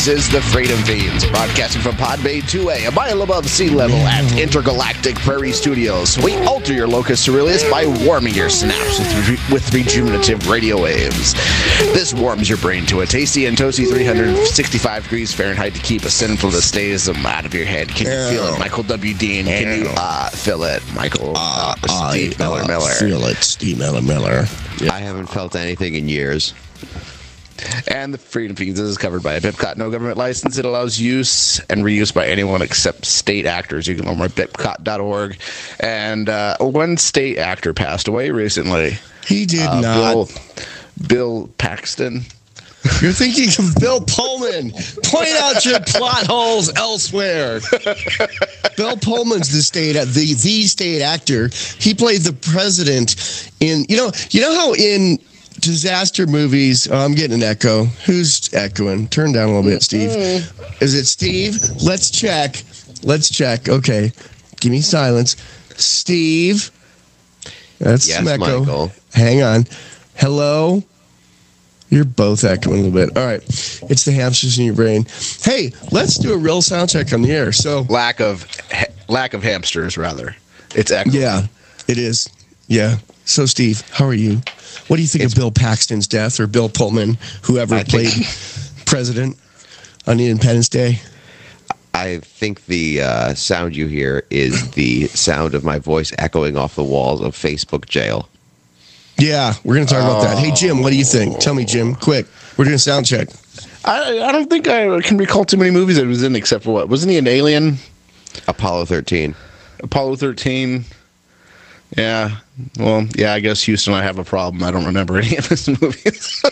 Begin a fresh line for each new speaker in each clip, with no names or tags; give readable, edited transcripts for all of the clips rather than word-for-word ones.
This is the Freedom Feens, broadcasting from Pod Bay 2A, a mile above sea level at Intergalactic Prairie Studios. We alter your locus ceruleus by warming your synapse with rejuvenative radio waves. This warms your brain to a tasty and toasty 365 degrees Fahrenheit to keep a sinful that stays out of your head. Can you feel it, Michael W. Dean? Can you feel it, Michael? Steve Miller.
Feel it, Steve Miller.
I haven't felt anything in years.
And the Freedom Feens is covered by a BIPCOT no government license. It allows use and reuse by anyone except state actors. You can learn more at bipcot.org. And one state actor passed away recently.
He did not.
Bill Paxton.
You're thinking of Bill Pullman. Point out your plot holes elsewhere. Bill Pullman's the state actor. He played the president in, you know how in disaster movies, I'm getting an echo. Who's echoing? Turn down a little bit, Steve. Is it Steve? Let's check. Okay. Give me silence. Steve. That's
yes,
some echo.
Michael.
Hang on. Hello? You're both echoing a little bit. All right. It's the hamsters in your brain. Hey, let's do a real sound check on the air. So
lack of hamsters, rather. It's echoing.
Yeah, it is. Yeah. So, Steve, how are you? What do you think of Bill Paxton's death, or Bill Pullman, whoever played president on Independence Day?
I think the sound you hear is the sound of my voice echoing off the walls of Facebook jail.
Yeah, we're going to talk about that. Hey, Jim, what do you think? Tell me, Jim, quick. We're doing a sound check.
I don't think I can recall too many movies that he was in, except for what? Wasn't he an alien?
Apollo 13.
Apollo 13. Yeah. Well, yeah, I guess Houston and I have a problem. I don't remember any of his movies.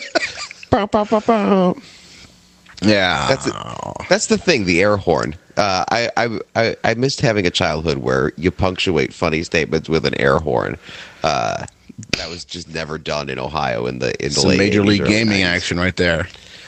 Yeah.
That's the thing, the air horn. I missed having a childhood where you punctuate funny statements with an air horn. That was just never done in Ohio in the late
Major
80s,
League
early
Gaming
90s.
action right there.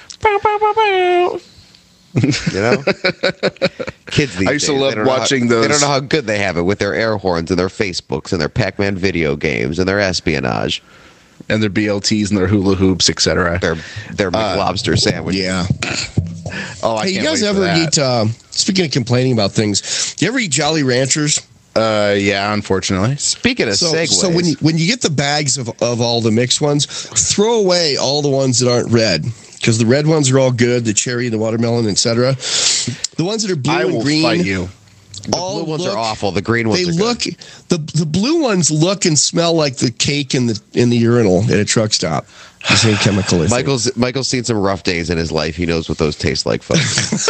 You know, kids these
I used to
days,
love
they don't know
watching
They
those.
don't know how good they have it with their air horns and their Facebooks and their Pac-Man video games and their espionage
And their BLTs and their hula hoops, etc.
their McLobster sandwich.
Yeah.
Oh, I
Hey, you
can't
guys
wait for
ever
that.
eat, speaking of complaining about things, you ever eat Jolly Ranchers?
Yeah, unfortunately.
Speaking of segues,
So when you get the bags of all the mixed ones, throw away all the ones that aren't red, because the red ones are all good, the cherry, the watermelon, etc. The ones that are blue
I
and
will
green,
fight you.
the blue ones are awful. The green ones
They
are
look
good.
the blue ones look and smell like the cake in the urinal at a truck stop. The same chemical. I think.
Michael's seen some rough days in his life. He knows what those taste like, folks.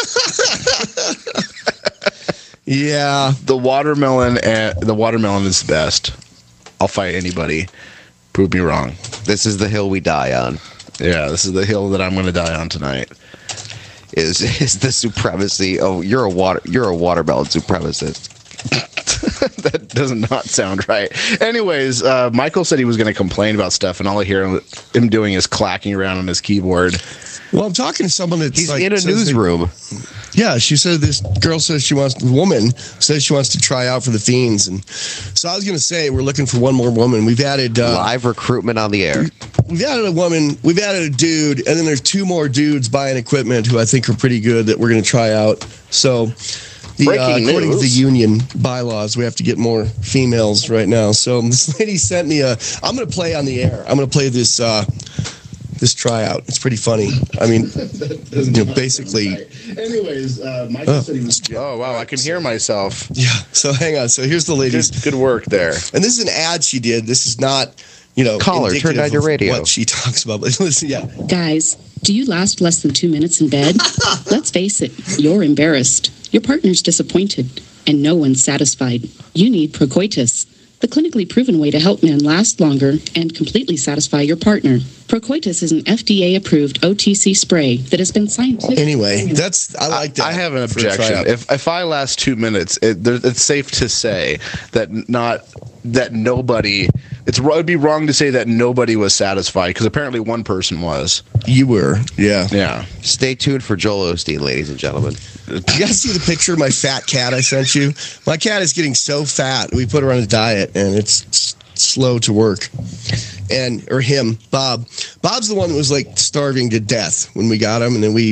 Yeah.
The watermelon is the best. I'll fight anybody. Prove me wrong.
This is the hill we die on.
Yeah, this is the hill that I'm going to die on tonight.
Is the supremacy? Oh, you're a watermelon supremacist.
That does not sound right. Anyways, Michael said he was going to complain about stuff, and all I hear him doing is clacking around on his keyboard.
Well, I'm talking to someone that's
He's in a newsroom.
Yeah, she said this woman says she wants to try out for the Feens, and so I was going to say we're looking for one more woman. We've added
Live recruitment on the air.
We've added a woman, we've added a dude, and then there's two more dudes buying equipment who I think are pretty good that we're going to try out. So, according to the union bylaws, we have to get more females right now. So this lady sent me I'm going to play on the air. I'm going to play this tryout. It's pretty funny. I mean, basically.
Anyways, Michael said he was. Oh wow, I can hear myself.
Yeah. So hang on. So here's the lady's.
Good work there.
And this is an ad she did. This is not,
Caller, turn down your radio.
What she talks about. But listen, yeah.
Guys, do you last less than 2 minutes in bed? Let's face it, you're embarrassed. Your partner's disappointed, and no one's satisfied. You need Procoitus, the clinically proven way to help men last longer and completely satisfy your partner. Procoitus is an FDA-approved OTC spray that has been scientific.
Anyway, I like that.
I have an objection. If I last 2 minutes, it's safe to say that nobody. It would be wrong to say that nobody was satisfied, because apparently one person was.
You were, yeah.
Yeah.
Stay tuned for Joel Osteen, ladies and gentlemen.
You guys see the picture of my fat cat I sent you? My cat is getting so fat. We put her on a diet, and it's slow to work. Or him, Bob. Bob's the one that was like starving to death when we got him, and then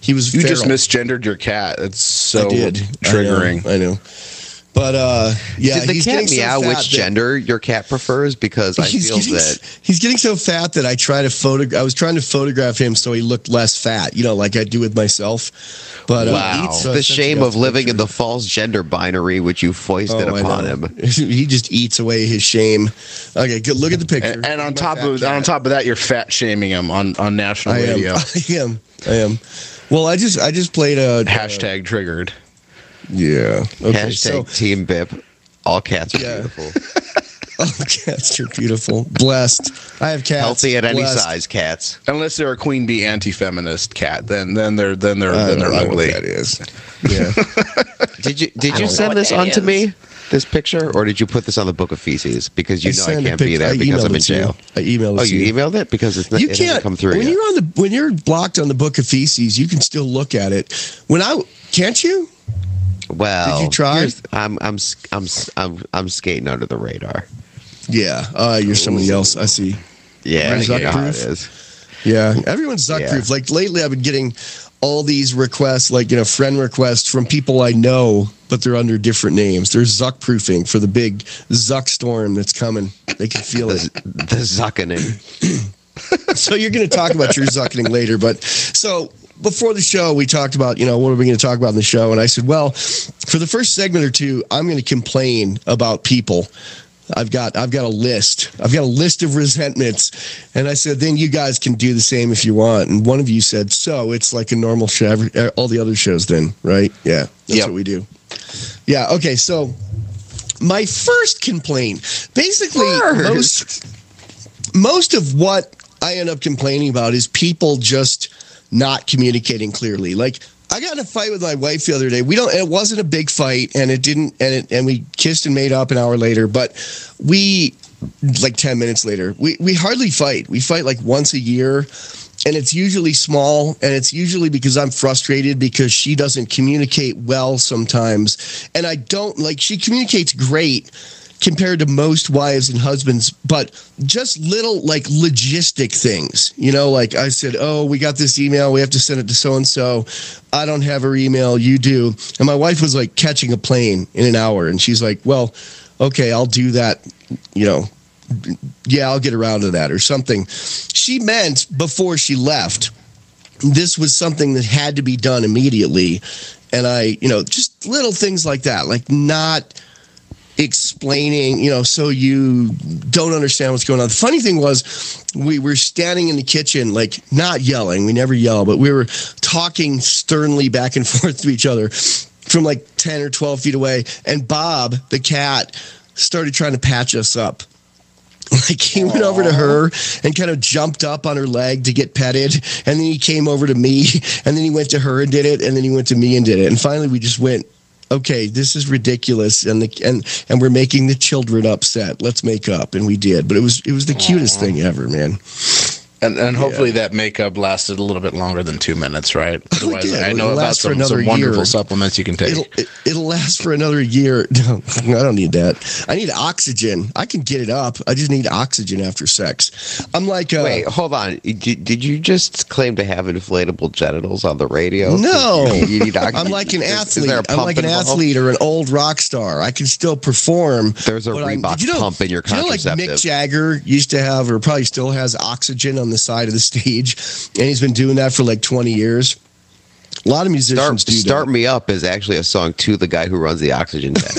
He was
You
feral.
just misgendered your cat. It's so
I did.
triggering.
I know. But yeah,
Did the
he's
cat
getting so
meow
fat
which
that-
gender your cat prefers? Because I feel that
he's getting so fat that I was trying to photograph him so he looked less fat, like I do with myself. But
Wow.
it's
so I
the
sent you
shame
guys
of
a
living in
picture.
the false gender binary which you foisted
I
upon
know.
him.
He just eats away his shame. Okay, good. Look at the picture.
And on top of that, you're fat shaming him on national radio.
I am. Well, I just played a
Hashtag triggered.
Yeah. Okay.
Hashtag Team Bip. All cats are beautiful.
All cats are beautiful. Blessed. I have cats.
Healthy at any
Blessed.
size cats.
Unless they're a queen bee anti-feminist cat, then they're
I don't know
ugly.
what that is. Yeah.
Did you send this on to me? This picture, or did you put this on the Book of Feces? Because I
sent a
can't be
picture.
there
I
because
emailed
I'm in
it to you.
jail.
I emailed it
Oh,
to
you emailed it because it
You
hasn't
can't
come through
when
yet.
when you're blocked on the Book of Feces. You can still look at it. Can't you?
Well,
Did you try?
I'm skating under the radar.
Yeah. You're somebody else. I see.
Yeah,
You're
you know how it
Zuck-proof?
is.
Yeah, everyone's Zuck-proof.
Yeah.
Like lately, I've been getting all these requests, like friend requests from people I know, but they're under different names. They're Zuck-proofing for the big Zuck storm that's coming. They can feel it.
The zuckening.
So you're going to talk about your zuckening later, but so before the show, we talked about what are we going to talk about in the show, and I said, well, for the first segment or two, I'm going to complain about people. I've got a list. I've got a list of resentments. And I said, then you guys can do the same if you want. And one of you said, so it's like a normal show, all the other shows then, right? Yeah, that's what we do. Yeah, okay, so my first complaint, basically most of what I end up complaining about is people just not communicating clearly. Like, I got in a fight with my wife the other day. It wasn't a big fight, and and we kissed and made up an hour later, but we, like 10 minutes later, we hardly fight. We fight like once a year, and it's usually small, and it's usually because I'm frustrated because she doesn't communicate well sometimes. And she communicates great compared to most wives and husbands, but just little like logistic things, like I said, oh, we got this email, we have to send it to so-and-so. I don't have her email, you do. And my wife was like catching a plane in an hour. And she's like, well, okay, I'll do that. Yeah, I'll get around to that or something. She meant before she left, this was something that had to be done immediately. And I, just little things like that, like not explaining, so you don't understand what's going on. The funny thing was we were standing in the kitchen, like not yelling. We never yell, but we were talking sternly back and forth to each other from like 10 or 12 feet away. And Bob, the cat, started trying to patch us up. Like he went over to her and kind of jumped up on her leg to get petted. And then he came over to me and then he went to her and did it. And then he went to me and did it. And finally we just went, okay, this is ridiculous, and we're making the children upset. Let's make up, and we did. But it was the cutest thing ever, man.
And hopefully that makeup lasted a little bit longer than 2 minutes, right? Otherwise, I know about some wonderful supplements you can take.
It'll last for another year. No, I don't need that. I need oxygen. I can get it up. I just need oxygen after sex. I'm like,
wait, hold on. Did you just claim to have inflatable genitals on the radio?
No,
you need oxygen.
I'm like an athlete. I'm like an athlete or an old rock star. I can still perform.
There's a Reebok pump in your contraceptive.
Like Mick Jagger used to have, or probably still has, oxygen on the side of the stage, and he's been doing that for like 20 years. A lot of musicians do that.
Start Me Up is actually a song to the guy who runs the oxygen tank.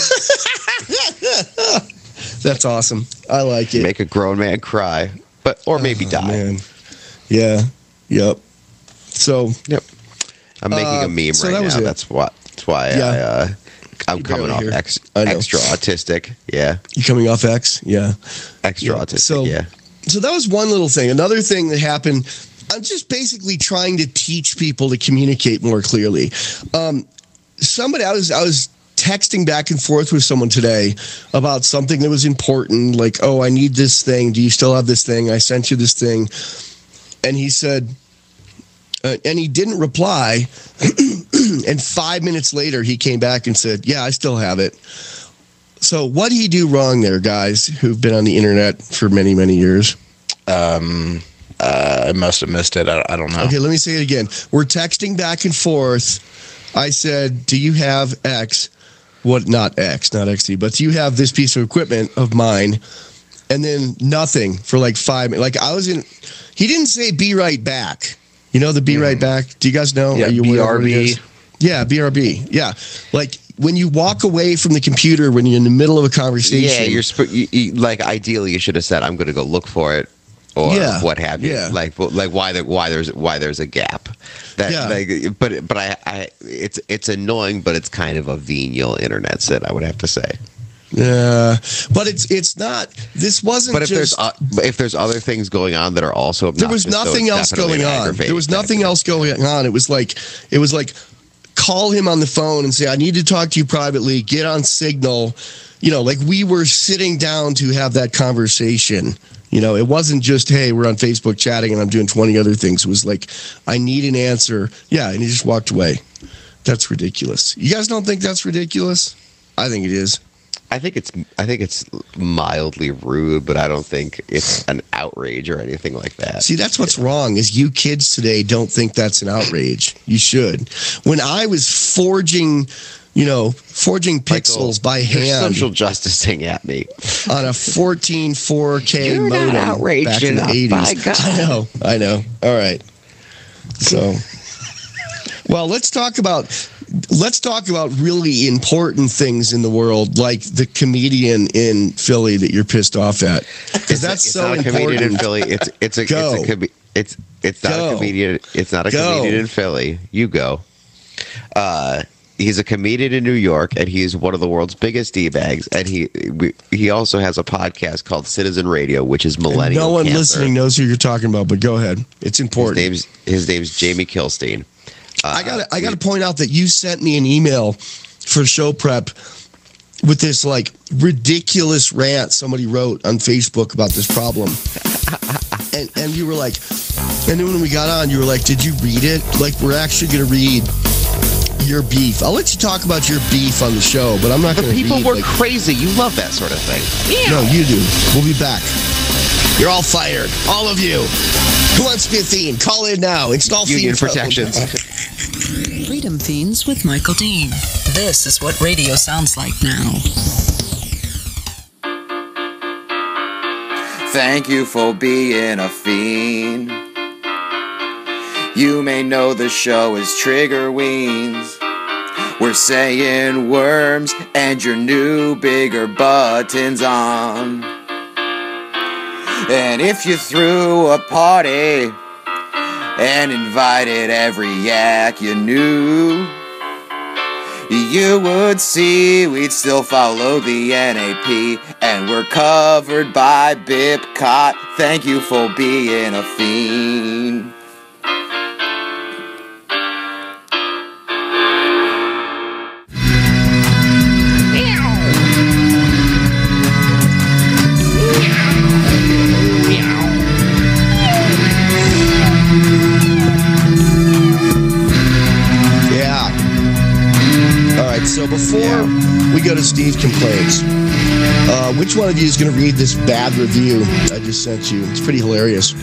That's awesome. I like it.
Make a grown man cry, or maybe die. Man.
Yeah. Yep. So.
Yep. I'm making a meme right now. That's why I'm coming off extra autistic. Yeah.
You coming off X? Yeah.
Extra autistic. Yeah.
So that was one little thing. Another thing that happened, I'm just basically trying to teach people to communicate more clearly. I was texting back and forth with someone today about something that was important, like, oh, I need this thing. Do you still have this thing? I sent you this thing. And he said, and he didn't reply. And 5 minutes later, he came back and said, yeah, I still have it. So what did he do wrong there, guys, who've been on the internet for many, many years?
I I must have missed it. I don't know.
Okay, let me say it again. We're texting back and forth. I said, do you have X? What? Not X, not XT, but do you have this piece of equipment of mine? And then nothing for like 5 minutes. Like I was in, he didn't say be right back. You know the be right back? Do you guys know?
Yeah,
Are you
BRB.
Yeah, BRB. Yeah. Like when you walk away from the computer when you're in the middle of a conversation.
Yeah, you, like ideally you should have said I'm going to go look for it or what have you.
Yeah.
Like why there's a gap. That but I it's annoying, but it's kind of a venial internet sit, I would have to say.
Yeah, but it's not. This wasn't.
But if there's other things going on that are also obnoxious,
there was nothing else going on. There was nothing else going on. It was like call him on the phone and say, I need to talk to you privately. Get on Signal. You know, like we were sitting down to have that conversation. You know, it wasn't just, hey, we're on Facebook chatting and I'm doing 20 other things. It was like, I need an answer. Yeah, and he just walked away. That's ridiculous. You guys don't think that's ridiculous? I think it is.
I think it's mildly rude, but I don't think it's an outrage or anything like that.
See, that's what's wrong is you kids today don't think that's an outrage. You should. When I was forging pixels by hand,
social justicing at me
on a 14 4K
You're
modem
not outraged
back in the
enough,
80s.
by God.
I know. All right. So, well, let's talk about really important things in the world, like the comedian in Philly that you're pissed off at, because that's so important. It's not a comedian in Philly.
It's not a comedian. It's not a comedian in Philly. You go. He's a comedian in New York, and he's one of the world's biggest D-bags. And he also has a podcast called Citizen Radio, which is millennial.
No one
cancer.
listening knows who you're talking about, but go ahead. It's important.
His name's Jamie Kilstein.
I got to point out that you sent me an email for show prep with this like ridiculous rant somebody wrote on Facebook about this problem. And you were like, and then when we got on, you were like, did you read it? Like, we're actually going to read your beef. I'll let you talk about your beef on the show, but I'm not going to read.
People were crazy. You love that sort of thing.
No, you do. We'll be back. You're all fired. All of you. Who wants to be a fiend? Call in now. Install
Union
fiend
protections.
Freedom Fiends with Michael Dean. This is what radio sounds like now.
Thank you for being a fiend. You may know the show is Trigger Weens. We're saying worms and your new bigger buttons on. And if you threw a party and invited every yak you knew, you would see we'd still follow the NAP, and we're covered by BIPCOT. Thank you for being a fiend.
So before we go to Steve Complains, which one of you is going to read this bad review I just sent you? It's pretty hilarious.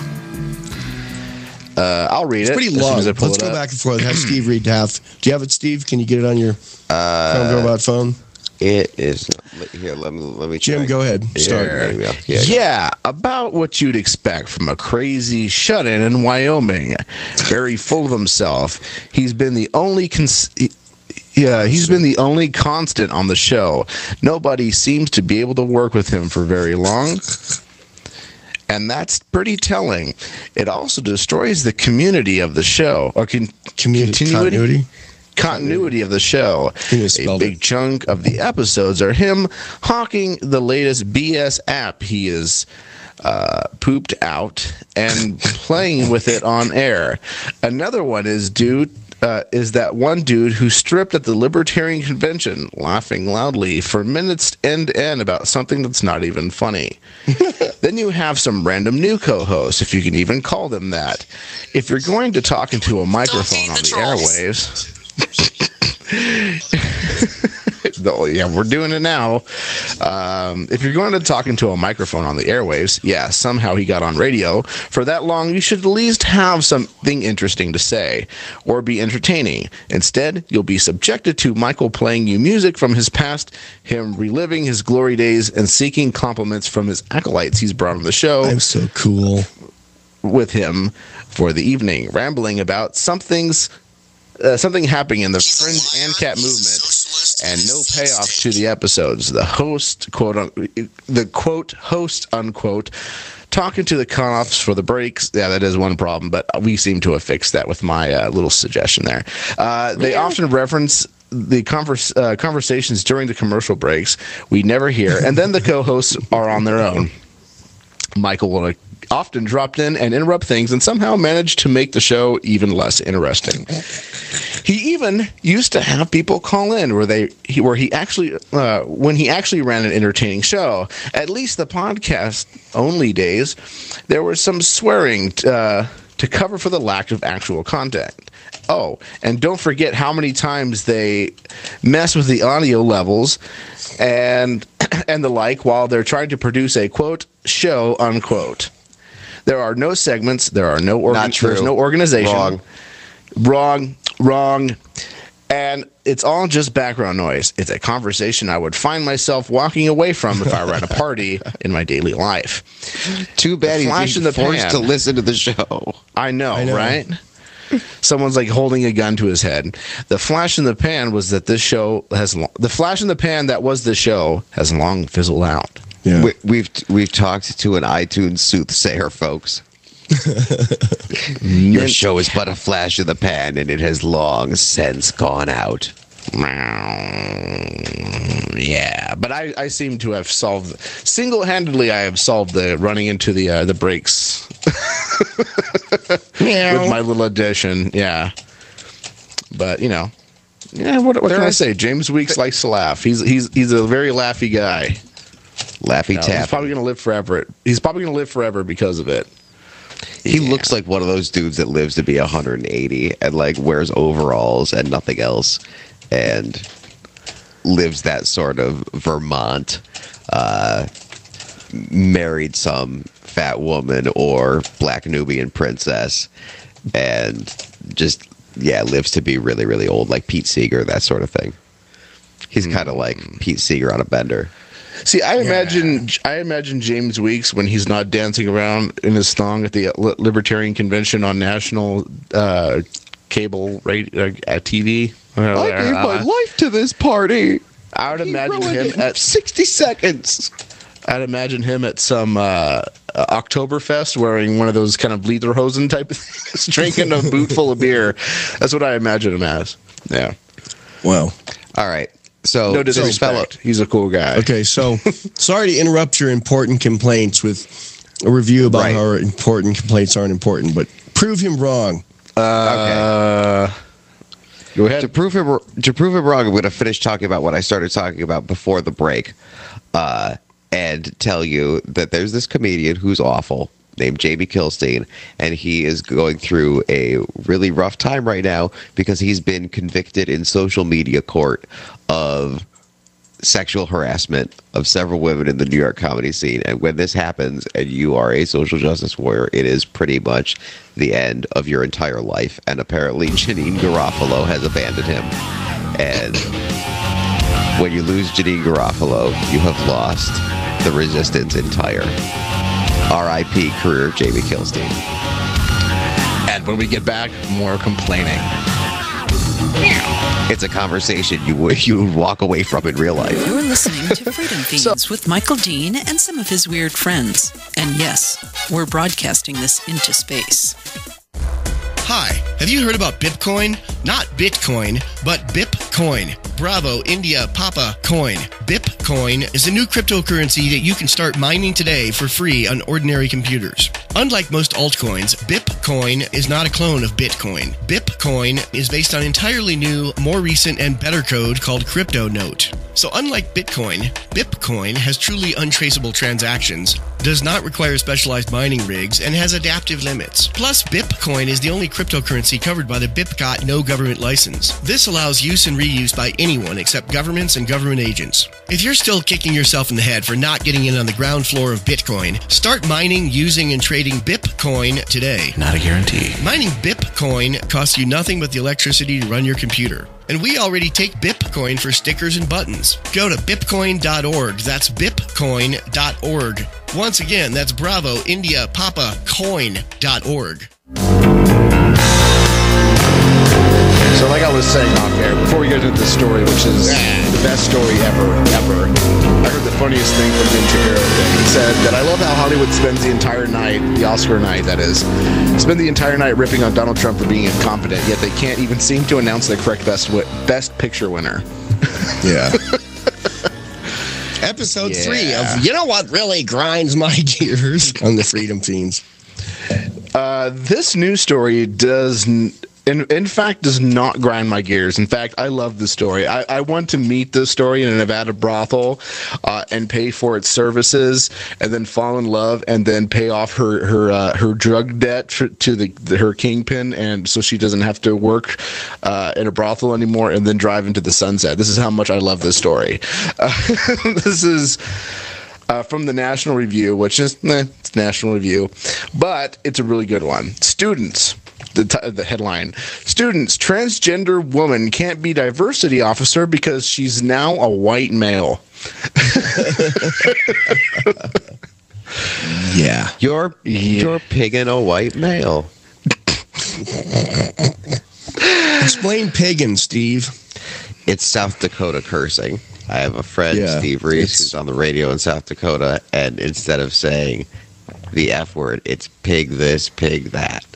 I'll read it.
It's pretty long. Let's go back and forth. Have Steve read half. Do you have it, Steve? Can you get it on your Chrome phone?
It is. Here, let me
Jim,
try.
go ahead. Start.
Yeah, about what you'd expect from a crazy shut-in in Wyoming. Very full of himself. He's been the only he's been the only constant on the show. Nobody seems to be able to work with him for very long. And that's pretty telling. It also destroys the community of the show. Or continuity of the show. A big chunk of the episodes are him hawking the latest BS app he is pooped out and playing with it on air. Another one is that one dude who stripped at the Libertarian Convention, laughing loudly for minutes end to end about something that's not even funny. Then you have some random new co-hosts, if you can even call them that. If you're going to talk into a microphone on the airwaves, we're doing it now. If you're going to talk into a microphone on the airwaves, somehow he got on radio for that long, you should at least have something interesting to say or be entertaining. Instead, you'll be subjected to Michael playing you music from his past, him reliving his glory days, and seeking compliments from his acolytes he's brought on the show.
I'm so cool.
With him for the evening, rambling about something happening in the Fringe and Cat movement, and no payoff to the episodes. The host, host unquote, talking to the cutoffs for the breaks. Yeah, that is one problem, but we seem to have fixed that with my little suggestion there. They often reference the conversations during the commercial breaks we never hear, and then the co-hosts are on their own. Michael will often drop in and interrupt things and somehow manage to make the show even less interesting. He even used to have people call in when he actually ran an entertaining show. At least the podcast only days, there was some swearing to cover for the lack of actual content. Oh, and don't forget how many times they mess with the audio levels and the like while they're trying to produce a quote show unquote. There are no segments. There's no organization. Wrong. And it's all just background noise. It's a conversation I would find myself walking away from if I were at a party in my daily life.
Too bad he's being forced to listen to the show.
I know, right? Someone's like holding a gun to his head. The flash in the pan was that this show the flash in the pan that was the show has long fizzled out.
Yeah.
We've talked to an iTunes soothsayer, folks. Your show is but a flash in the pan, and it has long since gone out.
Yeah, but I seem to have single-handedly. I have solved the running into the breaks with my little addition. Yeah, but what can I say? James Weeks likes to laugh. He's a very laughy guy.
Laffy tap.
He's probably going to live forever. He's probably going to live forever because of it.
He looks like one of those dudes that lives to be 180 and like wears overalls and nothing else, and lives that sort of Vermont, married some fat woman or black Nubian princess, and just lives to be really, really old, like Pete Seeger, that sort of thing. He's kind of like Pete Seeger on a bender.
See, I imagine James Weeks when he's not dancing around in his thong at the Libertarian Convention on national cable radio TV.
I gave my life to this party.
I would imagine him at
60 seconds.
I'd imagine him at some Oktoberfest wearing one of those kind of lederhosen type of things, drinking a boot full of beer. That's what I imagine him as. Yeah.
Wow.
All right. So,
no disrespect. He's a cool guy.
Okay, so sorry to interrupt your important complaints with a review about how important complaints aren't important, but prove him wrong.
Okay.
Go ahead.
To prove him wrong, I'm going to finish talking about what I started talking about before the break, and tell you that there's this comedian who's awful named Jamie Kilstein, and he is going through a really rough time right now because he's been convicted in social media court of sexual harassment of several women in the New York comedy scene. And when this happens and you are a social justice warrior, it is pretty much the end of your entire life. And apparently Janine Garofalo has abandoned him. And when you lose Janine Garofalo, you have lost the resistance entire. R.I.P. career Jamie Kilstein.
And when we get back, more complaining.
It's a conversation you would walk away from in real life.
You're listening to Freedom Feens with Michael Dean and some of his weird friends. And yes, we're broadcasting this into space.
Hi, have you heard about Bitcoin? Not Bitcoin, but Bipcoin. Bravo, India, Papa, Coin. Bipcoin is a new cryptocurrency that you can start mining today for free on ordinary computers. Unlike most altcoins, BIPcoin is not a clone of Bitcoin. BIPcoin is based on entirely new, more recent, and better code called Crypto Note. So unlike Bitcoin, BIPcoin has truly untraceable transactions, does not require specialized mining rigs, and has adaptive limits. Plus, BIPcoin is the only cryptocurrency covered by the BIPCOT no government license. This allows use and reuse by anyone except governments and government agents. If you're still kicking yourself in the head for not getting in on the ground floor of Bitcoin, start mining, using, and trading BIPcoin today.
Not a guarantee.
Mining BIPcoin costs you nothing but the electricity to run your computer. And we already take BIPcoin for stickers and buttons. Go to bipcoin.org. That's bipcoin.org. Once again, that's Bravo, India, Papa, coin.org.
So like I was saying off air, before we get into the story, which is the best story ever, I heard the funniest thing from Vince Shapiro today. He said that I love how Hollywood spends the entire night, the Oscar night that is, spend the entire night ripping on Donald Trump for being incompetent, yet they can't even seem to announce the correct best picture winner.
Yeah. Episode 3 of You Know What Really Grinds My Gears on the Freedom Feens.
This news story does not grind my gears. In fact, I love this story. I want to meet this story in a Nevada brothel and pay for its services, and then fall in love, and then pay off her drug debt to her kingpin, and so she doesn't have to work in a brothel anymore, and then drive into the sunset. This is how much I love this story. This is from the National Review, which is it's National Review, but it's a really good one. Students. The headline: Students, transgender woman can't be diversity officer because she's now a white male.
Yeah.
You're pigging a white male.
Explain piggin, Steve.
It's South Dakota cursing. I have a friend, Steve Reese, who's on the radio in South Dakota, and instead of saying the F word, it's pig this, pig that.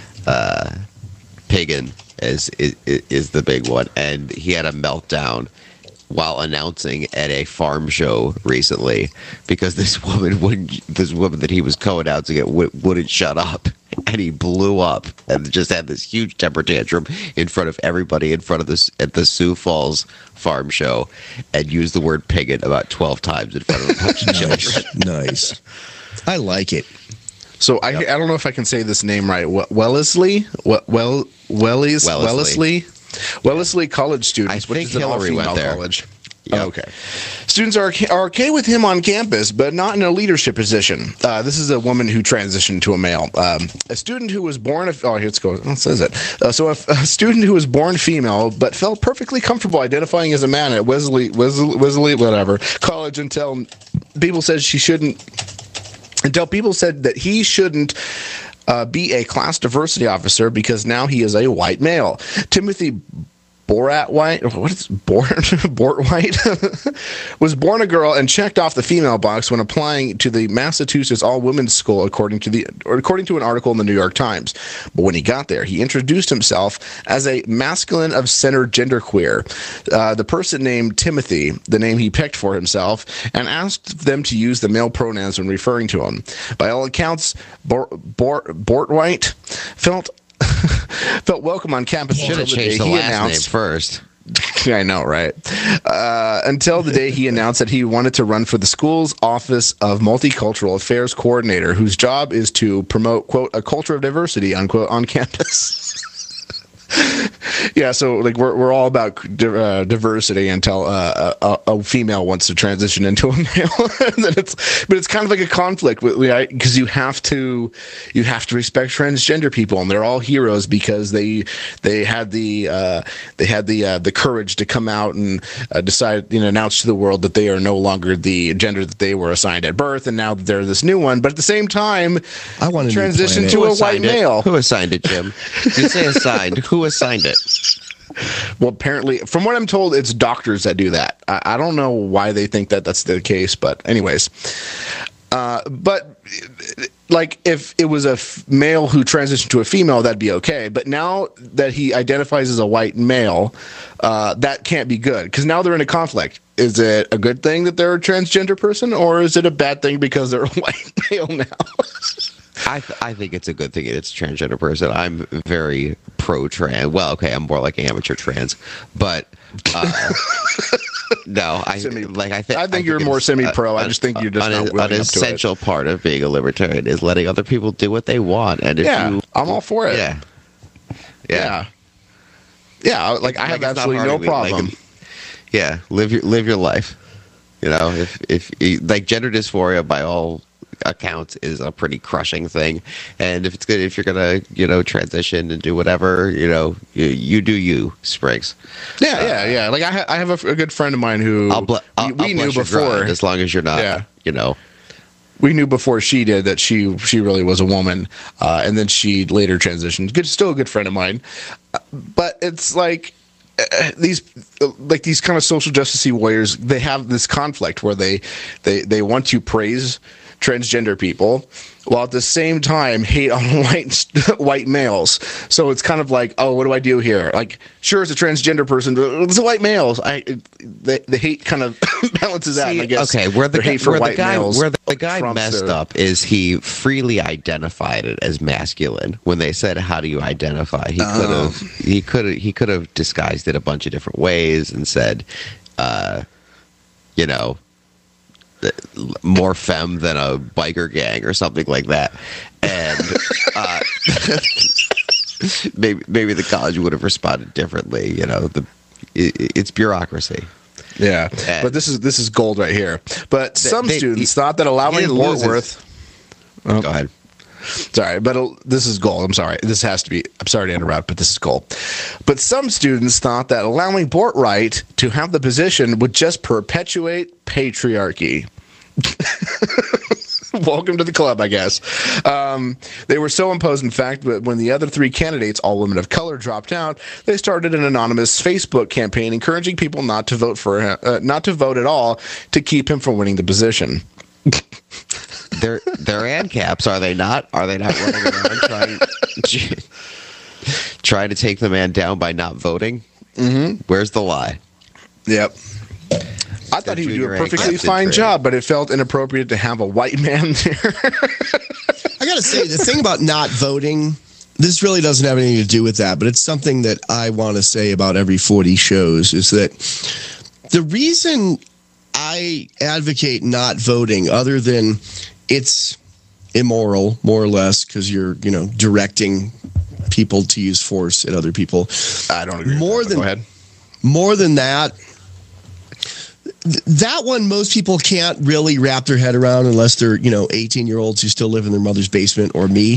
Piggin is the big one, and he had a meltdown while announcing at a farm show recently because this woman that he was co-announcing it wouldn't shut up, and he blew up and just had this huge temper tantrum in front of everybody at the Sioux Falls farm show, and used the word piggin about 12 times in front of a bunch of children.
Nice. I like it.
So I don't know if I can say this name right. Wellesley college students.
I think Hillary went there.
College.
Yep.
Oh, okay. Students are okay with him on campus, but not in a leadership position. This is a woman who transitioned to a male. A student who was born... it says it. So a student who was born female, but felt perfectly comfortable identifying as a man at Wesley, whatever, college until people said she shouldn't... Until people said that he shouldn't be a class diversity officer because now he is a white male. Timothy Bortwhite was born a girl and checked off the female box when applying to the Massachusetts all-women's school, according to an article in the New York Times. But when he got there, he introduced himself as a masculine of center genderqueer. The person named Timothy, the name he picked for himself, and asked them to use the male pronouns when referring to him. By all accounts, Bortwhite felt welcome on campus.
Should have changed the last name first.
I know, right? Until the day he announced that he wanted to run for the school's Office of Multicultural Affairs Coordinator, whose job is to promote, quote, a culture of diversity, unquote, on campus. Yeah, so like we're all about diversity until a female wants to transition into a male. But it's kind of like a conflict because you have to respect transgender people, and they're all heroes because they had the courage to come out and decide, announce to the world that they are no longer the gender that they were assigned at birth, and now they're this new one. But at the same time,
I want to
transition to a white male.
Who assigned it, Jim? You say assigned. Who assigned it?
Well, apparently, from what I'm told, it's doctors that do that. I don't know why they think that that's the case, but anyways. But like if it was a male who transitioned to a female, that'd be okay. But now that he identifies as a white male, that can't be good because now they're in a conflict. Is it a good thing that they're a transgender person, or is it a bad thing because they're a white male now?
I think it's a good thing it's a transgender person. I'm very pro-trans. Well, okay, I'm more like amateur trans, but no, I think
you're more semi-pro. I just think you're just not willing up to it.
An essential part of being a libertarian is letting other people do what they want, and if
I'm all for it.
Yeah.
Like I have absolutely no problem.
Live your life. You know, if like gender dysphoria by all accounts is a pretty crushing thing, and if you're gonna transition and do whatever, you do you, Spriggs.
Yeah. Like I have a good friend of mine who we knew before,
as long as you're not,
we knew before she did that she really was a woman, and then she later transitioned. Still a good friend of mine, but it's like. These kind of social justice warriors, they have this conflict where they want to praise transgender people while at the same time hate on white males. So it's kind of like, oh, what do I do here? Like, sure, it's a transgender person, but it's a white males. The hate kind of balances out. I guess.
Okay, where the guy messed up is he freely identified it as masculine. When they said, "How do you identify?" He could have disguised it a bunch of different ways and said, more femme than a biker gang or something like that, and maybe the college would have responded differently. It's bureaucracy.
Yeah, but this is gold right here. But some students thought that allowing Bortworth.
Go ahead.
Sorry, but this is gold. I'm sorry. This has to be. I'm sorry to interrupt, but this is gold. But some students thought that allowing Bortwright to have the position would just perpetuate patriarchy. Welcome to the club, I guess. They were so imposed, in fact, that when the other three candidates, all women of color, dropped out, they started an anonymous Facebook campaign encouraging people not to vote for him, not to vote at all, to keep him from winning the position.
They're ANCAPs, are they not? Are they not running around trying to take the man down by not voting? Mm-hmm. Where's the lie?
Yep. I thought he would do a perfectly fine job, but it felt inappropriate to have a white man there.
I got to say, the thing about not voting, this really doesn't have anything to do with that, but it's something that I want to say about every 40 shows, is that the reason I advocate not voting, other than it's immoral, more or less, because you're, directing people to use force at other people.
I don't agree. Go ahead.
More than that, that one most people can't really wrap their head around unless they're 18-year-olds who still live in their mother's basement, or me.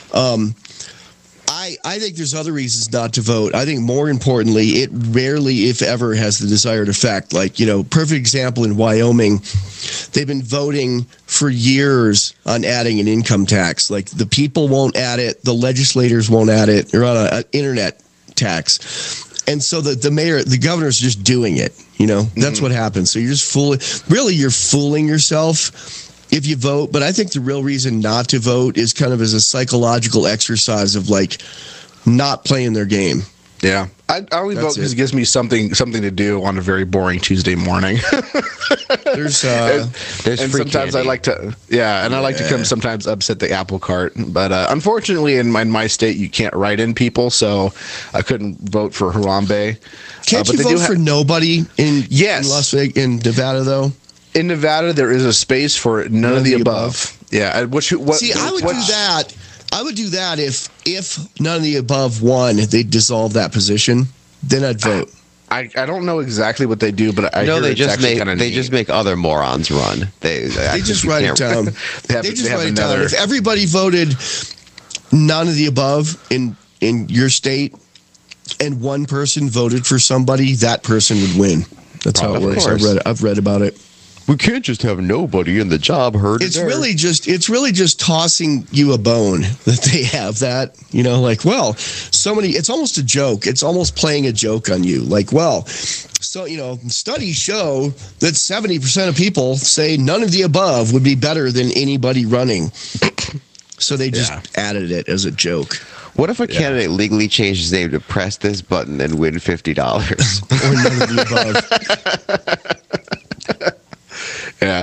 I think there's other reasons not to vote. I think more importantly, it rarely, if ever, has the desired effect. Like, perfect example in Wyoming, they've been voting for years on adding an income tax. Like, the people won't add it, the legislators won't add it. They're on an internet tax. And so the governor's just doing it. That's what happens. So you're just you're fooling yourself if you vote. But I think the real reason not to vote is kind of as a psychological exercise of like not playing their game.
Yeah. I only vote because it gives me something to do on a very boring Tuesday morning.
There's
and sometimes candy. I like to, and I like to come sometimes upset the apple cart. But unfortunately, in my state, you can't write in people, so I couldn't vote for Harambe.
Can't you vote for nobody in Las Vegas, in Nevada, though?
In Nevada, there is a space for none of the above. Yeah.
I would do that. I would do that if none of the above won, they dissolve that position, then I'd vote.
I don't know exactly what they do, but
they just make other morons run. They
just write it down. They just write it down. If everybody voted none of the above in your state, and one person voted for somebody, that person would win. That's how it works. I've read about it.
We can't just have nobody in the job heard.
It's really just tossing you a bone that they have that, it's almost a joke. It's almost playing a joke on you. Like, studies show that 70% of people say none of the above would be better than anybody running. So they just added it as a joke.
What if a candidate legally changed his name to press this button and win $50?
Or none of the above.
Yeah, I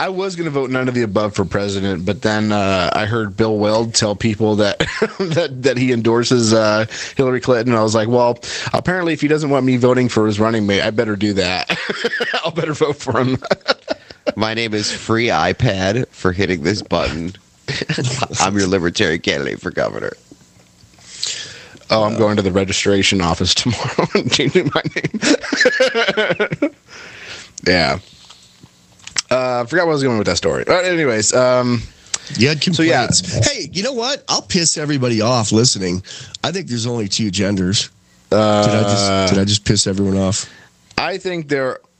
I was going to vote none of the above for president, but then I heard Bill Weld tell people that that he endorses Hillary Clinton. I was like, well, apparently if he doesn't want me voting for his running mate, I better do that. I'll better vote for him.
My name is Free iPad for hitting this button. I'm your libertarian candidate for governor.
Oh, I'm going to the registration office tomorrow and changing my name. Yeah. I forgot where I was going with that story. But anyways,
you had complaints.
So yeah.
Hey, you know what? I'll piss everybody off listening. I think there's only 2 genders. Did I just piss everyone off?
I think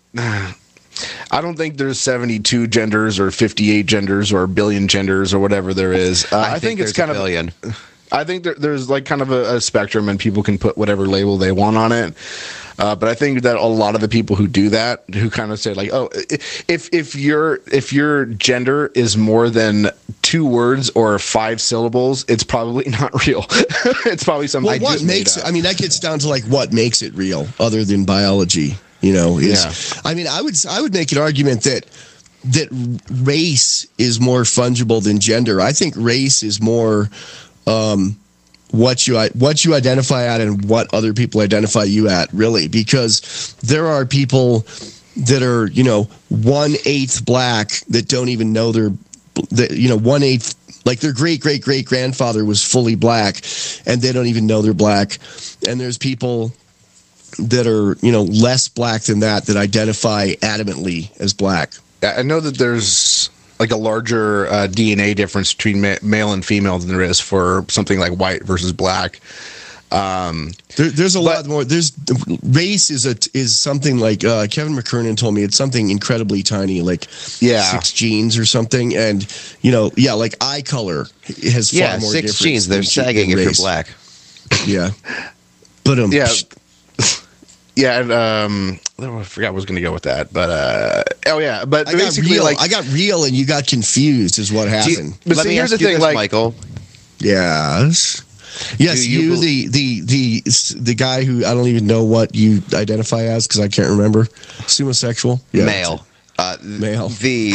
I don't think there's 72 genders or 58 genders or a billion genders or whatever there is. I think it's kind of
billion.
I think there's like kind of a spectrum, and people can put whatever label they want on it. But I think that a lot of the people who do that, who kind of say like, oh, if your gender is more than 2 words or 5 syllables, it's probably not real. It's probably something.
Well, what makes it? I mean, that gets down to like what makes it real, other than biology. You know, I mean, I would make an argument that race is more fungible than gender. I think race is more what you identify at and what other people identify you at, really, because there are people that are 1/8 black that don't even know they're 1/8, like their great grandfather was fully black and they don't even know they're black, and there's people that are less black than that identify adamantly as black.
I know that there's like a larger DNA difference between male and female than there is for something like white versus black.
There's a lot more. There's race is something like Kevin McKernan told me it's something incredibly tiny, like 6 genes or something, and like eye color has far more
6 genes. They're sagging if you're black.
Yeah, but
yeah, and I forgot I was going to go with that, but but basically,
I got real and you got confused, is what happened.
Let me here's the thing, Michael.
Yes, you the guy who I don't even know what you identify as because I can't remember. Sumo-sexual,
male.
Male.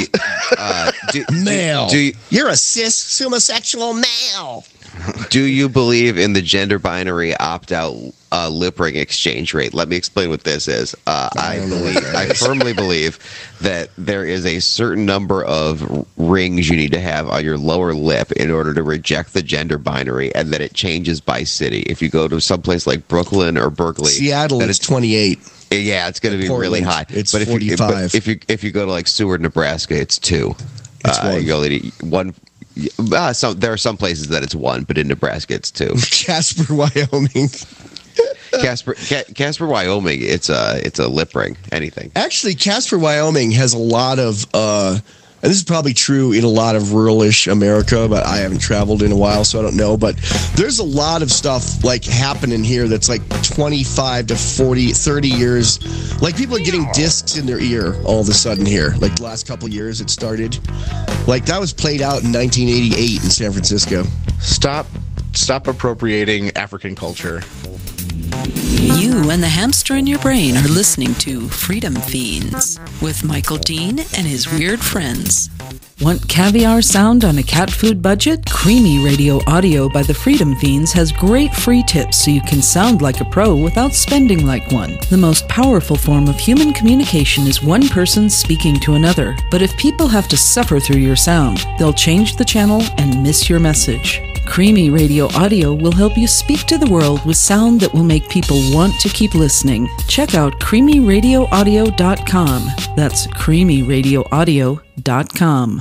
Male.
You're a cis sumo-sexual male.
Do you believe in the gender binary opt-out lip ring exchange rate? Let me explain what this is. I firmly believe that there is a certain number of rings you need to have on your lower lip in order to reject the gender binary, and that it changes by city. If you go to someplace like Brooklyn or Berkeley,
Seattle is 28.
Yeah, it's going to be really high.
It's 45.
If you go to like Seward, Nebraska, it's 2.
It's 1.
You only need 1. There are some places that it's 1, but in Nebraska it's 2.
Casper, Wyoming.
Casper, Wyoming. It's a lip ring. Anything.
Actually, Casper, Wyoming has a lot of, and this is probably true in a lot of rural-ish America, but I haven't traveled in a while, so I don't know. But there's a lot of stuff like happening here that's like 25 to 40, 30 years. Like people are getting discs in their ear all of a sudden here. Like the last couple of years it started. Like that was played out in 1988 in San Francisco.
Stop appropriating African culture.
You and the hamster in your brain are listening to Freedom Feens with Michael Dean and his weird friends. Want caviar sound on a cat food budget? Creamy Radio Audio by the Freedom Feens has great free tips so you can sound like a pro without spending like one. The most powerful form of human communication is one person speaking to another. But if people have to suffer through your sound, they'll change the channel and miss your message. Creamy Radio Audio will help you speak to the world with sound that will make people want to keep listening. Check out creamyradioaudio.com. That's creamyradioaudio.com.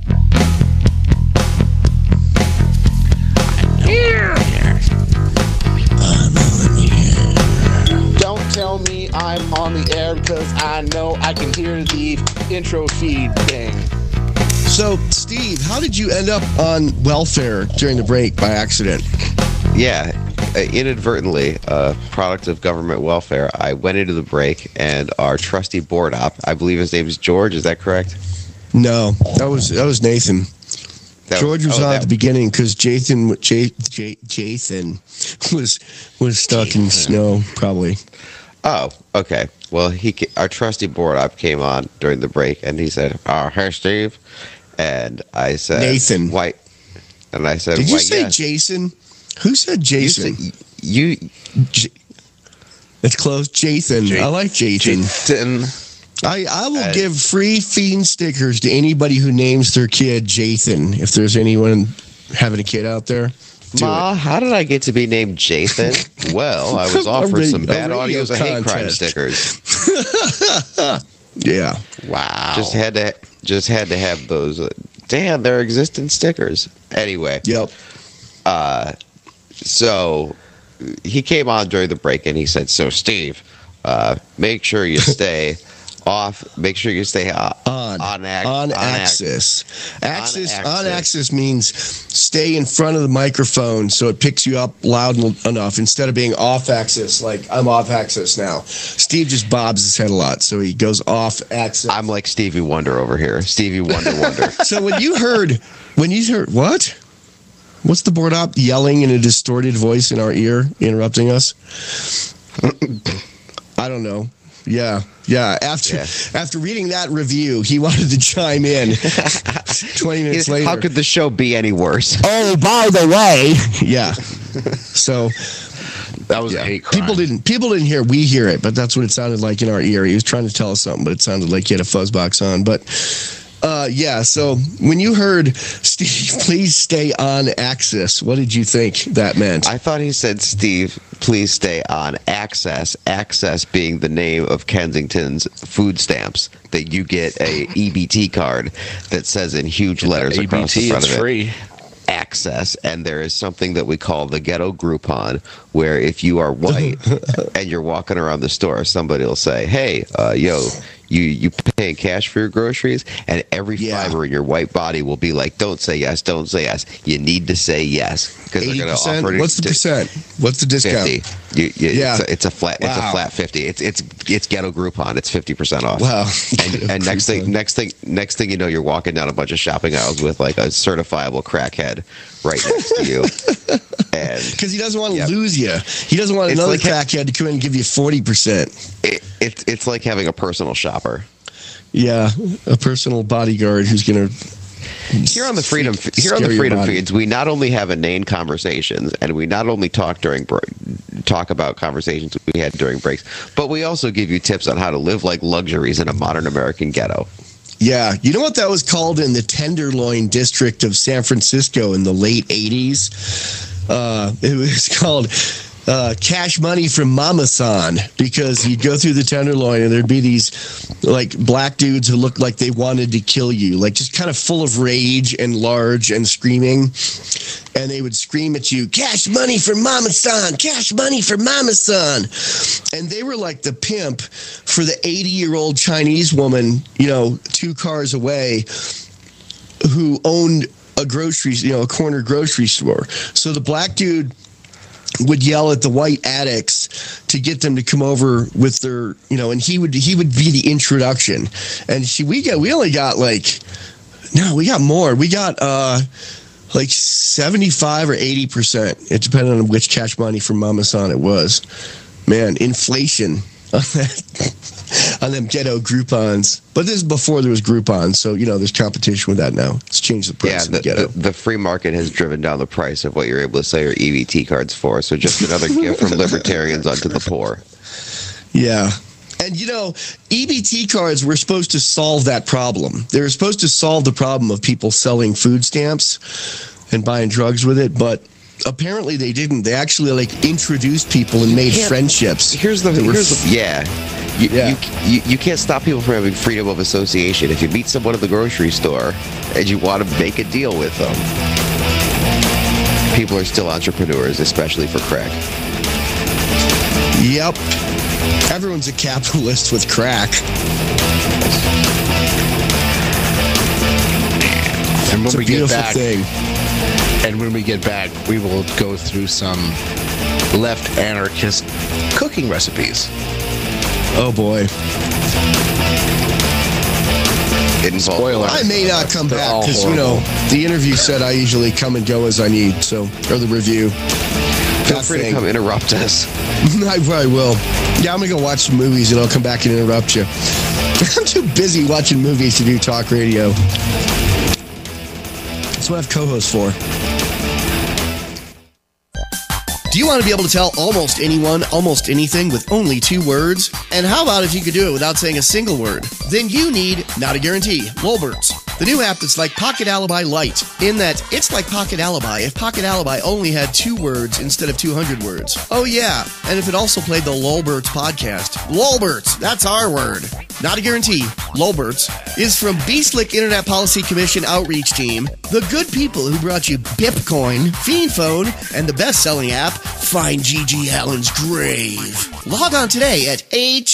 Don't tell me I'm on the air because I know I can hear the intro feed thing.
So, Steve, how did you end up on welfare during the break by accident?
Yeah, inadvertently, product of government welfare. I went into the break, and our trusty board op, I believe his name is George. Is that correct?
No, that was Nathan. George was on at the beginning because Jathan was stuck in snow, probably.
Oh, okay. Well, our trusty board op came on during the break, and he said, "Hey, Steve," and I said,
Nathan.
White, and I said,
Did you
White,
say
yes.
Jason? Who said Jason? It's close. Jason. I like Jason. I will give free Feens stickers to anybody who names their kid Jathan. If there's anyone having a kid out there.
Ma, how did I get to be named Jason? Well, I was offered some bad audios and hate crime stickers.
Yeah.
Wow. Just had to have those. Damn, they're existent stickers. Anyway.
Yep.
So he came on during the break and he said, "So Steve, make sure you stay off. Make sure you stay on axis. On axis means stay in front of the microphone so it picks you up loud enough instead of being off axis. Like I'm off axis now. Steve just bobs his head a lot, so he goes off axis. I'm like Stevie Wonder over here. Stevie Wonder.
So when you heard what? What's the board op yelling in a distorted voice in our ear, interrupting us? I don't know. Yeah. After reading that review, he wanted to chime in 20 minutes later.
How could the show be any worse?
Oh, by the way. Yeah. So
that was a hate crime.
People didn't hear. We hear it, but that's what it sounded like in our ear. He was trying to tell us something, but it sounded like he had a fuzz box on. But so when you heard Steve, please stay on axis, what did you think that meant?
I thought he said, Steve, please stay on access. Access being the name of Kensington's food stamps that you get a EBT card that says in huge letters across the front of it.
Free.
Access, and there is something that we call the ghetto Groupon, where if you are white and you're walking around the store, somebody will say, "Hey, you paying cash for your groceries?" And every fiber in your white body will be like, "Don't say yes, don't say yes. You need to say yes because they're going to offer."
What's the percent? What's the discount?
50. It's a flat. Wow. It's a flat 50. It's ghetto Groupon. It's 50% off.
Wow.
And next thing you know, you're walking down a bunch of shopping aisles with like a certifiable crackhead right next to you.
Because he doesn't want to lose you. He doesn't want another crackhead to come in and give you 40%.
It's like having a personal shopper.
Yeah, a personal bodyguard who's going to.
Here on the Freedom Feeds, we not only have inane conversations, and we not only talk about conversations we had during breaks, but we also give you tips on how to live like luxuries in a modern American ghetto.
Yeah, you know what that was called in the Tenderloin district of San Francisco in the late 80s? It was called cash money from Mama San, because you'd go through the Tenderloin and there'd be these like black dudes who looked like they wanted to kill you, like just kind of full of rage and large and screaming. And they would scream at you, "Cash money for Mama San, cash money for Mama San." And they were like the pimp for the 80-year-old Chinese woman, 2 cars away, who owned a a corner grocery store. So the black dude would yell at the white addicts to get them to come over with their, and he would be the introduction. And we got more. We got like 75 or 80%. It depended on which cash money from Mama San it was. Man, inflation on them ghetto Groupons. But this is before there was Groupons, so there's competition with that now. It's changed the price of the ghetto.
The free market has driven down the price of what you're able to sell your EBT cards for. So just another gift from libertarians onto the poor.
Yeah. And EBT cards were supposed to solve that problem. They were supposed to solve the problem of people selling food stamps and buying drugs with it, but apparently they didn't. They actually introduced people and made friendships.
You can't stop people from having freedom of association. If you meet someone at the grocery store and you want to make a deal with them, people are still entrepreneurs, especially for crack.
Yep. Everyone's a capitalist with crack.
And when
it's a beautiful thing.
And when we get back, we will go through some left anarchist cooking recipes.
Oh boy.
Spoiler.
I may not come back because, the interview said I usually come and go as I need, or the review.
Feel free to come interrupt us.
I probably will. Yeah, I'm going to go watch some movies and I'll come back and interrupt you. I'm too busy watching movies to do talk radio. That's what I have co-hosts for.
Do you want to be able to tell almost anyone almost anything with only 2 words? And how about if you could do it without saying a single word? Then you need Not a Guarantee, Lolberts. The new app that's like Pocket Alibi Lite, in that it's like Pocket Alibi if Pocket Alibi only had 2 words instead of 200 words. Oh yeah, and if it also played the Lolberts podcast. Lolberts, that's our word. Not a Guarantee, Lolberts, is from B-Slick Internet Policy Commission Outreach Team, the good people who brought you Bipcoin, Fiend Phone, and the best-selling app, Find Gigi Allen's Grave. Log on today at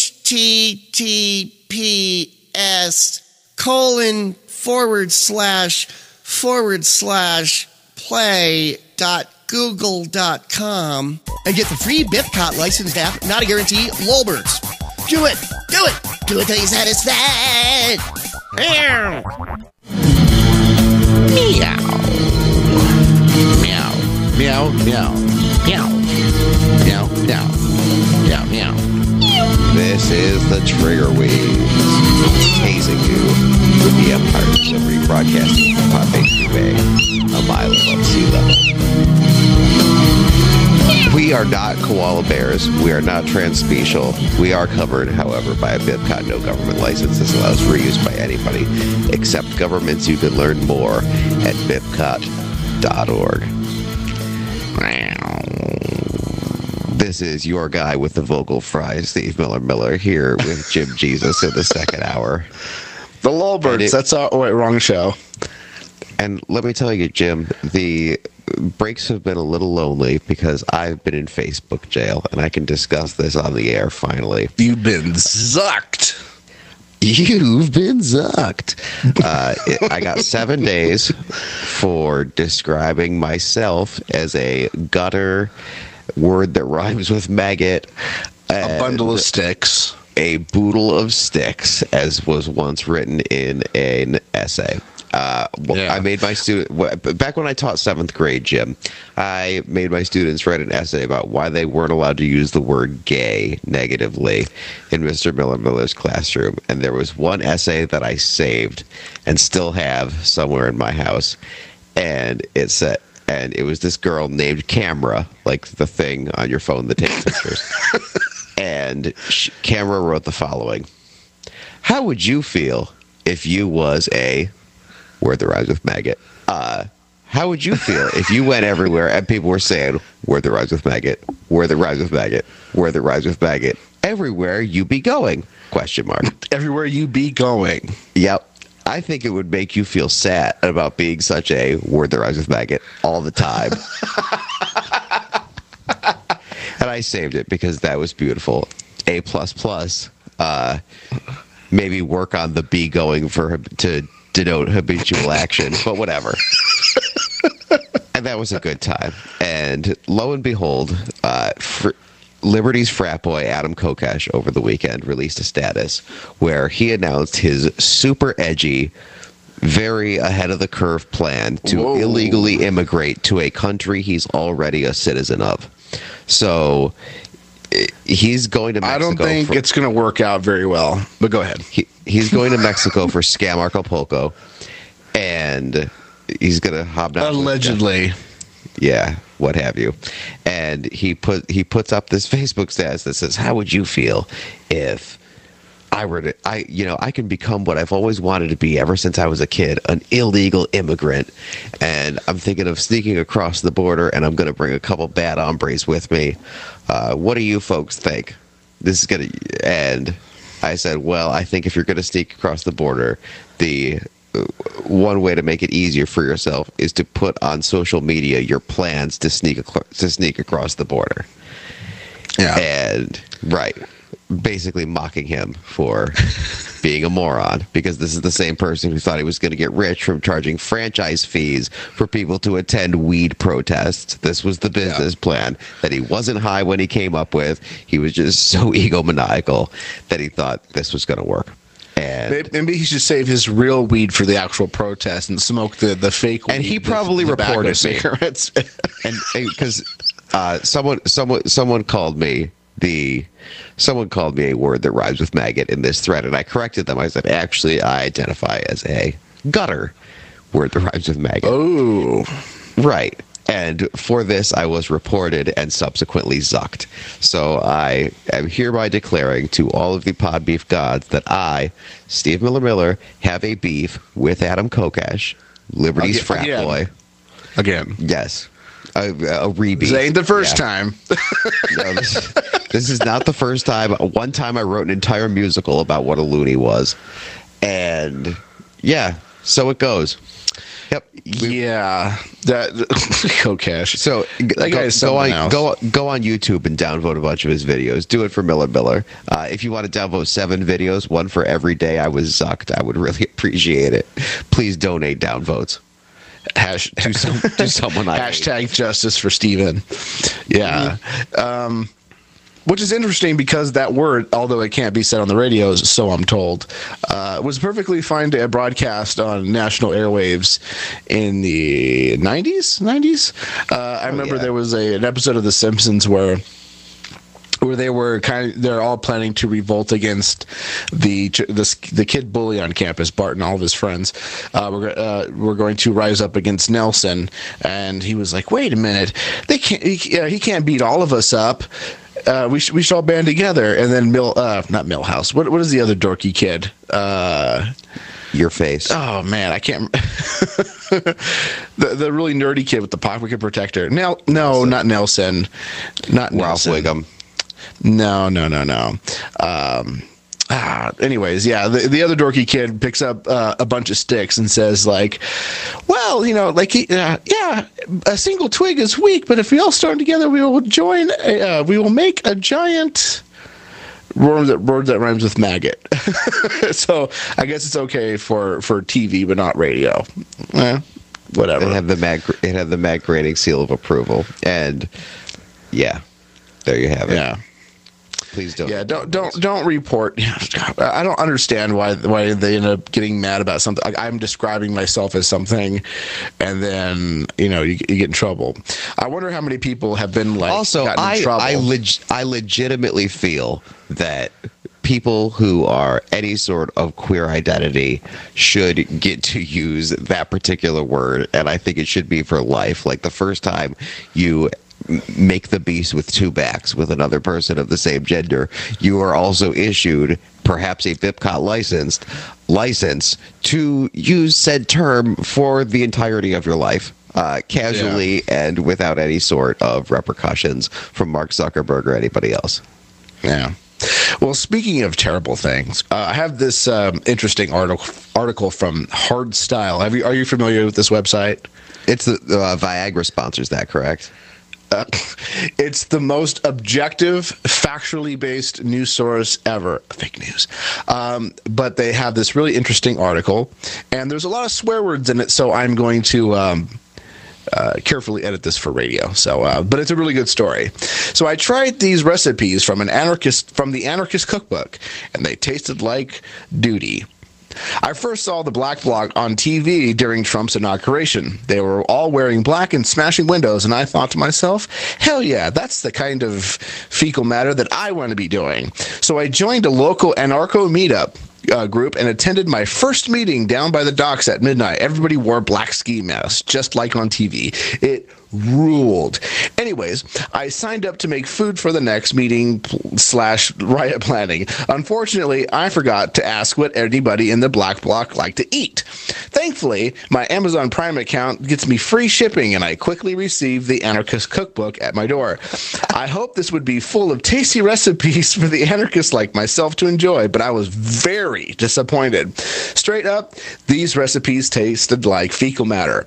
https://play.google.com and get the free Bipcot licensed app, Not a Guarantee, Lolberts. Do it! Do it! Do it till you're satisfied! Meow!
Meow. Meow. Meow. Meow. Meow. Meow. Meow. Meow. Meow.
This is the Trigger Weeds, hazing you with the empires of rebroadcasting from Podbase Bay, a mile above sea level. We are not koala bears. We are not transspecial. We are covered, however, by a BIPCOT no government license. This allows free use by anybody except governments. You can learn more at bipcot.org. This is your guy with the vocal fries, Steve Miller here with Jim Jesus in the second hour.
The Lolberts. That's our wrong show.
And let me tell you, Jim, the breaks have been a little lonely because I've been in Facebook jail, and I can discuss this on the air finally.
You've been zucked.
You've been zucked. I got 7 days for describing myself as a gutter word that rhymes with maggot.
A bundle of sticks.
A boodle of sticks, as was once written in an essay. I made my student back when I taught 7th grade, Jim. I made my students write an essay about why they weren't allowed to use the word "gay" negatively in Mr. Miller's classroom. And there was one essay that I saved and still have somewhere in my house, and it said, and it was this girl named Camera, like the thing on your phone that takes pictures. And Camera wrote the following: "How would you feel if you was a word that rhymes with maggot? How would you feel if you went everywhere and people were saying word that rhymes with maggot, word that rhymes with maggot, word that rhymes with maggot, everywhere you be going? Question mark.
Everywhere you be going."
Yep. I think it would make you feel sad about being such a word that rhymes with maggot all the time. And I saved it because that was beautiful. A++. Maybe work on the be going to denote habitual action, but whatever. And that was a good time. And lo and behold, Liberty's frat boy Adam Kokesh over the weekend released a status where he announced his super edgy, very ahead of the curve plan to illegally immigrate to a country he's already a citizen of. So he's going to Mexico.
I don't think it's going to work out very well, but go ahead.
He's going to Mexico for Scam Acapulco, and he's going to hobnob
allegedly.
Yeah, what have you. And he puts up this Facebook status that says, "How would you feel if I were to, I can become what I've always wanted to be ever since I was a kid, an illegal immigrant. And I'm thinking of sneaking across the border, and I'm going to bring a couple bad hombres with me. What do you folks think? This is going to," and I said, well, I think if you're going to sneak across the border, the one way to make it easier for yourself is to put on social media your plans to sneak across the border. Yeah. And right, basically mocking him for being a moron, because this is the same person who thought he was going to get rich from charging franchise fees for people to attend weed protests. This was the business plan that he wasn't high when he came up with. He was just so egomaniacal that he thought this was going to work. And
maybe he should save his real weed for the actual protest and smoke the fake weed.
And he probably reported cigarettes. And because Someone called me a word that rhymes with maggot in this thread, and I corrected them. I said, actually, I identify as a gutter word that rhymes with maggot.
Oh,
right. And for this, I was reported and subsequently zucked. So I am hereby declaring to all of the pod beef gods that I, Steve Miller, have a beef with Adam Kokesh, Liberty's frat boy.
Again.
Yes. A re-beef.
This ain't the first time.
No, this is not the first time. One time I wrote an entire musical about what a loony was. And, yeah, so it goes. Yep.
Yeah. Kokesh.
So go on YouTube and downvote a bunch of his videos. Do it for Miller. If you want to downvote 7 videos, one for every day I was zucked, I would really appreciate it. Please donate downvotes. To someone I
Hashtag
hate.
justice for Steven. Yeah. Which is interesting because that word, although it can't be said on the radio, so I'm told, was perfectly fine to broadcast on national airwaves in the 90s. I remember there was an episode of The Simpsons where they were they're all planning to revolt against the kid bully on campus, Bart and all of his friends. We're going to rise up against Nelson, and he was like, "Wait a minute, he can't beat all of us up. We should all band together." And then not Milhouse. What is the other dorky kid?
Your face.
Oh man, I can't. the really nerdy kid with the pocket protector. No, not Nelson. Not
Ralph
Nelson.
Wiggum.
No. Anyways, yeah, the other dorky kid picks up a bunch of sticks and says, like, well, a single twig is weak, but if we all start together, we will we will make a giant word that rhymes with maggot. So I guess it's okay for TV, but not radio. Whatever.
It had the Mag grading seal of approval, and yeah, there you have it.
Yeah.
Please don't.
Yeah, don't report. I don't understand why they end up getting mad about something. Like, I'm describing myself as something, and then you get in trouble. I wonder how many people have been like.
Also,
gotten in trouble.
I legitimately feel that people who are any sort of queer identity should get to use that particular word, and I think it should be for life. Like the first time you make the beast with 2 backs with another person of the same gender, you are also issued perhaps a BIPCOT license to use said term for the entirety of your life, casually and without any sort of repercussions from Mark Zuckerberg or anybody else.
Yeah. Well, speaking of terrible things, I have this interesting article from Hardstyle. Are you familiar with this website?
It's the Viagra sponsors that, correct?
It's the most objective, factually based news source ever. Fake news. But they have this really interesting article, and there's a lot of swear words in it, so I'm going to carefully edit this for radio. So, but it's a really good story. So I tried these recipes from the Anarchist Cookbook, and they tasted like duty. I first saw the Black Bloc on TV during Trump's inauguration. They were all wearing black and smashing windows, and I thought to myself, hell yeah, that's the kind of fecal matter that I want to be doing. So I joined a local anarcho meetup group and attended my first meeting down by the docks at midnight. Everybody wore black ski masks, just like on TV. It ruled. Anyways, I signed up to make food for the next meeting / riot planning. Unfortunately, I forgot to ask what anybody in the Black Bloc liked to eat. Thankfully, my Amazon Prime account gets me free shipping, and I quickly received the Anarchist Cookbook at my door. I hope this would be full of tasty recipes for the anarchists like myself to enjoy, but I was very disappointed. Straight up, these recipes tasted like fecal matter.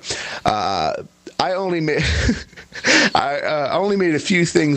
I only made a few things.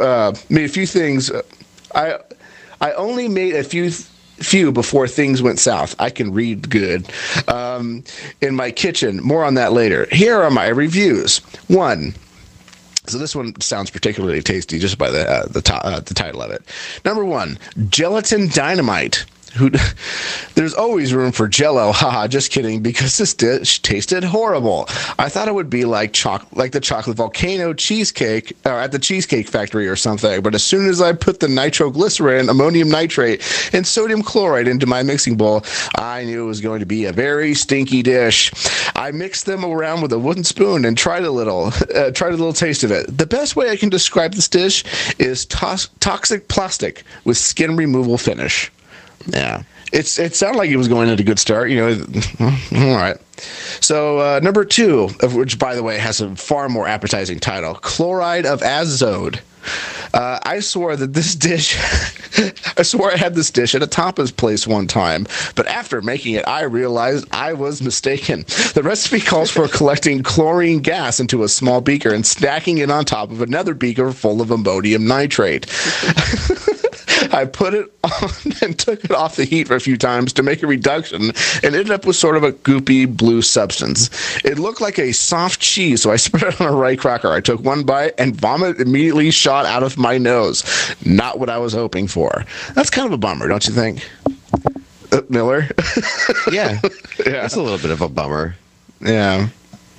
I only made a few before things went south. I can read good. In my kitchen. More on that later. Here are my reviews. 1. So this one sounds particularly tasty just by the title of it. Number 1, gelatin dynamite. There's always room for Jell-O. Haha, just kidding, because this dish tasted horrible. I thought it would be like the chocolate volcano cheesecake at the Cheesecake Factory or something. But as soon as I put the nitroglycerin, ammonium nitrate, and sodium chloride into my mixing bowl, I knew it was going to be a very stinky dish. I mixed them around with a wooden spoon and tried a little taste of it. The best way I can describe this dish is toxic plastic with skin removal finish. Yeah. It sounded like it was going at a good start, all right. So number 2, of which, by the way, has a far more appetizing title, chloride of azode. I swore that this dish, I swore I had this dish at a tapas place one time, but after making it, I realized I was mistaken. The recipe calls for collecting chlorine gas into a small beaker and stacking it on top of another beaker full of ammonium nitrate. I put it on and took it off the heat for a few times to make a reduction and ended up with sort of a goopy blue substance. It looked like a soft cheese, so I spread it on a rye cracker. I took one bite and vomit immediately shot out of my nose. Not what I was hoping for. That's kind of a bummer, don't you think? Miller?
Yeah. That's a little bit of a bummer.
Yeah.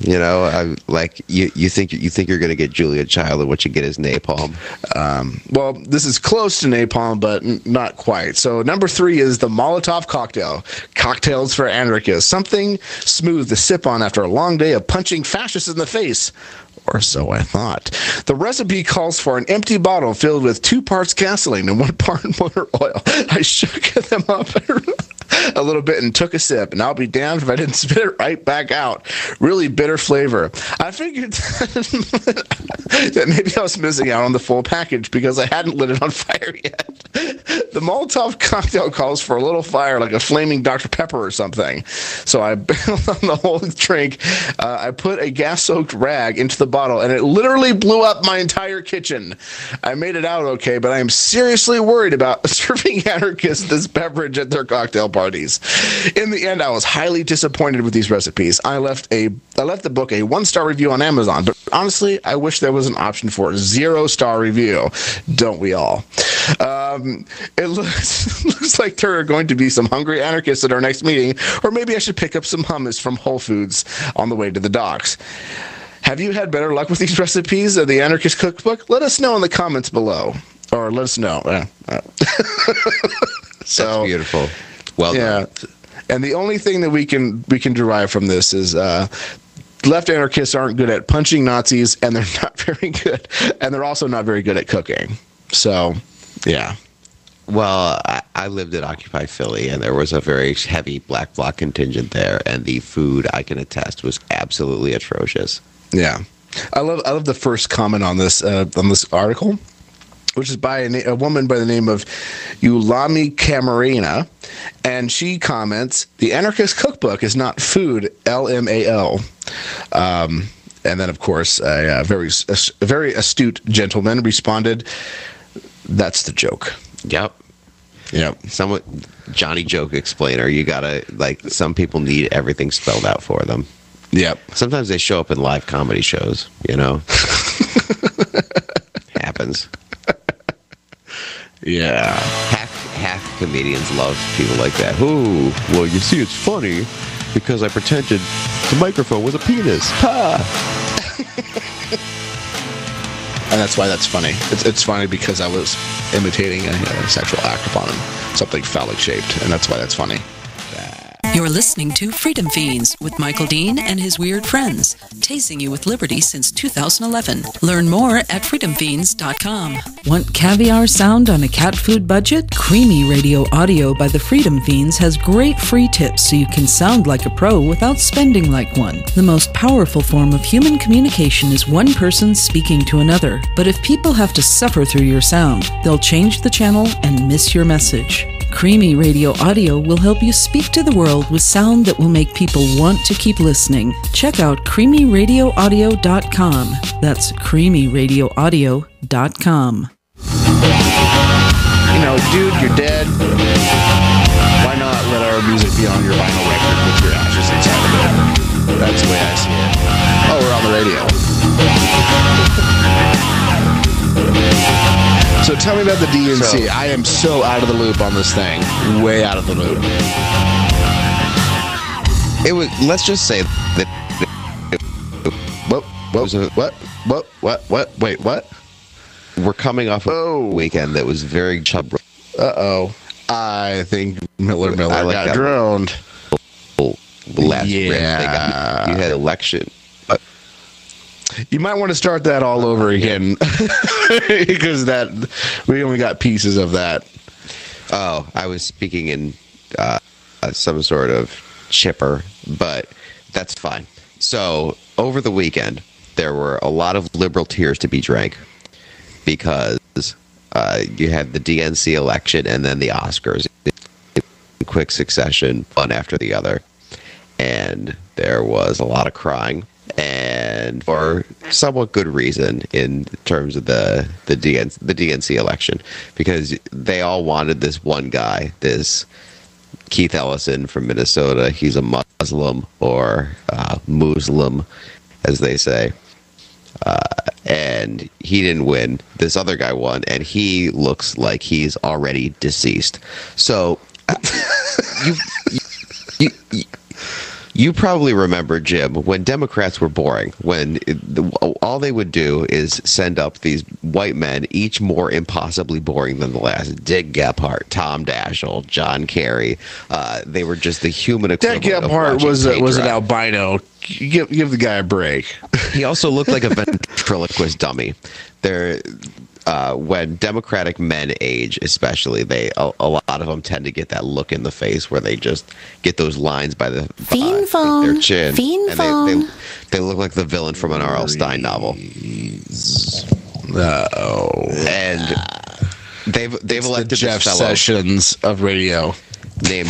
You think you're going to get Julia Child, and what you get is napalm.
Well, this is close to napalm, but not quite. So number 3 is the Molotov cocktail. Cocktails for anarchists. Something smooth to sip on after a long day of punching fascists in the face. Or so I thought. The recipe calls for an empty bottle filled with 2 parts gasoline and 1 part motor oil. I shook them up a little bit and took a sip, and I'll be damned if I didn't spit it right back out. Really bitter flavor. I figured that maybe I was missing out on the full package because I hadn't lit it on fire yet. The Molotov cocktail calls for a little fire, like a flaming Dr. Pepper or something. So I bailed on the whole drink. I put a gas-soaked rag into the bottle, and it literally blew up my entire kitchen. I made it out okay, but I am seriously worried about serving anarchists this beverage at their cocktail parties. In the end, I was highly disappointed with these recipes. I left the book a 1-star review on Amazon, but honestly, I wish there was an option for a 0-star review. Don't we all? It looks like there are going to be some hungry anarchists at our next meeting, or maybe I should pick up some hummus from Whole Foods on the way to the docks. Have you had better luck with these recipes of the Anarchist Cookbook? Let us know in the comments below, or let us know. So,
that's beautiful. Well done.
And the only thing that we can derive from this is left anarchists aren't good at punching Nazis, and they're not very good, and they're also not very good at cooking. So, yeah.
Well, I lived at Occupy Philly, and there was a very heavy black bloc contingent there, and the food, I can attest, was absolutely atrocious.
Yeah, I love the first comment on this article, which is by a woman by the name of Ulami Camarena, and she comments, "The Anarchist Cookbook is not food, LMAO." And then, of course, a very astute gentleman responded, "That's the joke."
Yep. Johnny Joke explainer. You gotta, some people need everything spelled out for them.
Yep.
Sometimes they show up in live comedy shows, Happens.
Yeah.
Half comedians love people like that. Oh, well, you see, it's funny because I pretended the microphone was a penis. Ha!
And that's why that's funny. It's funny because I was imitating a sexual act upon him, something phallic shaped, and that's why that's funny.
You're listening to Freedom Feens with Michael Dean and his weird friends, tasing you with liberty since 2011. Learn more at freedomfeens.com.
Want caviar sound on a cat food budget? Creamy Radio Audio by the Freedom Feens has great free tips so you can sound like a pro without spending like one. The most powerful form of human communication is one person speaking to another. But if people have to suffer through your sound, they'll change the channel and miss your message. Creamy Radio Audio will help you speak to the world with sound that will make people want to keep listening. Check out creamyradioaudio.com. That's creamyradioaudio.com.
Dude, you're dead. Why not let our music be on your vinyl record with your ashes inside of it? That's the way I see it. Oh, we're on the radio. So tell me about the DNC. I am so out of the loop on this thing. Way out of the loop.
It was. Let's just say that.
What? Wait, what?
We're coming off a weekend that was very chub.
I think Miller got
that
droned.
Last rip they got. You had election.
You might want to start that all over again because we only got pieces of that.
Oh, I was speaking in some sort of chipper, but that's fine. So over the weekend, there were a lot of liberal tears to be drank because you had the DNC election and then the Oscars in quick succession, one after the other. And there was a lot of crying, and for somewhat good reason in terms of the DNC election, because they all wanted this one guy, this Keith Ellison from Minnesota. He's a Muslim, or Muslim, as they say. And he didn't win. This other guy won, and he looks like he's already deceased. So you probably remember, Jim, when Democrats were boring, when all they would do is send up these white men, each more impossibly boring than the last. Dick Gephardt, Tom Daschle, John Kerry. They were just the human equivalent.
Dick Gephardt was an albino. Give the guy a break.
He also looked like a ventriloquist dummy. When Democratic men age, especially, a lot of them tend to get that look in the face where they just get those lines by their chin. And they look like the villain from an R.L. Stein novel. And they've elected
the Jeff
this fellow
Sessions of radio.
named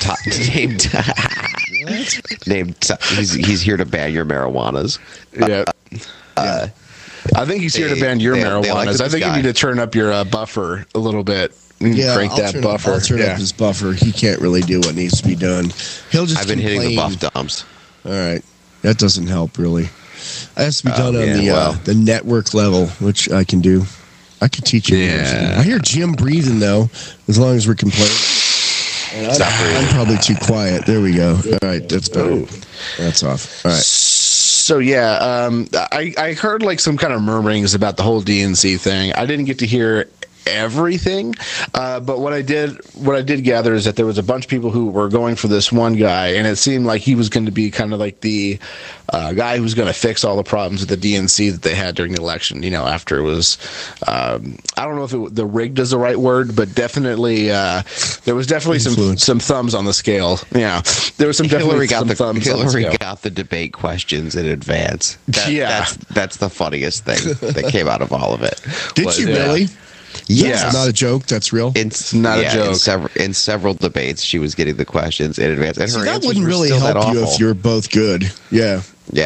he's here to ban your marijuanas.
Yeah. I think he's here to ban your marijuanas. I think you need to turn up your buffer a little bit. Crank that buffer.
I'll turn up his buffer. He can't really do what needs to be done. He'll just
I've been hitting the buff dumps.
All right. That doesn't help, really. It has to be done on the network level, which I can do. I can teach you. I hear Jim breathing, though, as long as we're complaining. I'm probably too quiet. There we go. All right. That's better. That's off. All right.
So I heard like some kind of murmurings about the whole DNC thing. I didn't get to hear everything, but what I did gather is that there was a bunch of people who were going for this one guy, and it seemed like he was going to be kind of like the guy who was going to fix all the problems with the DNC that they had during the election. After it was, I don't know if the rigged is the right word, but definitely there was definitely some thumbs on the scale. Yeah, there was some
Hillary
got
the debate questions in advance. That's the funniest thing that came out of all of it.
Did she really?
Yeah,
it's not a joke. That's real.
It's not a joke. In several debates, she was getting the questions in advance, and
that wouldn't really help you if you're both good. Yeah.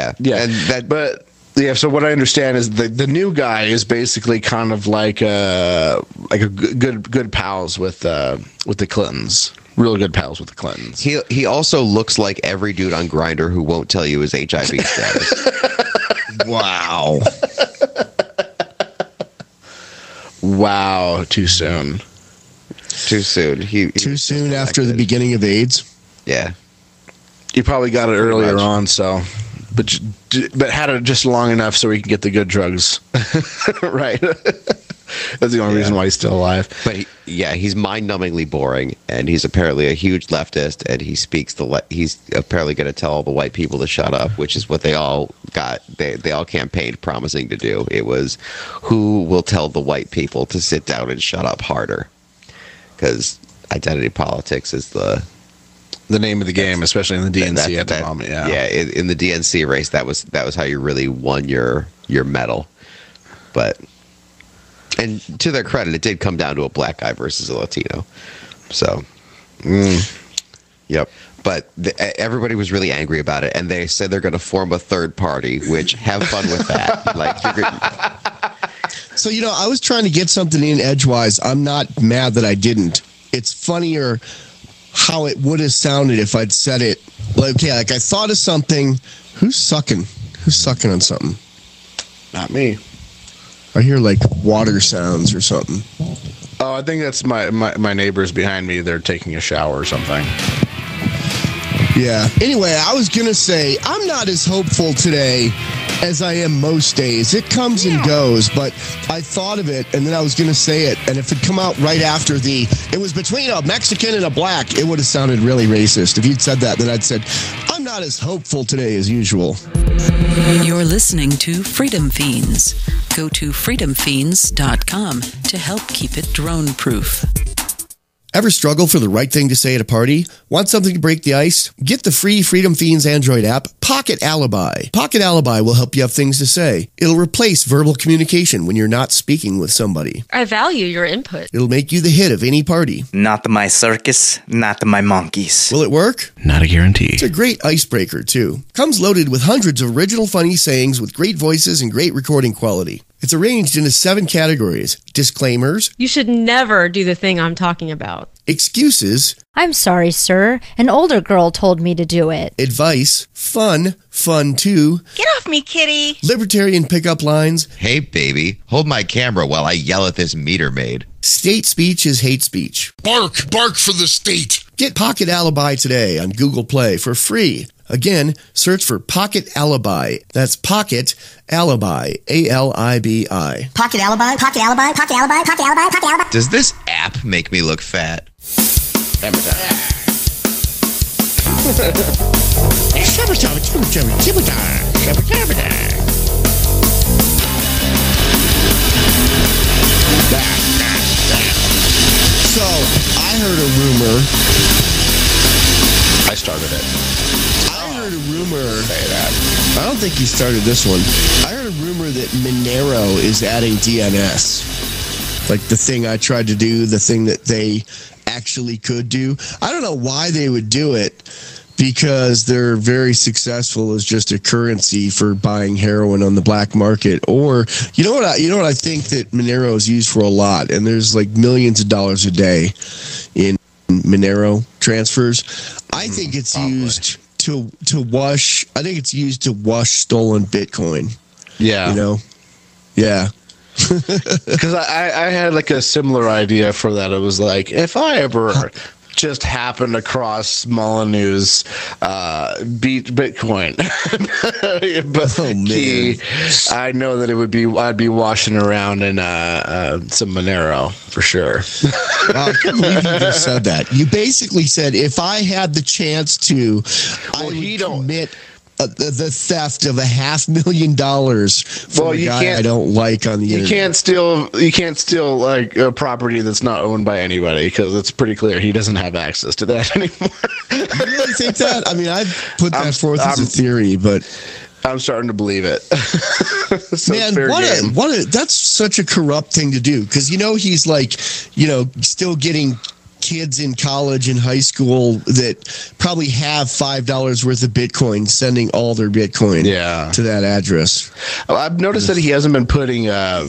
So what I understand is the new guy is basically kind of like a good pals with the Clintons. Real good pals with the Clintons.
He also looks like every dude on Grindr who won't tell you his HIV status.
Wow.
Wow, too soon.
Too soon.
Too soon after the beginning of AIDS.
Yeah.
You probably got it earlier on, so but had it just long enough so he can get the good drugs. Right. That's the only reason why he's still alive.
But he's mind-numbingly boring, and he's apparently a huge leftist, and he speaks he's apparently going to tell all the white people to shut up, which is what they all got. They all campaigned promising to do. It was who will tell the white people to sit down and shut up harder, because identity politics is the
name of the game, especially in the DNC at the moment.
Yeah, in the DNC race, that was how you really won your medal, but. And to their credit, it did come down to a black guy versus a Latino. So, yep. But everybody was really angry about it, and they said they're going to form a third party, which have fun with that.
So, I was trying to get something in edgewise. I'm not mad that I didn't. It's funnier how it would have sounded if I'd said it. Like I thought of something. Who's sucking? Who's sucking on something?
Not me.
I hear like water sounds or something.
Oh, I think that's my neighbors behind me. They're taking a shower or something.
Yeah. Anyway, I was going to say, I'm not as hopeful today as I am most days. It comes and goes, but I thought of it, and then I was going to say it, and if it come out right after it was between a Mexican and a black, it would have sounded really racist. If you'd said that, then I'd said, I'm not as hopeful today as usual.
You're listening to Freedom Feens. Go to freedomfeens.com to help keep it drone-proof.
Ever struggle for the right thing to say at a party? Want something to break the ice? Get the free Freedom Feens Android app, Pocket Alibi. Pocket Alibi will help you have things to say. It'll replace verbal communication when you're not speaking with somebody.
I value your input.
It'll make you the hit of any party.
Not my circus, not my monkeys.
Will it work?
Not a guarantee.
It's a great icebreaker, too. Comes loaded with hundreds of original funny sayings with great voices and great recording quality. It's arranged into 7 categories. Disclaimers.
You should never do the thing I'm talking about.
Excuses.
I'm sorry, sir. An older girl told me to do it.
Advice. Fun too.
Get off me, kitty.
Libertarian pickup lines.
Hey, baby, hold my camera while I yell at this meter maid.
State speech is hate speech.
Bark for the state.
Get Pocket Alibi today on Google Play for free. Again, search for Pocket Alibi. That's Pocket Alibi, A-L-I-B-I.
Pocket alibi, pocket alibi, pocket alibi, pocket alibi, pocket alibi.
Does this app make me look fat?
So, I heard a rumor.
I started it.
I heard a rumor. I don't think he started this one. I heard a rumor that Monero is adding DNS. Like the thing I tried to do, the thing that they actually could do. I don't know why they would do it, because they're very successful as just a currency for buying heroin on the black market. Or you know what I think that Monero is used for a lot, and there's like millions of dollars a day in Monero transfers. I think it's used to wash. I think it's used to wash stolen Bitcoin.
Yeah,
you know, yeah.
Because I had like a similar idea for that. It was like, if I ever just happened across Molyneux's beat Bitcoin, but key, I know that I'd be washing around in some Monero for sure.
Wow, I can't believe you just said that. You basically said, if I had the chance to, I would commit the theft of $500,000 from a guy I don't like on the internet.
You can't steal like a property that's not owned by anybody, because it's pretty clear he doesn't have access to that anymore.
You really think that? I mean, I've put that forth as a theory, but
I'm starting to believe it. So
man, that's such a corrupt thing to do, because he's like, still getting kids in college and high school that probably have $5 worth of Bitcoin, sending all their Bitcoin to that address.
I've noticed that he hasn't been putting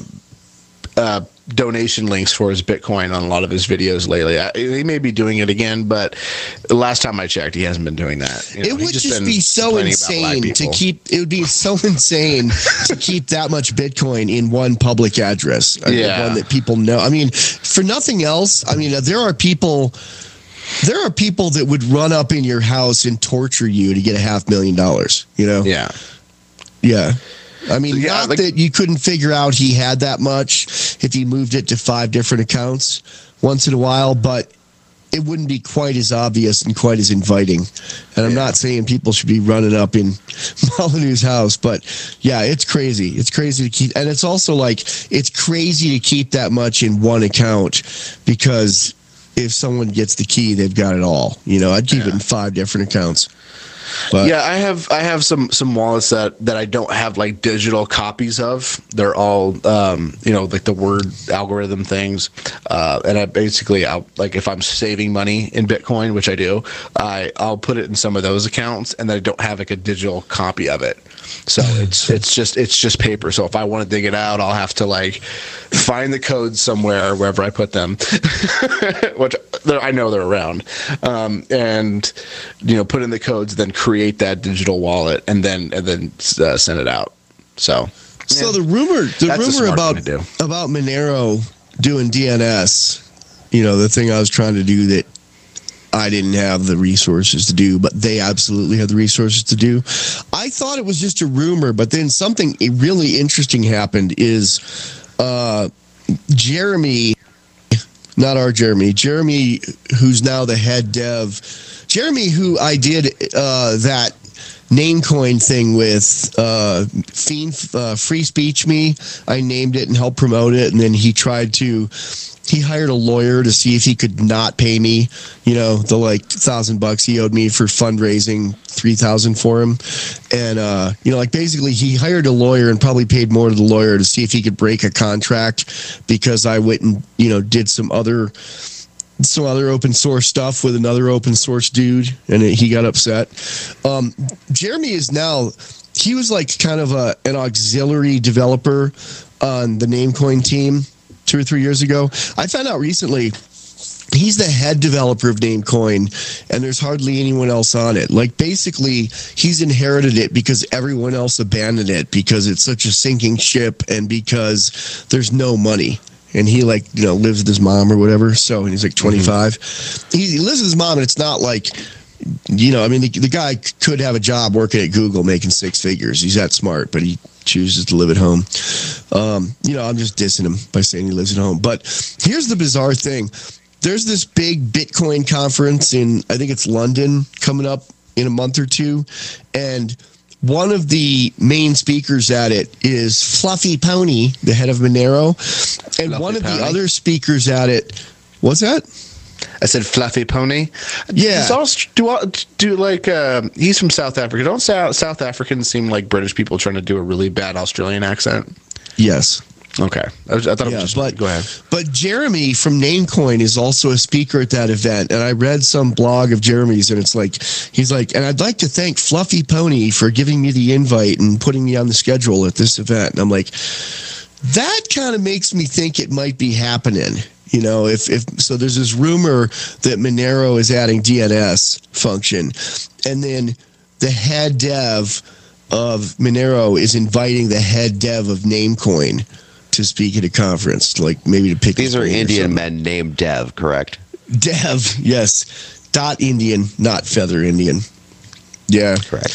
donation links for his Bitcoin on a lot of his videos lately. He may be doing it again, but the last time I checked, he hasn't been doing that.
It would just be so insane to keep. It would be so insane to keep that much Bitcoin in one public address. One that people know. I mean, for nothing else. I mean, there are people that would run up in your house and torture you to get $500,000. Yeah. I mean, that you couldn't figure out he had that much if he moved it to 5 different accounts once in a while, but it wouldn't be quite as obvious and quite as inviting. And I'm not saying people should be running up in Molyneux's house, but yeah, it's crazy. It's crazy to keep, and it's also like, it's crazy to keep that much in one account, because if someone gets the key, they've got it all. I'd keep it in 5 different accounts. But
yeah, I have some wallets that I don't have like digital copies of. They're all like the word algorithm things, and I basically, like if I'm saving money in Bitcoin, which I do, I'll put it in some of those accounts, and then I don't have like a digital copy of it. So it's just paper. So if I want to dig it out, I'll have to like find the codes somewhere wherever I put them, which I know they're around, and put in the codes, then create that digital wallet, and then send it out. So
So the rumor about Monero doing DNS, the thing I was trying to do that I didn't have the resources to do, but they absolutely had the resources to do. I thought it was just a rumor, but then something really interesting happened is Jeremy, not our Jeremy, who's now the head dev, Jeremy, who I did that Namecoin thing with Feens, Free Speech Me. I named it and helped promote it, and then he hired a lawyer to see if he could not pay me, the $1,000 he owed me for fundraising, $3,000 for him. And, basically he hired a lawyer and probably paid more to the lawyer to see if he could break a contract because I went and, did some other open source stuff with another open source dude, and he got upset. Jeremy is now, he was like kind of an auxiliary developer on the Namecoin team 2 or 3 years ago. I found out recently he's the head developer of Namecoin, and there's hardly anyone else on it. Like, basically, he's inherited it because everyone else abandoned it because it's such a sinking ship and because there's no money. And he lives with his mom or whatever. So, and he's like 25. Mm-hmm. He lives with his mom, and it's not like, the guy could have a job working at Google making 6 figures. He's that smart, but he chooses to live at home. I'm just dissing him by saying he lives at home. But here's the bizarre thing. There's this big Bitcoin conference in, I think it's London, coming up in a month or two. And one of the main speakers at it is Fluffy Pony, the head of Monero. And
Fluffy
one of
Pony.
the other speakers at it, what's that?
I said Fluffy Pony.
Yeah.
He's also, he's from South Africa. Don't South Africans seem like British people trying to do a really bad Australian accent?
Yes.
Okay. I thought it was just, go ahead.
But Jeremy from Namecoin is also a speaker at that event. And I read some blog of Jeremy's, and it's like, he's like, and I'd like to thank Fluffy Pony for giving me the invite and putting me on the schedule at this event. And I'm like, that kind of makes me think it might be happening. If so, there's this rumor that Monero is adding DNS function, and then the head dev of Monero is inviting the head dev of Namecoin to speak at a conference, maybe to pick.
These are Indian men named Dev, correct?
Dev, yes. Indian, not feather Indian. Yeah,
correct.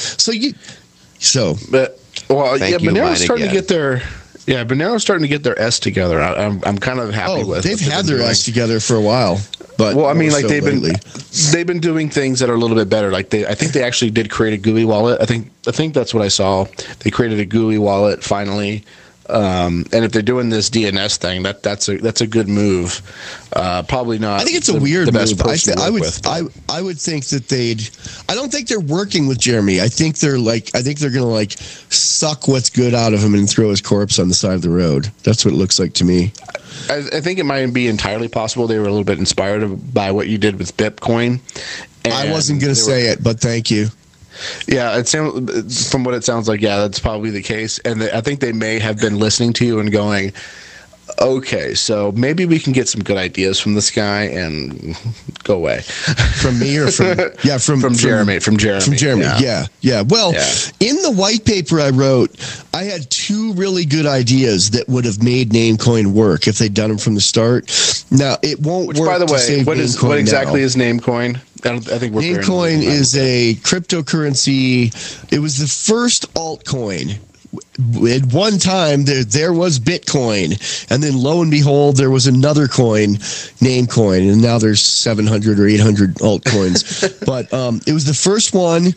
Monero's starting to get their. Yeah, Monero's starting to get their S together. I'm kind of happy with.
They've had their S together for a while, but
they've been doing things that are a little bit better. I think they actually did create a GUI wallet. I think that's what I saw. They created a GUI wallet finally. And if they're doing this DNS thing, that's a good move. Probably not.
I think it's a weird move.
I
would think that I don't think they're working with Jeremy. I think they're gonna suck what's good out of him and throw his corpse on the side of the road. That's what it looks like to me.
I think it might be entirely possible they were a little bit inspired by what you did with Bitcoin.
I wasn't gonna say it, but thank you.
Yeah, from what it sounds like, yeah, that's probably the case. And I think they may have been listening to you and going, okay, so maybe we can get some good ideas from this guy and go away.
From me or from
Jeremy? From Jeremy.
Yeah. Well, in the white paper I wrote, I had 2 really good ideas that would have made Namecoin work if they'd done them from the start. Now, it won't work.
By the way, what exactly
now.
is Namecoin? I think
Namecoin is a cryptocurrency. It was the first altcoin. At one time, there was Bitcoin, and then lo and behold, there was another coin, Namecoin, and now there's 700 or 800 altcoins. But it was the first one.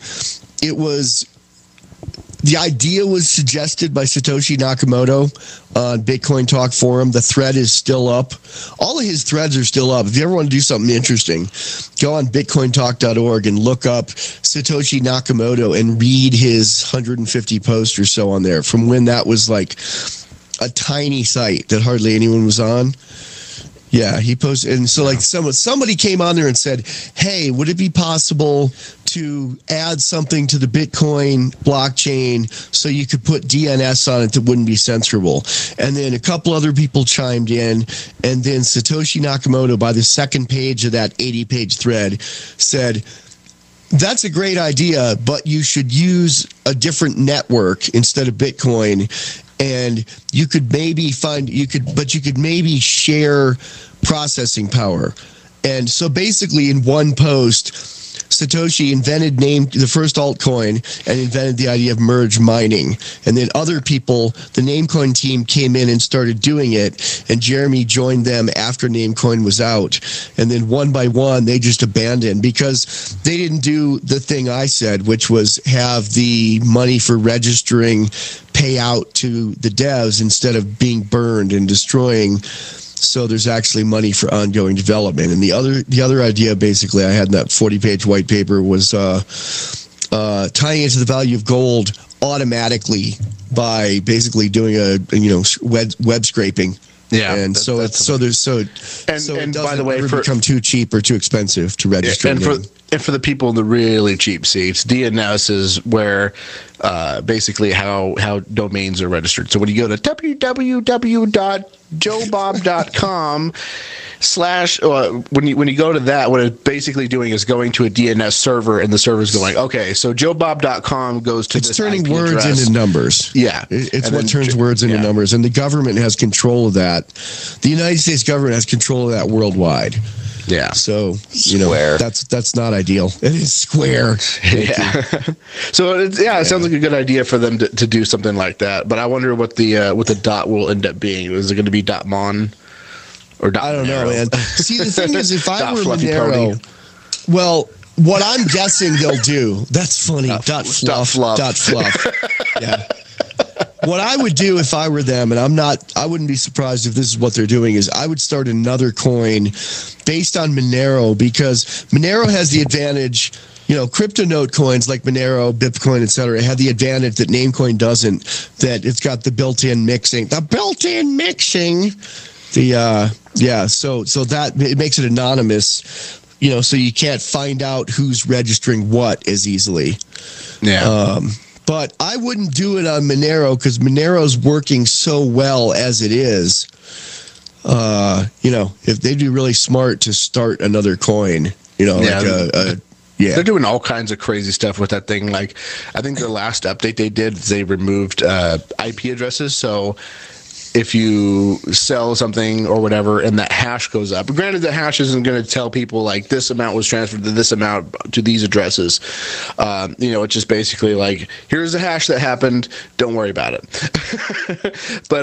The idea was suggested by Satoshi Nakamoto on Bitcoin Talk Forum. The thread is still up. All of his threads are still up. If you ever want to do something interesting, go on bitcointalk.org and look up Satoshi Nakamoto and read his 150 posts or so on there from when that was like a tiny site that hardly anyone was on. Yeah, he posted, and so somebody came on there and said, "Hey, would it be possible to add something to the Bitcoin blockchain so you could put DNS on it that wouldn't be censorable?" And then a couple other people chimed in, and then Satoshi Nakamoto, by the second page of that 80-page thread, said, "That's a great idea, but you should use a different network instead of Bitcoin." and you could maybe share processing power. And so basically in one post, Satoshi invented the first altcoin and invented the idea of merge mining. And then other people, the Namecoin team, came in and started doing it. And Jeremy joined them after Namecoin was out. And then one by one, they just abandoned because they didn't do the thing I said, which was have the money for registering pay out to the devs instead of being burned and destroying. So there's actually money for ongoing development. And the other idea, basically, I had in that 40-page white paper was tying it to the value of gold automatically by basically doing web scraping.
Yeah,
and it doesn't
by the way,
ever become too cheap or too expensive to register.
And for the people in the really cheap seats, DNS is where basically how domains are registered. So when you go to www.joebob.com when you go to that, what it's basically doing is going to a DNS server, and the server's going, okay, so joebob.com goes to this
turning
IP
words
address.
into numbers.
Yeah.
It's what turns words into numbers, and the government has control of that. The United States government has control of that worldwide.
Yeah.
So,
Square.
that's not ideal. It is Square.
Yeah. So it sounds like a good idea for them to do something like that. But I wonder what the dot will end up being. Is it going to be .mon or .monero?
I don't know, man. See, the thing is, if I were
Monero,
well, what I'm guessing they'll do. That's funny. .fluff. Yeah. What I would do if I were them, and I wouldn't be surprised if this is what they're doing, is I would start another coin based on Monero, because Monero has the advantage, crypto note coins like Monero, Bitcoin, etc. have the advantage that Namecoin doesn't, that it's got the built-in mixing. So that it makes it anonymous, so you can't find out who's registering what as easily.
Yeah.
But I wouldn't do it on Monero because Monero's working so well as it is. If they'd be really smart to start another coin, They're
doing all kinds of crazy stuff with that thing. Like, I think the last update they did, they removed IP addresses. So if you sell something or whatever and that hash goes up, granted the hash isn't going to tell people like this amount was transferred to this amount to these addresses. It's just basically like, here's the hash that happened, don't worry about it. But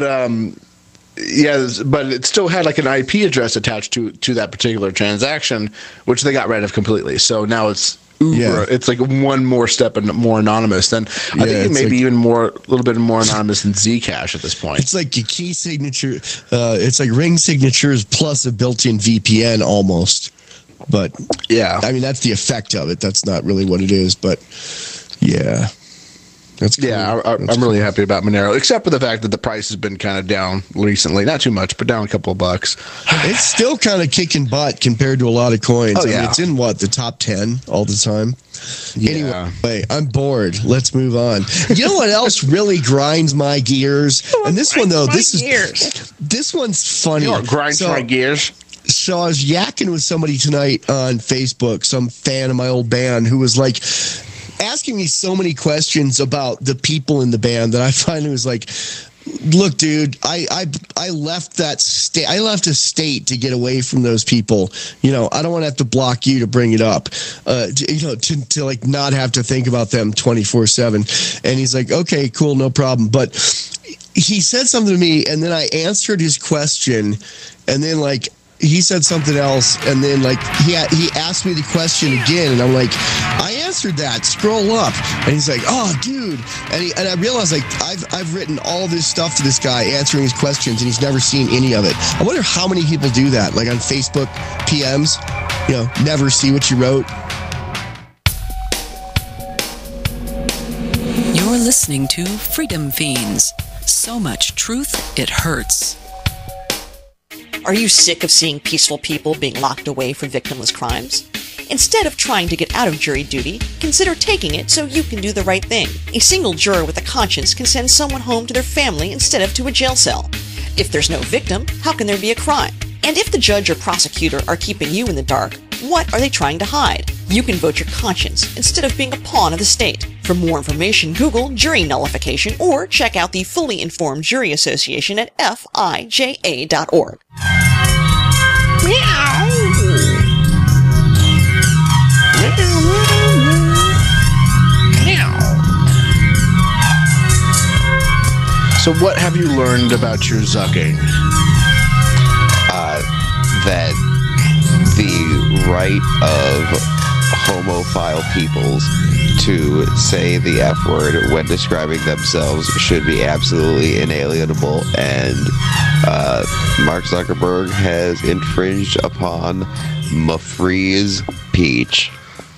it still had like an IP address attached to that particular transaction, which they got rid of completely. So now it's it's like one more step and more anonymous than I think it may be even a little bit more anonymous than Zcash at this point.
It's like a key signature. It's like ring signatures plus a built-in VPN almost. But
yeah,
I mean that's the effect of it. That's not really what it is. But yeah. That's cool.
Yeah, I'm really happy about Monero, except for the fact that the price has been kind of down recently. Not too much, but down a couple of bucks.
It's still kind of kicking butt compared to a lot of coins.
Oh, yeah.
I mean, it's in the top 10 all the time.
Yeah.
Anyway, I'm bored. Let's move on. You know what else really grinds my gears? And this one, though, this one's funny.
Grinds my gears.
So I was yakking with somebody tonight on Facebook, some fan of my old band, who was like asking me so many questions about the people in the band that I finally was like, look, dude, I left that state. I left a state to get away from those people. I don't want to have to block you to bring it up, to like not have to think about them 24/7. And he's like, okay, cool, no problem. But he said something to me, and then I answered his question, and then like he said something else, and then like he asked me the question again, and I'm like, I answered that. Scroll up, and he's like, oh, dude, and I realized like I've written all this stuff to this guy answering his questions, and he's never seen any of it. I wonder how many people do that, like on Facebook PMs, never see what you wrote.
You're listening to Freedom Feens. So much truth, it hurts.
Are you sick of seeing peaceful people being locked away for victimless crimes? Instead of trying to get out of jury duty, consider taking it so you can do the right thing. A single juror with a conscience can send someone home to their family instead of to a jail cell. If there's no victim, how can there be a crime? And if the judge or prosecutor are keeping you in the dark, what are they trying to hide? You can vote your conscience instead of being a pawn of the state. For more information, Google jury nullification or check out the Fully Informed Jury Association at fija.org.
So what have you learned about your zucking?
That the right of homophile peoples to say the F word when describing themselves should be absolutely inalienable, and Mark Zuckerberg has infringed upon Mafree's peach.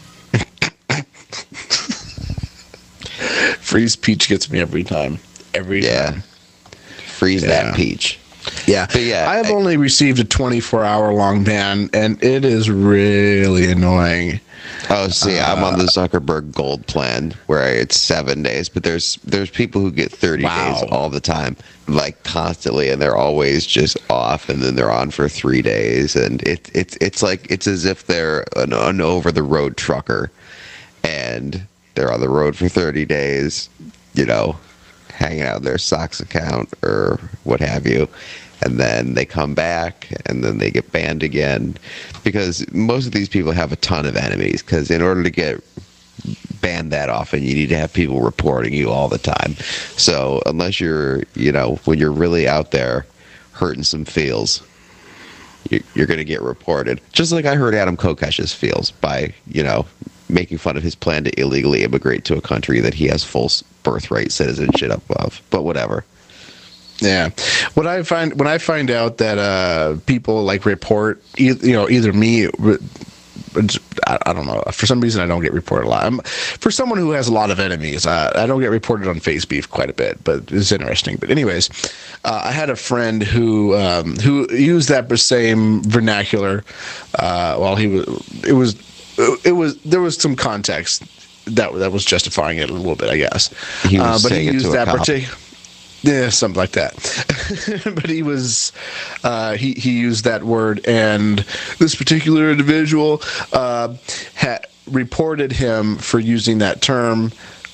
Freeze peach gets me every time. Every time.
Freeze that peach.
Yeah.
But yeah,
I have only received a 24-hour long ban, and it is really annoying.
Oh, see, I'm on the Zuckerberg Gold plan where it's 7 days, but there's people who get 30 days all the time, like constantly, and they're always just off, and then they're on for 3 days, and it's like it's as if they're an over-the-road trucker, and they're on the road for 30 days, you know, hanging out their Socks account or what have you, and then they come back and then they get banned again, because most of these people have a ton of enemies, because in order to get banned that often you need to have people reporting you all the time. So unless you're, you know, when you're really out there hurting some feels, you're going to get reported. Just like I hurt Adam Kokesh's feels by, you know, making fun of his plan to illegally immigrate to a country that he has full birthright citizenship of. But whatever.
Yeah. When I find out that people like report, either me, I don't know. For some reason, I don't get reported a lot. For someone who has a lot of enemies, I don't get reported on Face Beef quite a bit, but it's interesting. But anyways, I had a friend who used that same vernacular while there was some context that was justifying it a little bit, I guess. But he used that particular. Yeah, something like that. But he he used that word, and this particular individual had reported him for using that term,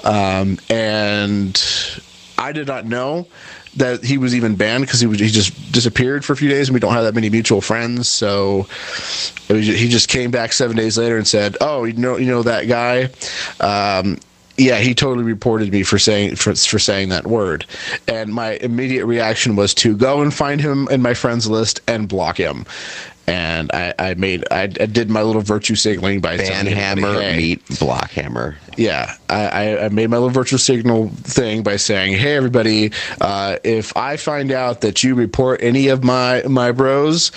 and I did not know that he was even banned, because he just disappeared for a few days, and we don't have that many mutual friends. So he just came back 7 days later and said, "Oh, you know that guy." Yeah, he totally reported me for saying that word, and my immediate reaction was to go and find him in my friends list and block him. And I did my little virtue signaling by
ban
saying,
hammer,
hey,
meet block hammer.
Yeah, I made my little virtual signal thing by saying, "Hey, everybody, if I find out that you report any of my bros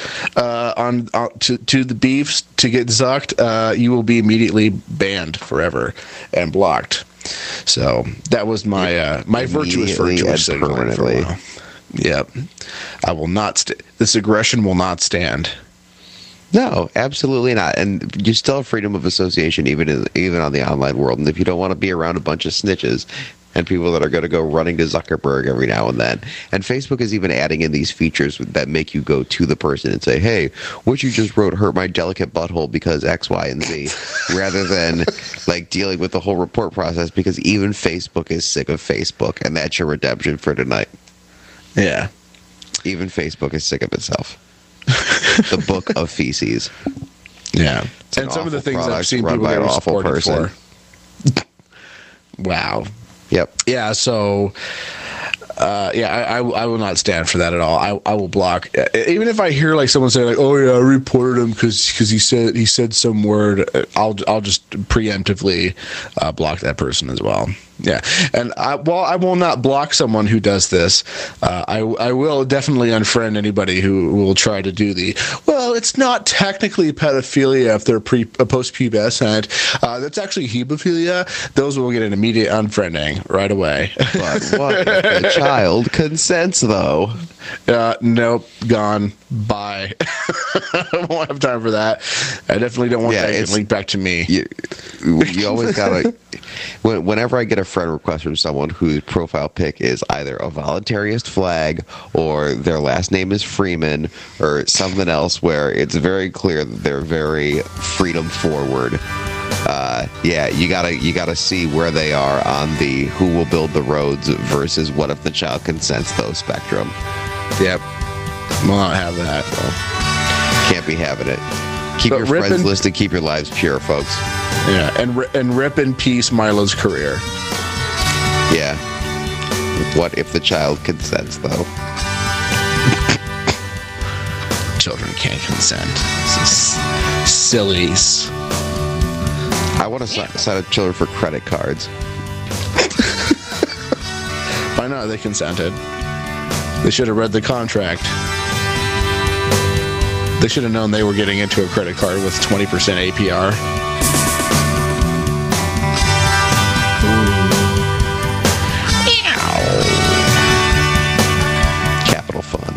to the beefs to get zucked, you will be immediately banned forever and blocked." So that was my my virtuous signaling for a while. Yep, I will not. This aggression will not stand.
No, absolutely not. And you still have freedom of association even on the online world. And if you don't want to be around a bunch of snitches and people that are going to go running to Zuckerberg every now and then. And Facebook is even adding in these features that make you go to the person and say, "Hey, what you just wrote hurt my delicate butthole because X, Y, and Z," rather than like dealing with the whole report process, because even Facebook is sick of Facebook, and that's your redemption for tonight.
Yeah.
Even Facebook is sick of itself. The book of feces.
Yeah. And some of the things I've seen people get supported for. Wow.
Yep.
Yeah, so I will not stand for that at all. I will block. Even if I hear like someone say like, "Oh yeah, I reported him because he said some word," I'll just preemptively block that person as well. Yeah, and I will not block someone who does this. I will definitely unfriend anybody who will try to do well, it's not technically pedophilia if they're post-pubescent. That's actually hebephilia. Those will get an immediate unfriending right away.
But what if the child consents, though?
Nope, gone. Bye. I won't have time for that. I definitely don't want that linked back to me.
You always gotta. Whenever I get a friend request from someone whose profile pic is either a voluntarist flag or their last name is Freeman or something else where it's very clear that they're very freedom forward, Yeah, you gotta see where they are on the who will build the roads versus what if the child consents though spectrum.
Yep. We'll not have that.
Can't be having it. Keep your friends list and keep your lives pure, folks.
Yeah, and rip in peace Milo's career.
Yeah. What if the child consents though?
Children can't consent. This is sillies.
I want to sign up children for credit cards.
Why not? They consented. They should have read the contract. They should have known they were getting into a credit card with 20% APR.
Capital fun.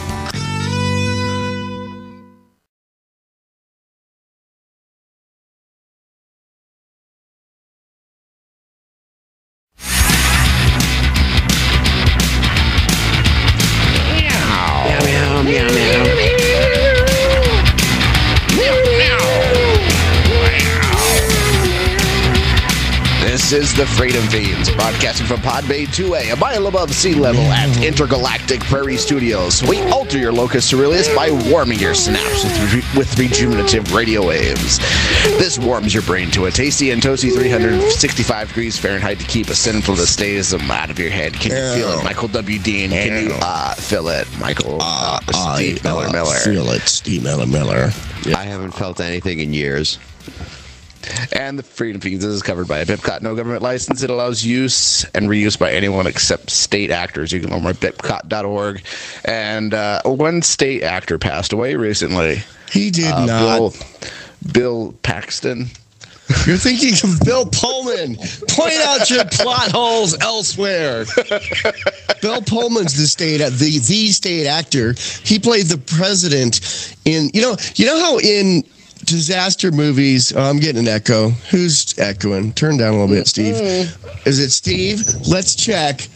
This is the Freedom Feens, broadcasting from Pod Bay 2A, a mile above sea level at Intergalactic Prairie Studios. We alter your locus ceruleus by warming your synapse with rejuvenative radio waves. This warms your brain to a tasty and toasty 365 degrees Fahrenheit to keep a sinful escapism out of your head. Can you feel it, Michael W. Dean? Can you feel it, Michael Steve Miller?
Feel it, Steve Miller.
Yeah. I haven't felt anything in years.
And the Freedom Feens is covered by a BIPCOT no government license. It allows use and reuse by anyone except state actors. You can learn more at bipcot.org. And one state actor passed away recently.
He did not.
Bill Paxton.
You're thinking of Bill Pullman. Point out your plot holes elsewhere. Bill Pullman's the state actor. He played the president in you know how in disaster movies. I'm getting an echo. Who's echoing? Turn down a little bit, Steve. Is it Steve? Let's check.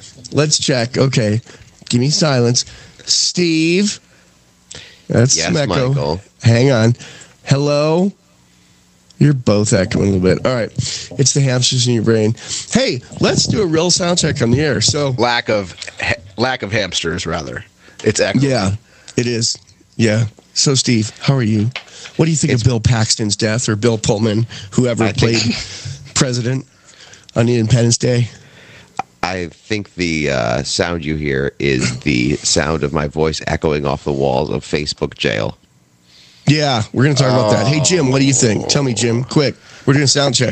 Okay. Give me silence. Steve. That's
yes,
some echo.
Michael.
Hang on. Hello? You're both echoing a little bit. All right. It's the hamsters in your brain. Hey, let's do a real sound check on the air. So
lack of hamsters, rather. It's echoing.
Yeah, it is. Yeah. So, Steve, how are you? What do you think of Bill Paxton's death, or Bill Pullman, whoever played president on Independence Day?
I think the sound you hear is the sound of my voice echoing off the walls of Facebook jail.
Yeah, we're going to talk about that. Hey, Jim, what do you think? Tell me, Jim, quick. We're doing a sound check.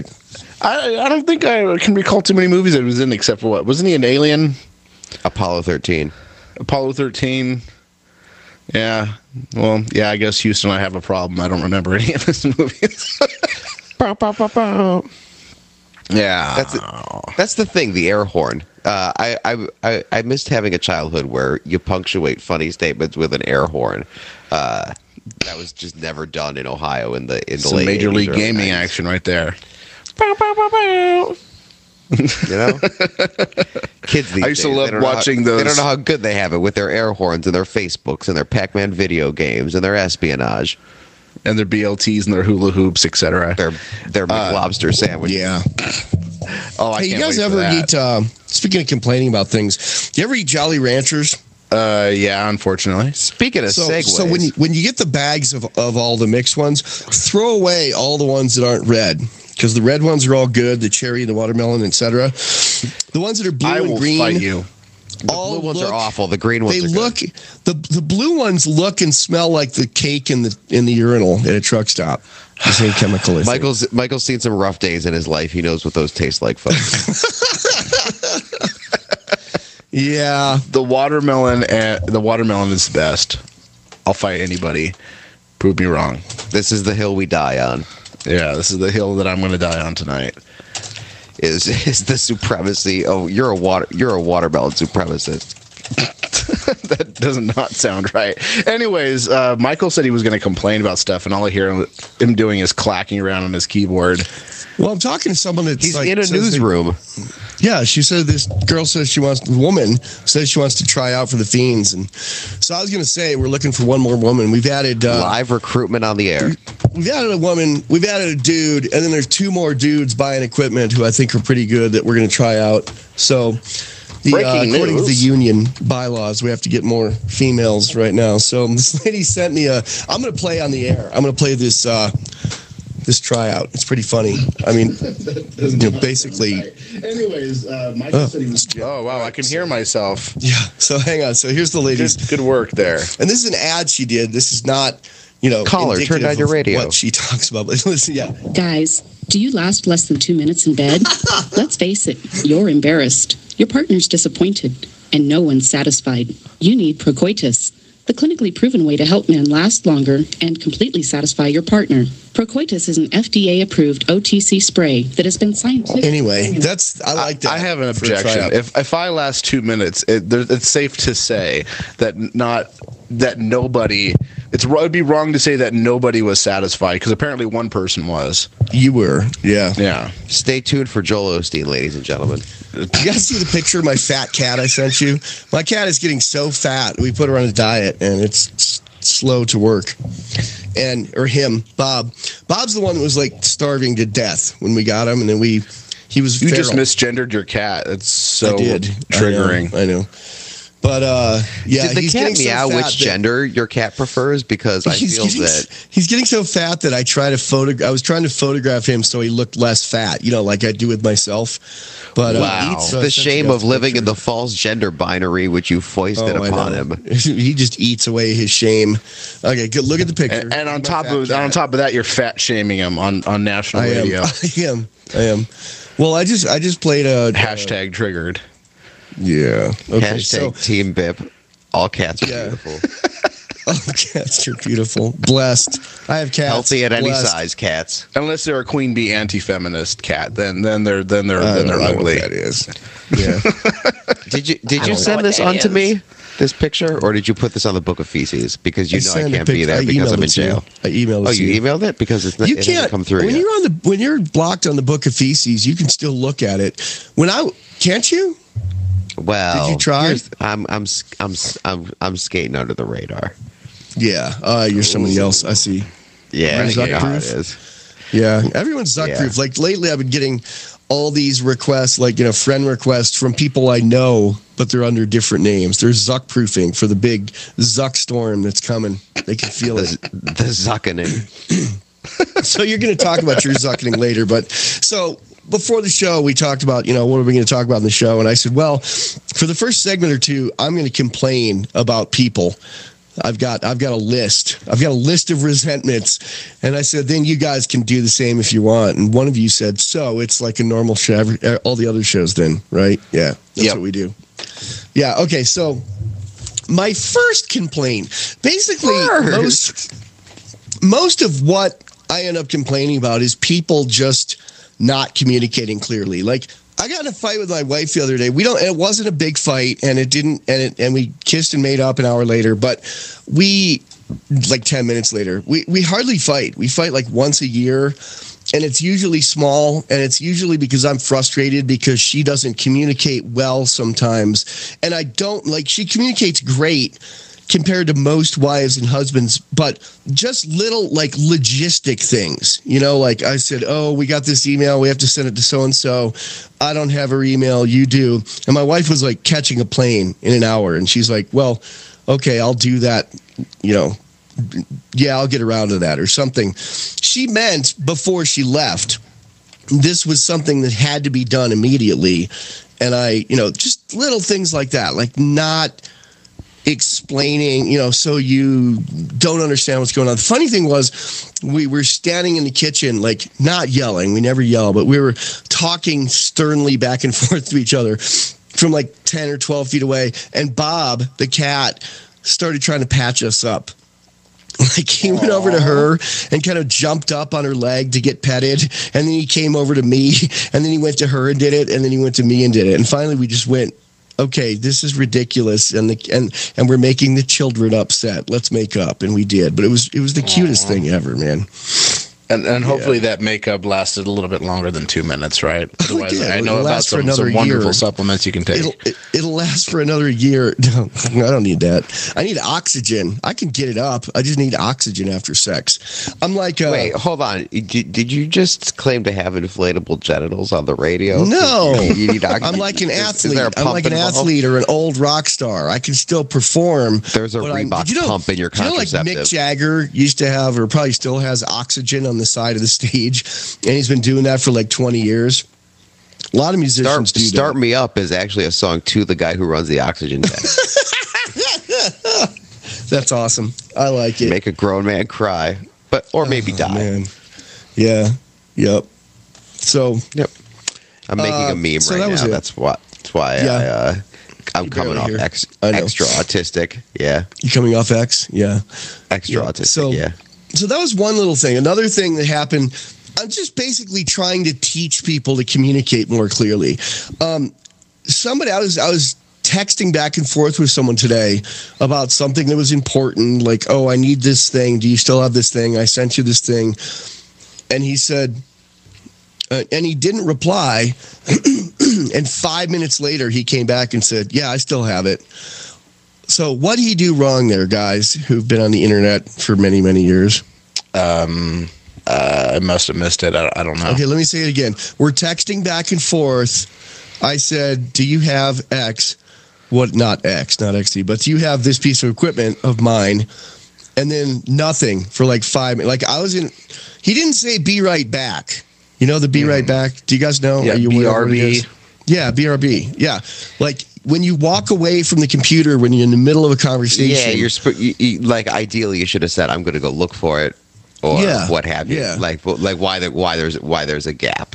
I don't think I can recall too many movies that he was in, except for what? Wasn't he an alien?
Apollo 13.
Apollo 13. Yeah. Well, yeah, I guess Houston and I have a problem. I don't remember any of his movies. Yeah.
That's the thing, the air horn. I missed having a childhood where you punctuate funny statements with an air horn. That was just never done in Ohio in the
Some
late
Major
80s,
League
early
Gaming
90s.
action right there.
You know? Kids these
I used to
days,
love
they don't know
watching
They
those.
don't know how good they have it with their air horns and their Facebooks and their Pac-Man video games and their espionage.
And their BLTs and their hula hoops, etc.
Their lobster sandwich.
Yeah.
Oh, I
Hey, you
can't
guys
wait for
ever
that.
eat, speaking of complaining about things, do you ever eat Jolly Ranchers?
Yeah, unfortunately.
Speaking of segues.
So when you get the bags of all the mixed ones, throw away all the ones that aren't red, because the red ones are all good, the cherry, the watermelon, etc. The ones that are blue
I
and
will
green,
fight you.
The blue ones are awful. The green ones
they
are
look
good.
the blue ones look and smell like the cake in the urinal at a truck stop. The same chemical.
Michael's seen some rough days in his life. He knows what those taste like, folks.
Yeah,
The watermelon is the best. I'll fight anybody. Prove me wrong.
This is the hill we die on.
Yeah, this is the hill that I'm going to die on tonight.
Is the supremacy? Oh, you're a watermelon supremacist.
That does not sound right. Anyways, Michael said he was going to complain about stuff, and all I hear him doing is clacking around on his keyboard.
Well, I'm talking to someone that's
He's in a newsroom.
Yeah, she said this girl says the woman says she wants to try out for the Feens. And so I was going to say, we're looking for one more woman. We've added...
live recruitment on the air.
We've added a woman, we've added a dude, and then there's 2 more dudes buying equipment who I think are pretty good that we're going to try out. So... according to the union bylaws, we have to get more females right now. So this lady sent me I'm going to play on the air. I'm going to play this this tryout. It's pretty funny. I mean, basically.
Anyways, Michael said he was.
Oh wow, I can hear myself.
Yeah. So hang on. So here's the ladies.
Good work there.
And this is an ad she did. This is not,
caller, turn down your radio.
What she talks about. But listen, yeah.
Guys, do you last less than 2 minutes in bed? Let's face it, you're embarrassed. Your partner's disappointed, and no one's satisfied. You need Procoitus, the clinically proven way to help men last longer and completely satisfy your partner. Procoitus is an FDA-approved OTC spray that has been scientific.
Anyway, I like that.
I have an objection. If I last 2 minutes, it's safe to say that nobody. It would be wrong to say that nobody was satisfied because apparently one person was.
You were, yeah.
Yeah.
Stay tuned for Joel Osteen, ladies and gentlemen.
You guys see the picture of my fat cat I sent you? My cat is getting so fat. We put her on a diet, and it's slow to work. Or him, Bob. Bob's the one that was like starving to death when we got him, and then he was
You
feral.
just misgendered your cat. It's so
I did.
triggering.
I know. But yeah,
did the
he's
cat
getting
meow
so fat
which gender your cat prefers? Because I feel that
he's getting so fat that I was trying to photograph him so he looked less fat, like I do with myself. But
wow, the shame of living in the false gender binary which you foisted upon him.
He just eats away his shame. Okay, good. Look at the picture.
And on top of that, you're fat shaming him on national radio.
I am. Well, I just played a
hashtag triggered.
Yeah. Okay,
hashtag Team BIP. All cats are beautiful.
All cats are beautiful. Blessed. I have cats.
Healthy at any size cats.
Unless they're a queen bee anti-feminist cat, then they're ugly.
That is. Yeah.
Did you send this on to me? This picture, or did you put this on the Book of Feces? Because I can't be there because I'm in jail.
I emailed it.
Oh, you emailed it because it hasn't come through
when
yet.
When you're blocked on the Book of Feces, you can still look at it. Can't you?
Well,
did you try?
I'm skating under the radar.
Yeah. You're somebody else. I see.
Yeah,
I know how it
is.
Yeah, everyone's Zuck-proof. Like lately, I've been getting all these requests, friend requests from people I know, but they're under different names. They're Zuck-proofing for the big Zuck storm that's coming. They can feel it.
The Zuckening.
So you're going to talk about your Zuckening later, but so. Before the show, we talked about, what are we going to talk about in the show? And I said, well, for the first segment or two, I'm going to complain about people. I've got a list. I've got a list of resentments. And I said, then you guys can do the same if you want. And one of you said, so it's like a normal show, all the other shows then, right? Yeah, that's what we do. Yeah, okay, so my first complaint, basically most of what I end up complaining about is people just not communicating clearly. Like, I got in a fight with my wife the other day. It wasn't a big fight, and and we kissed and made up an hour later, but we, like 10 minutes later, we hardly fight. We fight like once a year, and it's usually small, and it's usually because I'm frustrated because she doesn't communicate well sometimes. And she communicates great compared to most wives and husbands, but just little logistic things, like I said, oh, we got this email, we have to send it to so-and-so. I don't have her email, you do. And my wife was like catching a plane in an hour. And she's like, well, okay, I'll do that. I'll get around to that or something. She meant before she left, this was something that had to be done immediately. And I, just little things like that, like not explaining, so you don't understand what's going on. The funny thing was we were standing in the kitchen, not yelling. We never yell, but we were talking sternly back and forth to each other from 10 or 12 feet away. And Bob, the cat, started trying to patch us up. He went over to her and kind of jumped up on her leg to get petted. And then he came over to me, and then he went to her and did it. And then he went to me and did it. And finally we just went, okay, this is ridiculous, and we're making the children upset. Let's make up, and we did. But it was the cutest thing ever, man.
And hopefully that makeup lasted a little bit longer than 2 minutes, right? Otherwise, I know about some wonderful supplements you can take.
It'll last for another year. No, I don't need that. I need oxygen. I can get it up. I just need oxygen after sex. I'm like,
wait, hold on. Did you just claim to have inflatable genitals on the radio?
No,
you need oxygen.
I'm like an athlete. I'm like an athlete or an old rock star. I can still perform.
There's a Reebok pump in your contraceptive.
You know, like Mick Jagger used to have, or probably still has, oxygen on the side of the stage, and he's been doing that for like 20 years. A lot of musicians do that.
Start Me Up is actually a song to the guy who runs the oxygen tank.
That's awesome. I like it.
Make a grown man cry, or maybe die. Man.
Yeah. Yep. So.
Yep. I'm making a meme right now. That's why I'm coming off extra autistic. Yeah.
You coming off X? Yeah.
Extra autistic. Yeah.
So that was one little thing. Another thing that happened, I'm just basically trying to teach people to communicate more clearly. I was texting back and forth with someone today about something that was important, like, oh, I need this thing. Do you still have this thing? I sent you this thing. And he said, and he didn't reply. And 5 minutes later, he came back and said, yeah, I still have it. So what did he do wrong there, guys, who've been on the internet for many, many years?
I must have missed it. I don't know.
Okay, let me say it again. We're texting back and forth. I said, do you have X? What? Not XT, but do you have this piece of equipment of mine? And then nothing for like 5 minutes. Like he didn't say be right back. You know the be right back? Do you guys know?
Yeah, BRB.
Yeah, BRB. Yeah. Like when you walk away from the computer when you're in the middle of a conversation.
Yeah, like ideally you should have said, I'm going to go look for it. Or what have you? Yeah. Like why there's a gap.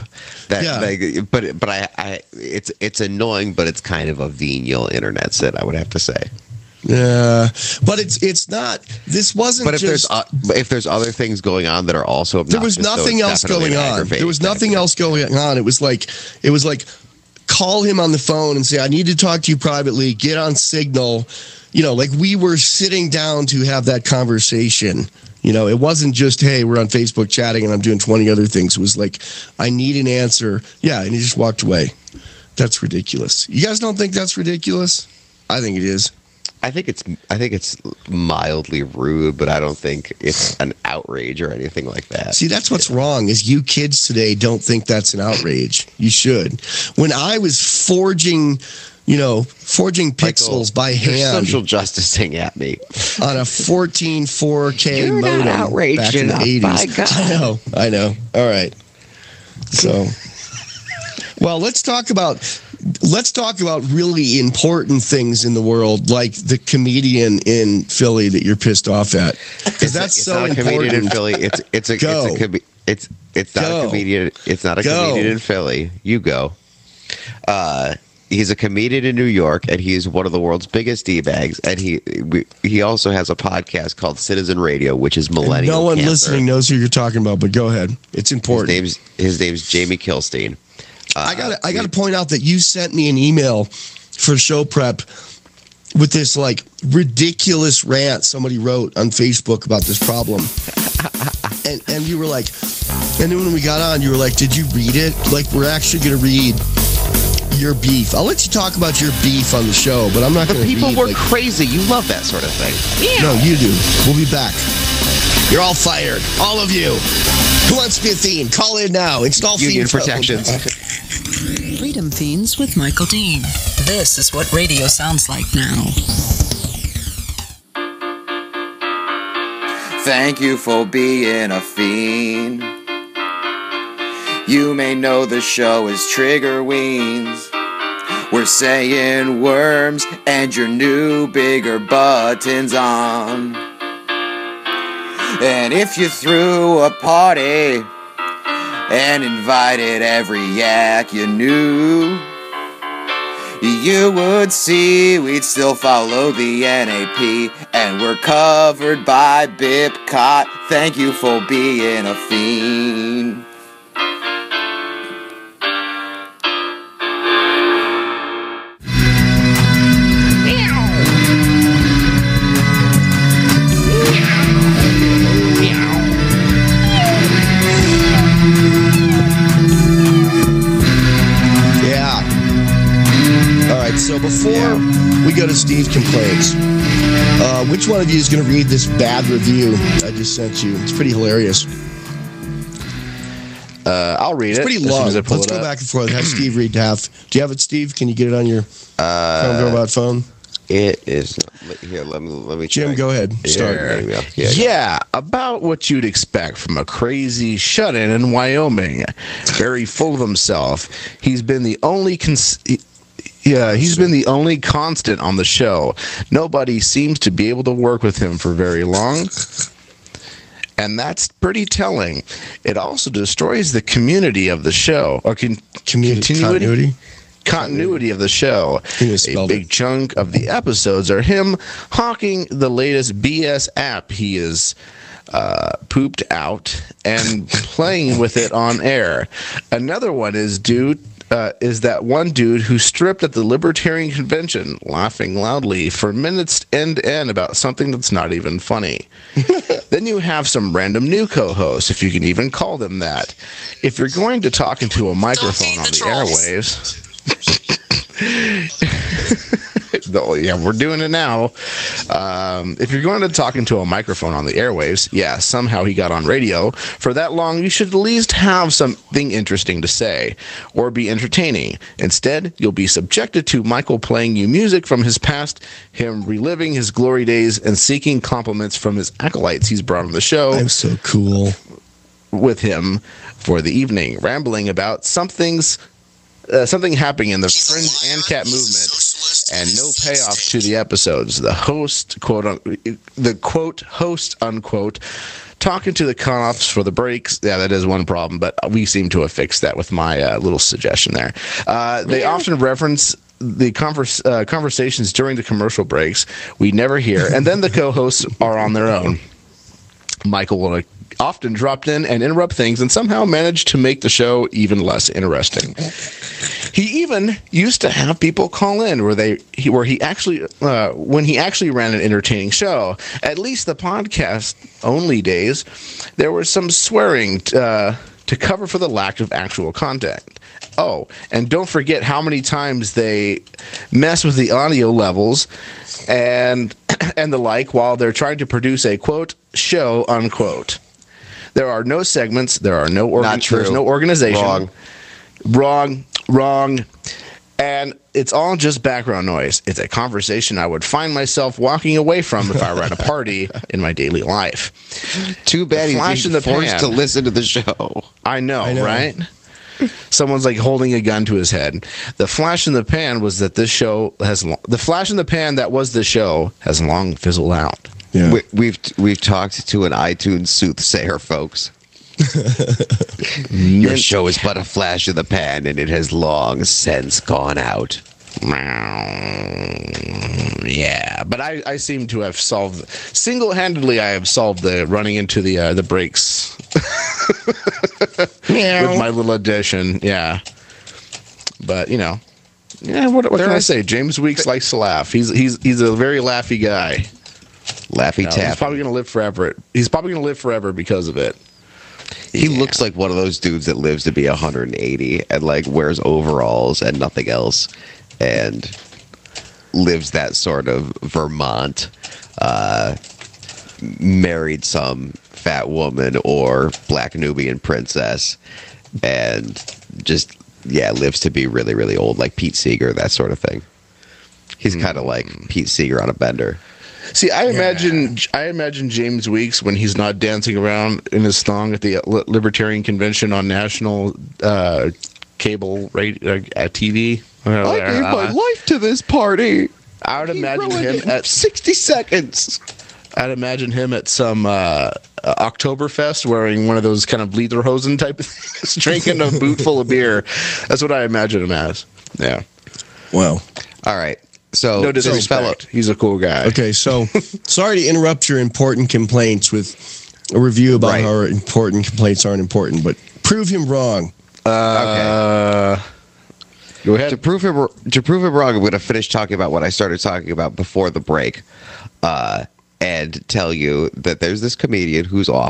It's annoying, but it's kind of a venial internet sit, I would have to say.
Yeah, but it's not. This wasn't.
But if there's other things going on that are also obnoxious,
there was nothing else going on. There was nothing else going on. It was like call him on the phone and say, I need to talk to you privately. Get on Signal. You know, like we were sitting down to have that conversation. You know, it wasn't just, hey, we're on Facebook chatting and I'm doing 20 other things. It was like, I need an answer. Yeah, and he just walked away. That's ridiculous. You guys don't think that's ridiculous? I think it is.
I think it's mildly rude, but I don't think it's an outrage or anything like that.
See, that's what's wrong is you kids today don't think that's an outrage. You should. When I was forging pixels by hand.
You're social justicing at me.
On a 14 4K
you're
modem
not outraged
back in the 80s.
By God.
I know. All right. So, well, let's talk about really important things in the world, like the comedian in Philly that you're pissed off at. Because that's so important. It's not a comedian in Philly.
It's not a comedian. It's not a comedian in Philly. You go. He's a comedian in New York, and he is one of the world's biggest D-bags. And he also has a podcast called Citizen Radio, which is millennial.
No one listening knows who you're talking about, but go ahead. It's important.
His name's Jamie Kilstein.
I got to point out that you sent me an email for show prep with this like ridiculous rant somebody wrote on Facebook about this problem. And you were like, and then when we got on, you were like, did you read it? Like, we're actually going to read your beef. I'll let you talk about your beef on the show, but I'm not going to read.
People were crazy. You love that sort of thing.
Yeah. No, you do. We'll be back. You're all fired. All of you. Who wants to be a fiend? Call in now. Install
Union protections.
Freedom Fiends with Michael Dean. This is what radio sounds like now.
Thank you for being a fiend. You may know the show is Trigger Weens. We're saying worms and your new bigger buttons on. And if you threw a party and invited every yak you knew, you would see we'd still follow the NAP. And we're covered by BIPCOT. Thank you for being a fiend.
right, so before we go to Steve Complaints, which one of you is going to read this bad review I just sent you? It's pretty hilarious.
I'll read it.
It's pretty long. Let's go back and forth. Have Steve read half. Do you have it, Steve? Can you get it on your phone?
It is. Here, let me
Jim, go ahead. Start.
Yeah, about what you'd expect from a crazy shut-in in Wyoming. Very full of himself. He's been the only he's been the only constant on the show. Nobody seems to be able to work with him for very long. And that's pretty telling. It also destroys the community of the show. Or continuity of the show. A big chunk of the episodes are him hawking the latest BS app he is pooped out and playing with it on air. Another one is that one dude who stripped at the Libertarian Convention, laughing loudly for minutes end to end about something that's not even funny. Then you have some random new co-hosts, if you can even call them that. If you're going to talk into a microphone on the airwaves... yeah, we're doing it now. If you're going to talk into a microphone on the airwaves, somehow he got on radio for that long, you should at least have something interesting to say or be entertaining. Instead, you'll be subjected to Michael playing you music from his past, him reliving his glory days, and seeking compliments from his acolytes he's brought on the show.
I'm so cool.
With him for the evening, rambling about something happening in the fringe and cat movement, and no payoff to the episodes. The host, host unquote, talking to the cutoffs for the breaks. Yeah, that is one problem, but we seem to have fixed that with my little suggestion there. They often reference the conversations during the commercial breaks we never hear, and then the co-hosts are on their own. Michael will often dropped in and interrupt things and somehow managed to make the show even less interesting. He even used to have people call in when he actually ran an entertaining show. At least the podcast only days, there was some swearing to cover for the lack of actual content. Oh, and don't forget how many times they mess with the audio levels and the like while they're trying to produce a quote show unquote. There are no segments. There's no organization. Wrong. And it's all just background noise. It's a conversation I would find myself walking away from if I were at a party in my daily life.
Too bad he's being forced to listen to the show.
I know, right? Someone's like holding a gun to his head. The flash in the pan was that this show has the flash in the pan that was the show has long fizzled out.
Yeah.
We've talked to an iTunes soothsayer, folks. Your show is but a flash in the pan, and it has long since gone out.
Yeah, but I seem to have single-handedly. I have solved the running into the brakes with my little addition. Yeah, but what can I say? James Weeks likes to laugh. He's a very laughy guy.
Laffy Tap.
He's probably going to live forever. He's probably going to live forever because of it.
He looks like one of those dudes that lives to be 180 and wears overalls and nothing else, and lives that sort of Vermont, married some fat woman or black Nubian princess, and just lives to be really, really old, like Pete Seeger, that sort of thing. He's kind of like Pete Seeger on a bender.
See, I imagine James Weeks when he's not dancing around in his thong at the Libertarian Convention on national cable TV.
I gave my life to this party.
I would imagine him at
60 seconds.
I'd imagine him at some Oktoberfest wearing one of those kind of lederhosen type of things, drinking a boot full of beer. That's what I imagine him as. Yeah.
Well,
all right. So,
no disrespect. He's a cool guy.
Okay, so sorry to interrupt your important complaints with a review about how important complaints aren't important, but prove him wrong.
Okay.
Go ahead.
To prove him wrong, I'm going to finish talking about what I started talking about before the break, and tell you that there's this comedian who's awful,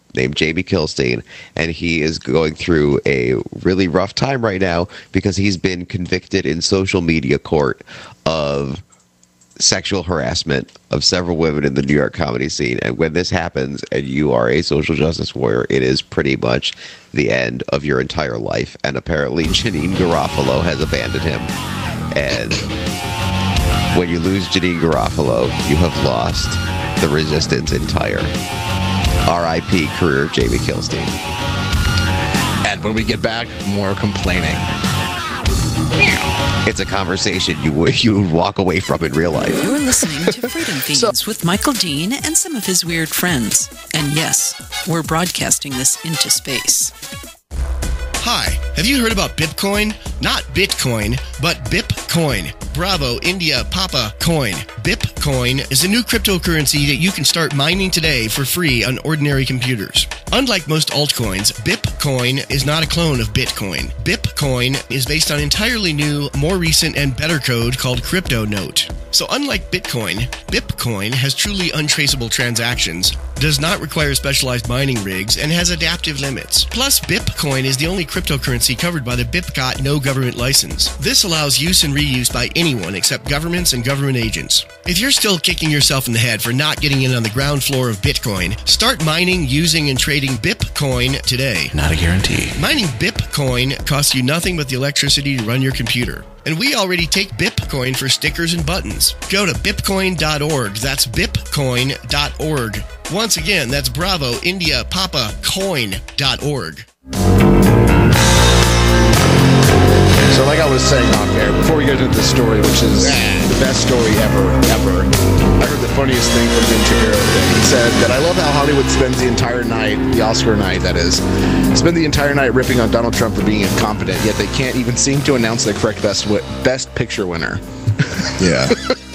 named Jamie Kilstein, and he is going through a really rough time right now because he's been convicted in social media court of sexual harassment of several women in the New York comedy scene. And when this happens and you are a social justice warrior, it is pretty much the end of your entire life. And apparently Janine Garofalo has abandoned him. And when you lose Janine Garofalo, you have lost the Resistance entire. R.I.P. career of Jamie Kilstein.
And when we get back, more complaining.
It's a conversation you would walk away from in real life.
You're listening to Freedom Feens with Michael Dean and some of his weird friends. And yes, we're broadcasting this into space.
Hi, have you heard about Bitcoin? Not Bitcoin, but Bipcoin. Bravo, India, Papa, Coin. Bipcoin is a new cryptocurrency that you can start mining today for free on ordinary computers. Unlike most altcoins, Bipcoin is not a clone of Bitcoin. Bipcoin is based on entirely new, more recent, and better code called Crypto Note. So unlike Bitcoin, Bipcoin has truly untraceable transactions, does not require specialized mining rigs, and has adaptive limits. Plus, Bipcoin is the only cryptocurrency covered by the BIPCOT no government license. This allows use and reuse by anyone except governments and government agents. If you're still kicking yourself in the head for not getting in on the ground floor of Bitcoin, start mining, using, and trading Bipcoin today.
Not a guarantee.
Mining Bipcoin costs you nothing but the electricity to run your computer. And we already take Bipcoin for stickers and buttons. Go to bipcoin.org. That's bipcoin.org. Once again, that's Bravo, India, Papa, coin.org.
So like I was saying off air, before we get into the story, which is the best story ever, I heard the funniest thing from Jim Shapiro today. He said that I love how Hollywood spends the entire night, the Oscar night that is, spend the entire night ripping on Donald Trump for being incompetent, yet they can't even seem to announce the correct best picture winner.
Yeah.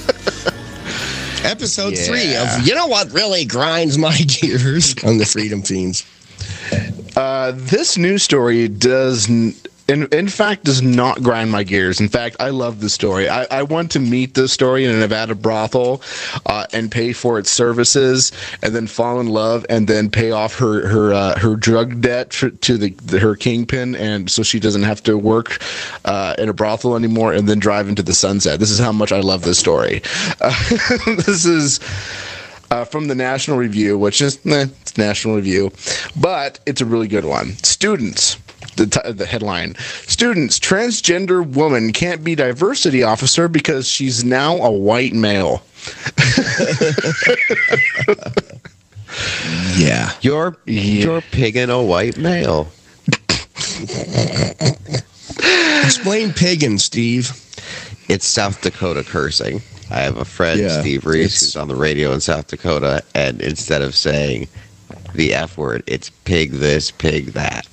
Episode 3 of You Know What Really Grinds My Gears on the Freedom Feens.
This news story does... In fact, does not grind my gears. In fact, I love the story. I want to meet this story in a Nevada brothel and pay for its services, and then fall in love, and then pay off her drug debt to her kingpin, and so she doesn't have to work in a brothel anymore, and then drive into the sunset. This is how much I love this story. This is from the National Review, which is it's National Review, but it's a really good one. Students. The headline: Students, transgender woman can't be diversity officer because she's now a white male.
Yeah.
You're pigging a white male.
Explain pigging, Steve.
It's South Dakota cursing. I have a friend, Steve Reese, who's on the radio in South Dakota, and instead of saying the F word, it's pig this, pig that.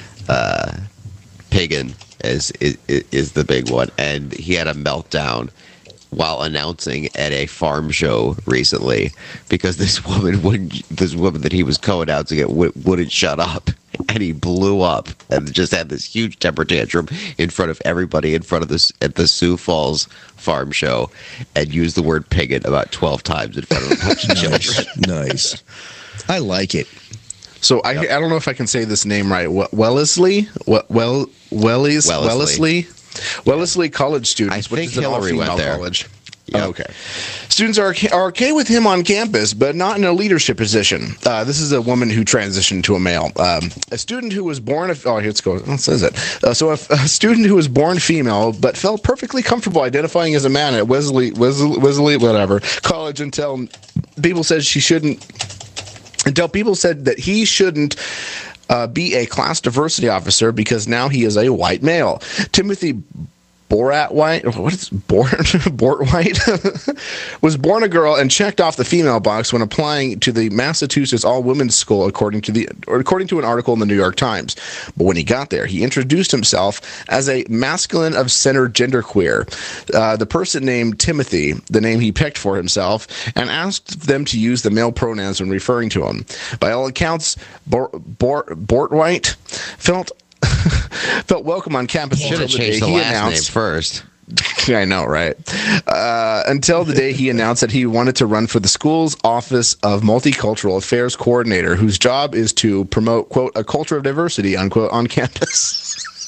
Piggin is the big one, and he had a meltdown while announcing at a farm show recently because this woman that he was co-announcing it wouldn't shut up, and he blew up and just had this huge temper tantrum in front of everybody in front of this at the Sioux Falls farm show, and used the word piggin about 12 times in front of a bunch of children.
Nice. I like it.
So I don't know if I can say this name right. Wellesley College students.
I think Hillary went there.
College. Yep. Okay. Students are okay with him on campus, but not in a leadership position. This is a woman who transitioned to a male. A student who was born... it says it. So a student who was born female, but felt perfectly comfortable identifying as a man at Wesley, whatever, college until people said she shouldn't... Until people said that he shouldn't be a class diversity officer because now he is a white male. Timothy Bort White was born a girl and checked off the female box when applying to the Massachusetts all-women's school, according to an article in the New York Times. But when he got there, he introduced himself as a masculine of center genderqueer. The person named Timothy, the name he picked for himself, and asked them to use the male pronouns when referring to him. By all accounts, Bort White felt welcome on campus.
Should have changed the last name first.
I know, right? Until the day he announced that he wanted to run for the school's Office of Multicultural Affairs Coordinator, whose job is to promote, quote, a culture of diversity, unquote, on campus.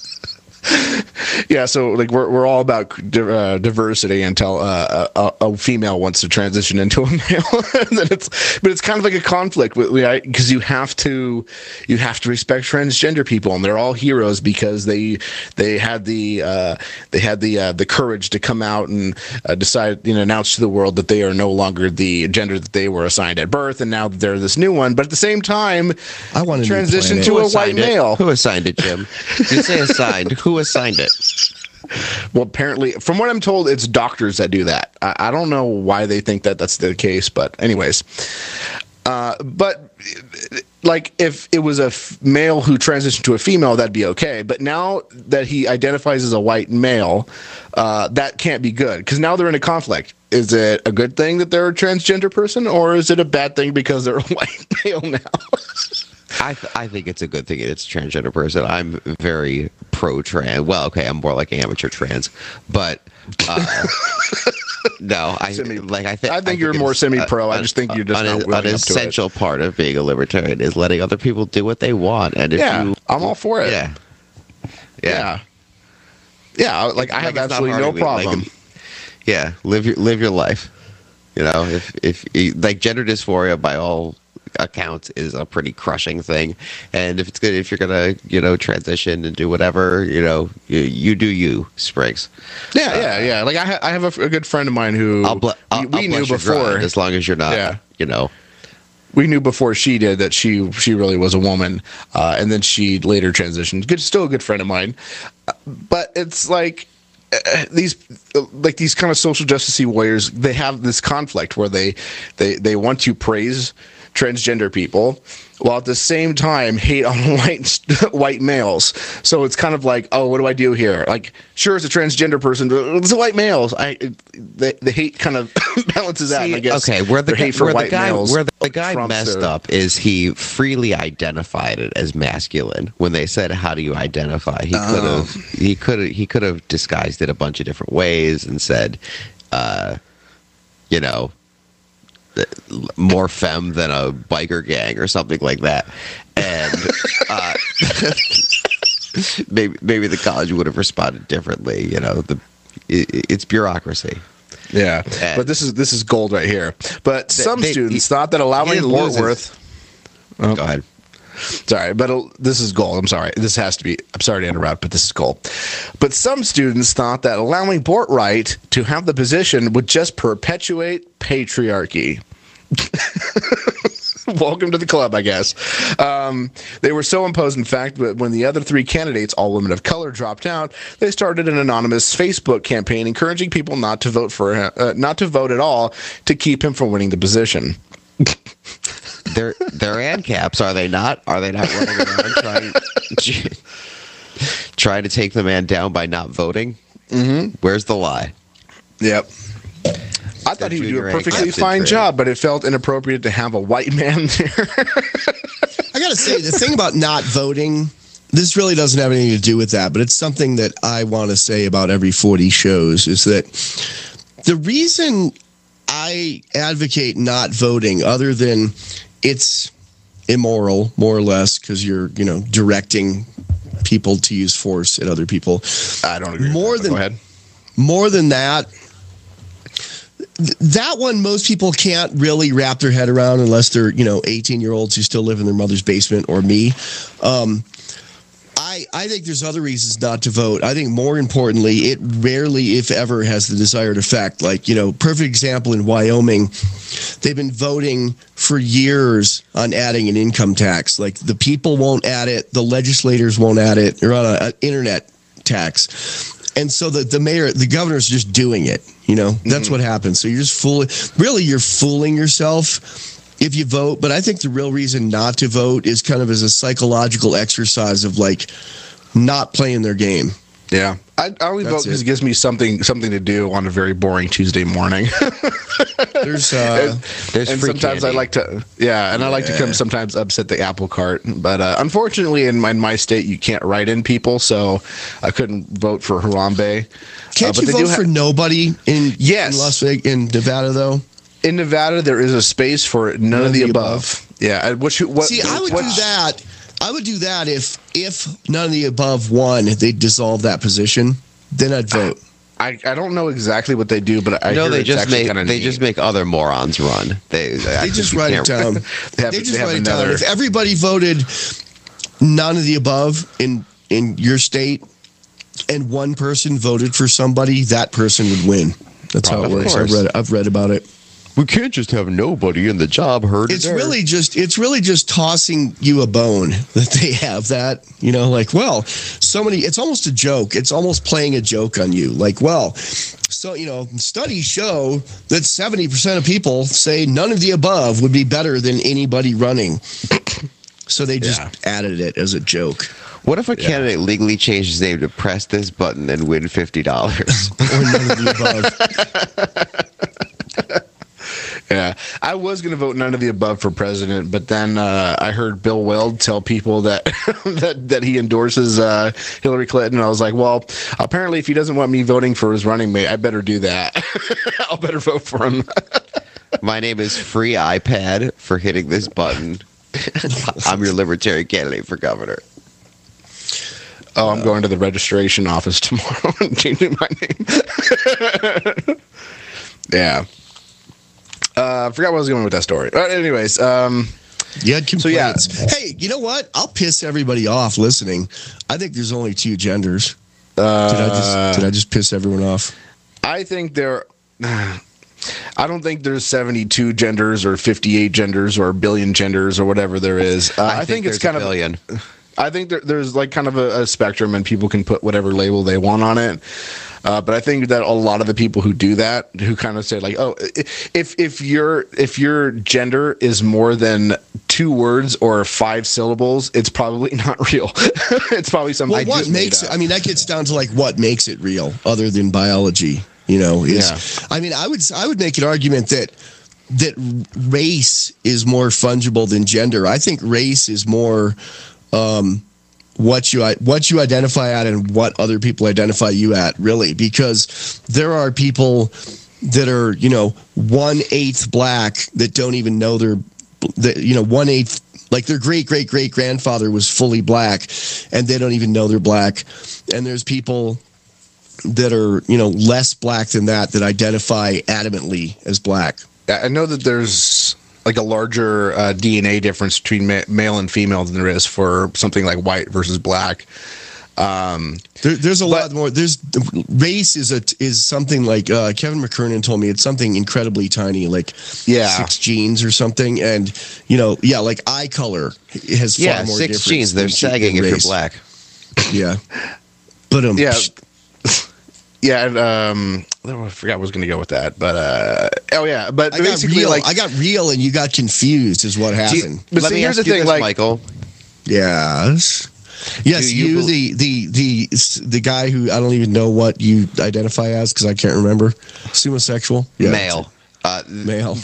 Yeah, so like we're all about diversity until a female wants to transition into a male. But it's kind of like a conflict because you have to respect transgender people, and they're all heroes because they had the courage to come out and decide, announce to the world that they are no longer the gender that they were assigned at birth, and now they're this new one. But at the same time,
I want to
transition to a white male.
Who assigned it, Jim? You say assigned. Who assigned it?
Well, apparently, from what I'm told, it's doctors that do that. I don't know why they think that that's the case, but anyways. But like if it was a male who transitioned to a female, that'd be okay. But now that he identifies as a white male, that can't be good because now they're in a conflict. Is it a good thing that they're a transgender person, or is it a bad thing because they're a white male now?
I think it's a good thing it's a transgender person. I'm very pro-trans. Well, okay, I'm more like amateur trans, but no, I think
you're more semi-pro. I just think you're just not willing
an essential part of being a libertarian is letting other people do what they want. And if
I'm all for it.
Yeah.
Like I have absolutely no problem.
Live your life. If like gender dysphoria by all accounts is a pretty crushing thing, and if you're gonna transition and do whatever, you do you, Spriggs.
Yeah. Like I have a good friend of mine who we knew before,
as long as you're not
we knew before she did that she really was a woman, and then she later transitioned. Still a good friend of mine, but it's like these kind of social justice warriors, they have this conflict where they want to praise transgender people while at the same time hate on white males. So it's kind of like, oh, what do I do here? Like, sure, it's a transgender person, but it's a white males. The hate kind of balances out. I guess.
Okay, where the guy messed up is he freely identified it as masculine. When they said, "How do you identify?" He could have disguised it a bunch of different ways and said, more femme than a biker gang or something like that, and maybe the college would have responded differently. It's bureaucracy.
Yeah, but this is gold right here. But some students thought that allowing Fort Worth.
Go ahead.
Sorry, but this is gold. I'm sorry. This has to be. I'm sorry to interrupt, but this is gold. But some students thought that allowing Bortwright to have the position would just perpetuate patriarchy. Welcome to the club, I guess. They were so imposed, in fact, but when the other three candidates, all women of color, dropped out, they started an anonymous Facebook campaign encouraging people not to vote for him, not to vote at all, to keep him from winning the position.
They're ANCAPs, are they not? Are they not running around trying to take the man down by not voting?
Mm-hmm.
Where's the lie?
Yep. I thought he would do a perfectly fine job, but it felt inappropriate to have a white man there.
I got to say, the thing about not voting, this really doesn't have anything to do with that, but it's something that I want to say about every 40 shows, is that the reason I advocate not voting, other than it's immoral, more or less, because you're, directing people to use force at other people.
I don't agree. Go ahead.
More than that, that one most people can't really wrap their head around unless they're 18-year-olds who still live in their mother's basement, or me. I think there's other reasons not to vote. I think more importantly, it rarely, if ever, has the desired effect. Like, perfect example in Wyoming, they've been voting for years on adding an income tax. Like, the people won't add it, the legislators won't add it. They're on an internet tax. And so the governor's just doing it. That's what happens. So you're just you're fooling yourself if you vote. But I think the real reason not to vote is kind of as a psychological exercise of like not playing their game.
Yeah, I only vote because it gives me something to do on a very boring Tuesday morning.
There's
and
free
sometimes
candy.
I like to, I like to come sometimes upset the apple cart. But unfortunately, in my state, you can't write in people, so I couldn't vote for Harambe.
Can't you vote for nobody in Las Vegas, in Nevada, though?
In Nevada, there is a space for none of the above. Yeah,
I would do that. I would do that if none of the above won, they'd dissolve that position. Then I'd vote.
I don't know exactly what they do, but I
know
hear
they
it's
just
actually
make
kinda
they
neat.
just make other morons run. They
just write it down.
They
just
have
write it down.
another-
If everybody voted none of the above in your state, and one person voted for somebody, that person would win. That's how it works. I've read about it.
We can't just have nobody in the job heard.
It's really just tossing you a bone that they have that, like, well, it's almost a joke. It's almost playing a joke on you. Like, well, so, studies show that 70% of people say none of the above would be better than anybody running. So they just added it as a joke.
What if a candidate legally changed his name to press this button and win $50?
Or none of the above.
Yeah, I was going to vote none of the above for president, but then I heard Bill Weld tell people that that he endorses Hillary Clinton. I was like, well, apparently if he doesn't want me voting for his running mate, I better do that. I'll better vote for him.
My name is Free iPad for hitting this button. I'm your libertarian candidate for governor.
Oh, I'm going to the registration office tomorrow and changing my name. Yeah. I forgot where I was going with that story. But anyways,
you had complaints. So hey, you know what? I'll piss everybody off listening. I think there's only 2 genders. Did I just piss everyone off?
I think I don't think there's 72 genders or 58 genders or a billion genders or whatever there is. I think it's kind of
billion.
I think there's like kind of a spectrum, and people can put whatever label they want on it. But I think that a lot of the people who do that, who kind of say like, oh, if your gender is more than 2 words or 5 syllables, it's probably not real. It's probably something.
Well, what makes it? I mean, that gets down to like what makes it real, other than biology. I mean, I would make an argument that race is more fungible than gender. I think race is more what you identify at and what other people identify you at, really, because there are people that are 1/8 black that don't even know they're 1/8, like their great grandfather was fully black and they don't even know they're black, and there's people that are less black than that identify adamantly as black.
I know that there's like a larger DNA difference between male and female than there is for something like white versus black.
There's a lot more. There's race is something like Kevin McKernan told me it's something incredibly tiny, like 6 genes or something, and like eye color has far more
6 genes. They're sagging if you're black.
Yeah, but
yeah, and I forgot I was going to go with that, but but basically,
I got real and you got confused, is what happened.
Let me ask you this, Michael.
Yes, you the guy who I don't even know what you identify as because I can't remember. Sumisexual,
male.
Male.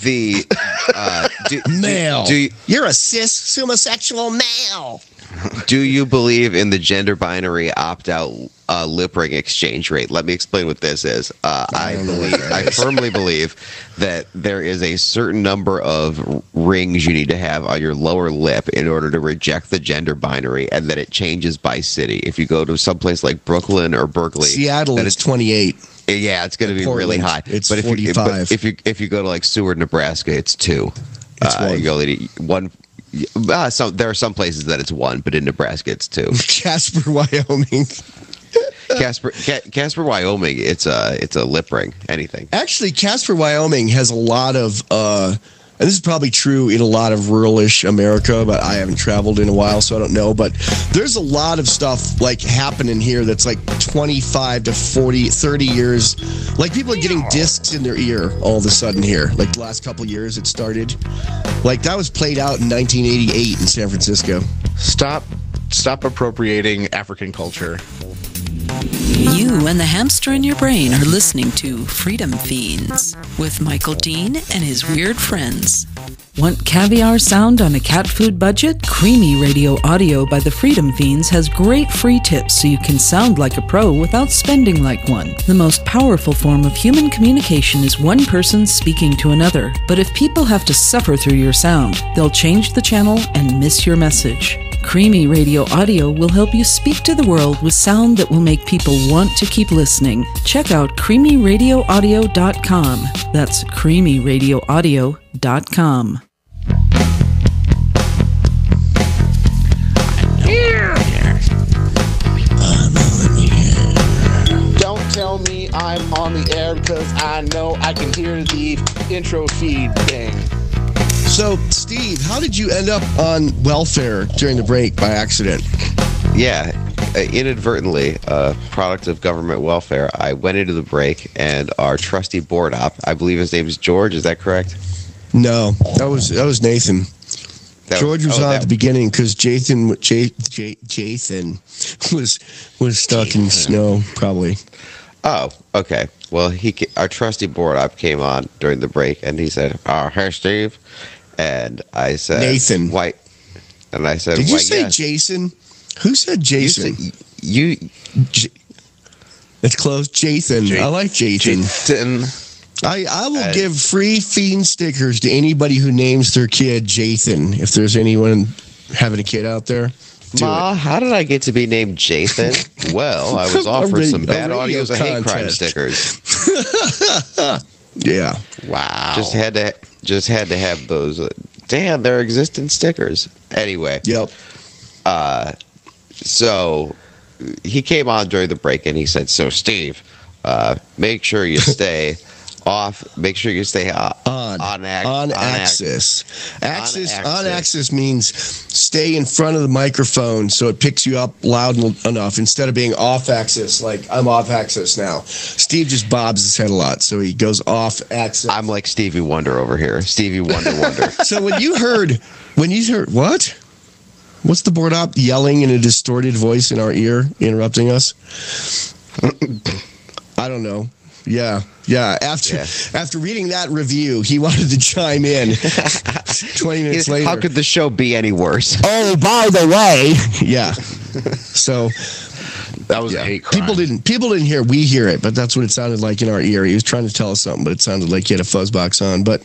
Male.
You're a cis sumisexual male.
Do you believe in the gender binary opt-out lip ring exchange rate? Let me explain what this is. I firmly believe that there is a certain number of rings you need to have on your lower lip in order to reject the gender binary, and that it changes by city. If you go to someplace like Brooklyn or Berkeley,
Seattle, it's 28.
Yeah, it's going to be really high.
It's
but
45.
If you go to like Seward, Nebraska, it's 2. You go to 1. So there are some places that it's 1, but in Nebraska it's 2.
Casper, Wyoming.
Casper, Wyoming. It's a lip ring. Anything.
Actually, Casper, Wyoming has a lot of, and this is probably true in a lot of rural-ish America, but I haven't traveled in a while, so I don't know. But there's a lot of stuff like happening here that's like 25 to 40, 30 years. Like people are getting discs in their ear all of a sudden here. Like the last couple of years it started. Like that was played out in 1988 in San Francisco.
Stop appropriating African culture.
You and the hamster in your brain are listening to Freedom Feens with Michael Dean and his weird friends.
Want caviar sound on a cat food budget? Creamy Radio Audio by the Freedom Feens has great free tips so you can sound like a pro without spending like one. The most powerful form of human communication is one person speaking to another. But if people have to suffer through your sound, they'll change the channel and miss your message. Creamy Radio Audio will help you speak to the world with sound that will make people want to keep listening. Check out creamyradioaudio.com. That's creamyradioaudio.com.
Don't tell me I'm on the air because I know I can hear the intro feed thing.
So, Steve, how did you end up on welfare during the break by accident?
Yeah, inadvertently, product of government welfare. I went into the break, and our trusty board op, I believe his name is George. Is that correct?
No, that was Nathan. George was on at the beginning because Jathan was stuck in snow, probably.
Oh, okay. Well, our trusty board op came on during the break, and he said, "Hey, Steve," and I said,
"Nathan."
White, and I said,
"Did you say
yes.
Jason? Who said Jason?" It's close. Jathan. I like Jathan. I will give free Fiend stickers to anybody who names their kid Jathan. If there's anyone having a kid out there,
Ma, how did I get to be named Jathan? Well, I was offered some bad audios of hate crime stickers.
Yeah.
Wow. Just had to have those. Damn, they're existing stickers. Anyway.
Yep.
So he came on during the break and he said, "So Steve, make sure you stay off. Make sure you stay on
axis. On axis means stay in front of the microphone so it picks you up loud enough instead of being off axis. Like I'm off axis now. Steve just bobs his head a lot, so he goes off axis.
I'm like Stevie Wonder over here. Stevie Wonder.
So when you heard what? What's the board op yelling in a distorted voice in our ear, interrupting us? I don't know. Yeah. After reading that review, he wanted to chime in 20 minutes later.
How could the show be any worse?
Oh, by the way. Yeah. So
that was a hate crime.
People didn't hear. We hear it, but that's what it sounded like in our ear. He was trying to tell us something, but it sounded like he had a fuzz box on. But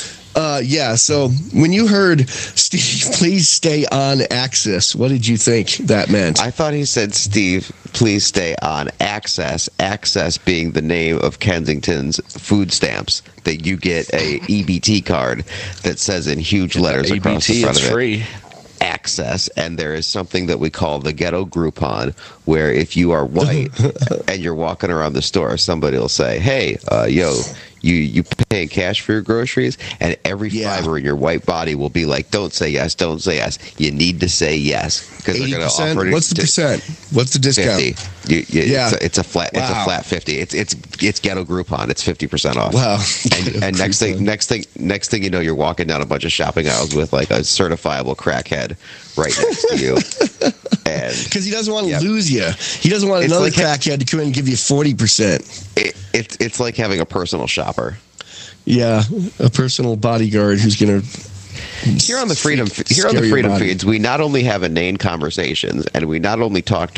yeah, so when you heard Steve, please stay on axis, what did you think that meant?
I thought he said, Steve, please stay on access. Access being the name of Kensington's food stamps that you get a EBT card that says in huge letters across the front of it.
Free.
Access, and there is something that we call the ghetto Groupon, where if you are white and you're walking around the store, somebody will say, "Hey, you paying cash for your groceries?" And every fiber in your white body will be like, "Don't say yes, don't say yes. You need to say yes because they're going to offer it."
What's the percent? What's the discount?
50. It's a flat. Wow. It's a flat 50. It's ghetto Groupon. It's 50% off.
Wow.
And next thing you know, you're walking down a bunch of shopping aisles with like a certifiable crackhead right next to you.
Because he doesn't want to lose you. He doesn't want another crackhead to come in and give you 40%.
It's like having a personal shopper.
Yeah, a personal bodyguard who's going to.
Here on the Freedom Feeds, we not only have inane conversations, and we not only talk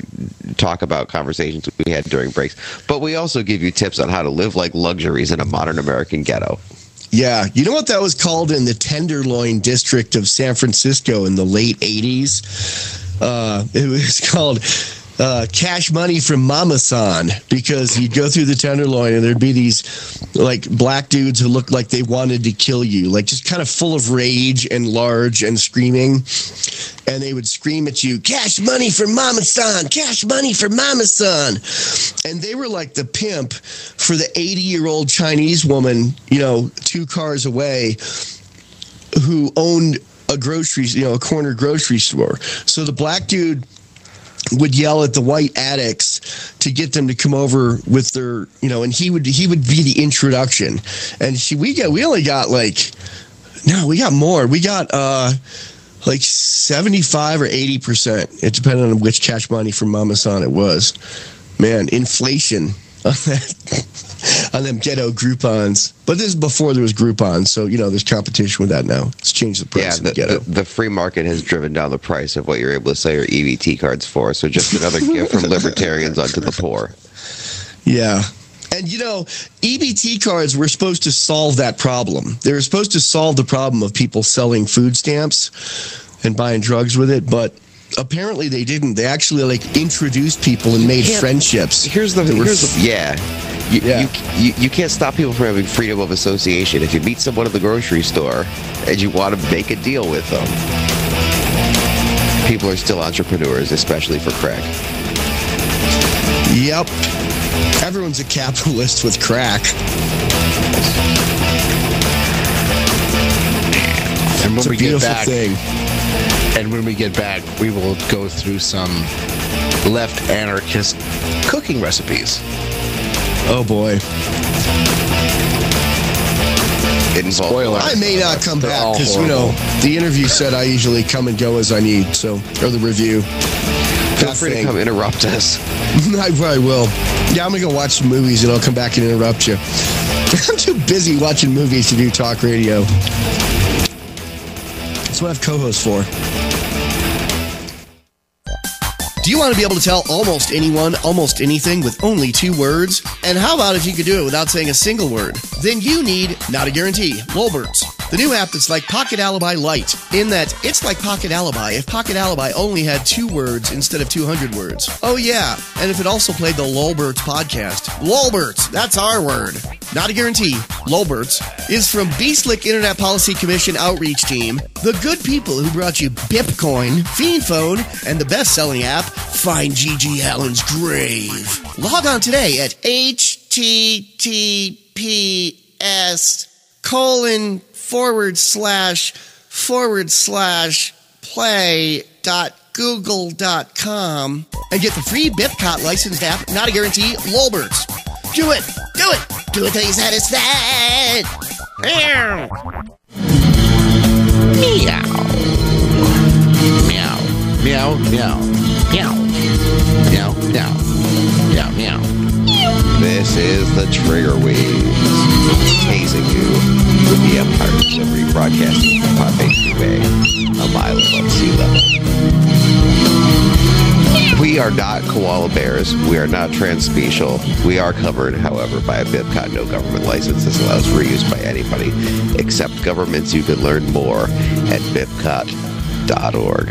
about conversations we had during breaks, but we also give you tips on how to live like luxuries in a modern American ghetto.
Yeah, you know what that was called in the Tenderloin district of San Francisco in the late 80s? It was called cash money from Mama-san, because you'd go through the Tenderloin and there'd be these like black dudes who looked like they wanted to kill you, like just kind of full of rage and large and screaming. And they would scream at you, "Cash money for Mama-san, cash money for Mama-san." And they were like the pimp for the 80-year-old Chinese woman, 2 cars away, who owned a corner grocery store. So the black dude would yell at the white addicts to get them to come over with their, and he would be the introduction. And we only got we got more. We got like 75 or 80%. It depended on which cash money from Mama-san it was. Man, inflation on them ghetto Groupons. But this is before there was Groupons, so, there's competition with that now. It's changed the price in the ghetto.
The free market has driven down the price of what you're able to sell your EBT cards for, so just another gift from libertarians onto the poor.
Yeah. And, EBT cards were supposed to solve that problem. They were supposed to solve the problem of people selling food stamps and buying drugs with it, but apparently they didn't. They actually introduced people and made friendships.
You can't stop people from having freedom of association. If you meet someone at the grocery store and you want to make a deal with them, people are still entrepreneurs, especially for crack.
Yep. Everyone's a capitalist with crack.
And
it's a beautiful thing.
And when we get back, we will go through some left anarchist cooking recipes.
Oh boy.
Spoiler.
I may not come back because, the interview said I usually come and go as I need, or the review.
Feel free to come interrupt us.
I probably will. Yeah, I'm going to go watch some movies and I'll come back and interrupt you. I'm too busy watching movies to do talk radio. That's what I have co-hosts for.
Do you want to be able to tell almost anyone almost anything with only 2 words? And how about if you could do it without saying a single word? Then you need Not a Guarantee, Lolberts. The new app that's like Pocket Alibi Lite, in that it's like Pocket Alibi if Pocket Alibi only had 2 words instead of 200 words. Oh yeah, and if it also played the Lolberts podcast. Lolberts, that's our word. Not a Guarantee, Lolberts, is from B-Slick Internet Policy Commission Outreach Team, the good people who brought you Bipcoin, Fiend Phone, and the best-selling app, Find G.G. Allen's Grave. Log on today at https://play.google.com and get the free Bipcot licensed app, Not a Guarantee, Lolberts. Do it! Do it! Do it till you're satisfied! Meow!
Meow. Meow. Meow. Meow. Meow. Meow. Meow. Meow. Meow. This is the Trigger Waves, tasing you with the empires of rebroadcasting from Podbay 2A, a mile above sea level. We are not koala bears. We are not transspecial. We are covered, however, by a Bipcot no government license. This allows reuse by anybody except governments. You can learn more at bipcot.org.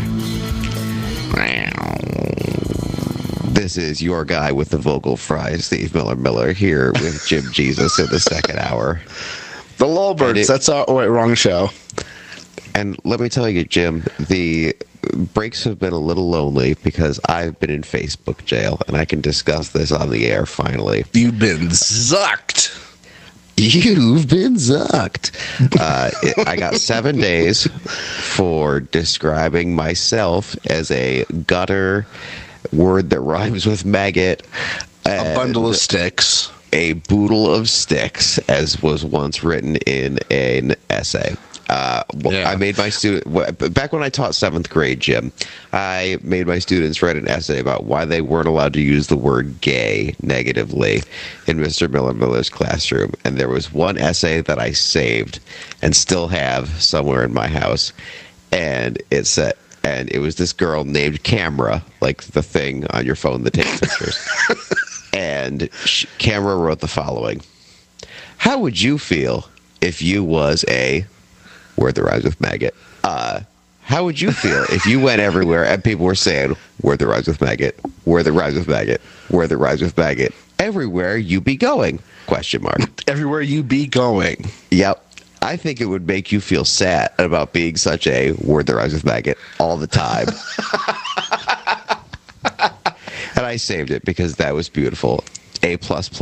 This is your guy with the vocal fries, Steve Miller, here with Jim Jesus in the second hour.
The Lolberts, that's our... Oh, wait, wrong show.
And let me tell you, Jim, the breaks have been a little lonely because I've been in Facebook jail, and I can discuss this on the air finally.
You've been zucked.
You've been zucked. I got 7 days for describing myself as a gutter word that rhymes with maggot.
A bundle of sticks.
A boodle of sticks, as was once written in an essay. I made my student back when I taught 7th grade, Jim. I made my students write an essay about why they weren't allowed to use the word "gay" negatively in Mr. Miller's classroom. And there was one essay that I saved and still have somewhere in my house, and it said, and it was this girl named Camera, like the thing on your phone that takes pictures. And Camera wrote the following: "How would you feel if you was a word that rhymes with maggot? How would you feel if you went everywhere and people were saying word that rhymes with maggot, word that rhymes with maggot, word that rhymes with maggot, everywhere you be going? Question mark.
Everywhere you be going."
Yep. I think it would make you feel sad about being such a word that rhymes with maggot all the time. And I saved it because that was beautiful. A++.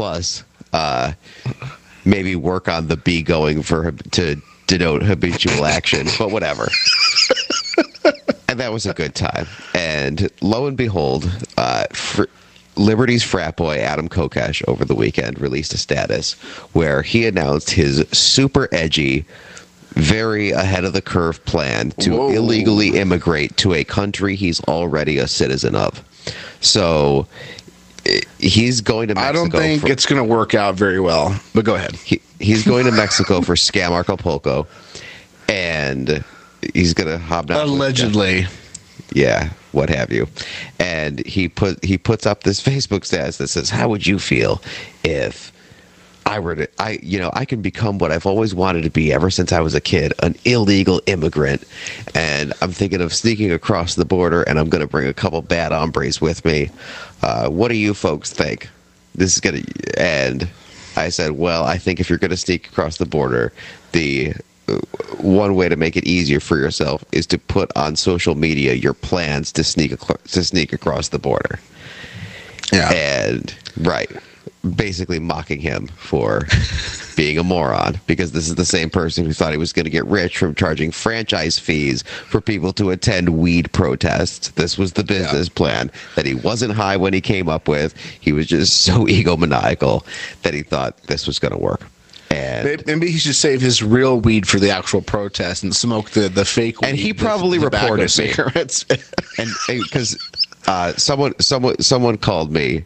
Maybe work on the be going to denote habitual action, but whatever. And that was a good time. And lo and behold, Liberty's frat boy Adam Kokesh over the weekend released a status where he announced his super edgy, very ahead of the curve plan to illegally immigrate to a country he's already a citizen of. So he's going to Mexico.
I don't think it's going to work out very well, but go ahead.
He's going to Mexico for Scam Acapulco, and he's going to hobnob.
Allegedly.
Yeah, what have you. And he puts up this Facebook status that says, how would you feel if I can become what I've always wanted to be ever since I was a kid, an illegal immigrant, and I'm thinking of sneaking across the border, and I'm going to bring a couple bad hombres with me. What do you folks think? And I said, well, I think if you're going to sneak across the border, the one way to make it easier for yourself is to put on social media your plans to sneak across the border.
Yeah.
And right. Basically mocking him for being a moron, because this is the same person who thought he was going to get rich from charging franchise fees for people to attend weed protests. This was the business plan that he wasn't high when he came up with. He was just so egomaniacal that he thought this was going to work. And
maybe he should save his real weed for the actual protest and smoke the fake weed.
And he probably reported me.
Cigarettes.
and because someone called me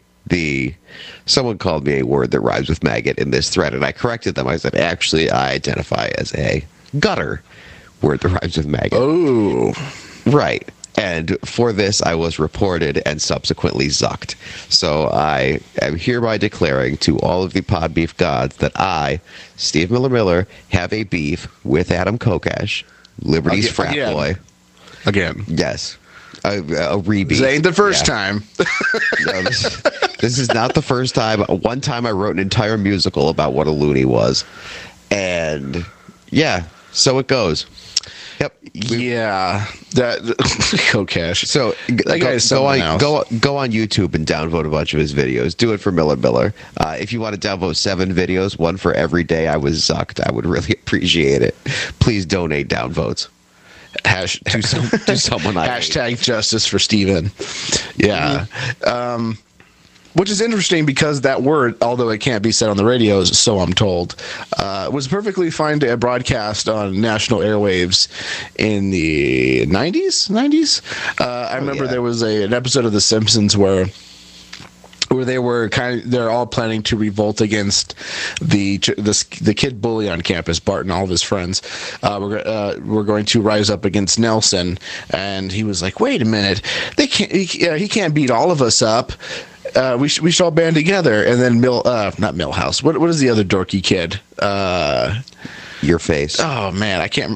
a word that rhymes with maggot in this thread, and I corrected them. I said, actually, I identify as a gutter word that rhymes with maggot.
Oh.
Right. And for this, I was reported and subsequently zucked. So I am hereby declaring to all of the pod beef gods that I, Steve Miller, have a beef with Adam Kokesh, Liberty's frat boy.
Again.
Yes. A re-beef.
This ain't the first time.
No, this is not the first time. One time I wrote an entire musical about what a loony was. And yeah, so it goes. Yep.
Yeah. That Kokesh.
So go on YouTube and downvote a bunch of his videos. Do it for Miller. If you want to downvote 7 videos, one for every day I was zucked, I would really appreciate it. Please donate downvotes.
To someone I hashtag justice for Steven. Yeah. Which is interesting because that word, although it can't be said on the radio, so I'm told, was perfectly fine to broadcast on national airwaves in the 90s. I remember there was an episode of The Simpsons where they were they're all planning to revolt against the kid bully on campus, Bart and all of his friends. We're going to rise up against Nelson, and he was like, "Wait a minute, he can't beat all of us up. We should all band together." And then not Millhouse. What is the other dorky kid?
Your face.
Oh man, I can't.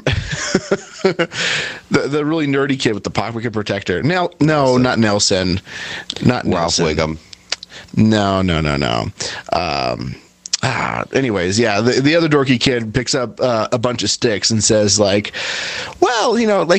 the really nerdy kid with the pocket protector. No, not Nelson. Not
Ralph
Nelson.
Wiggum.
No. Anyways, yeah, the other dorky kid picks up a bunch of sticks and says, like, well,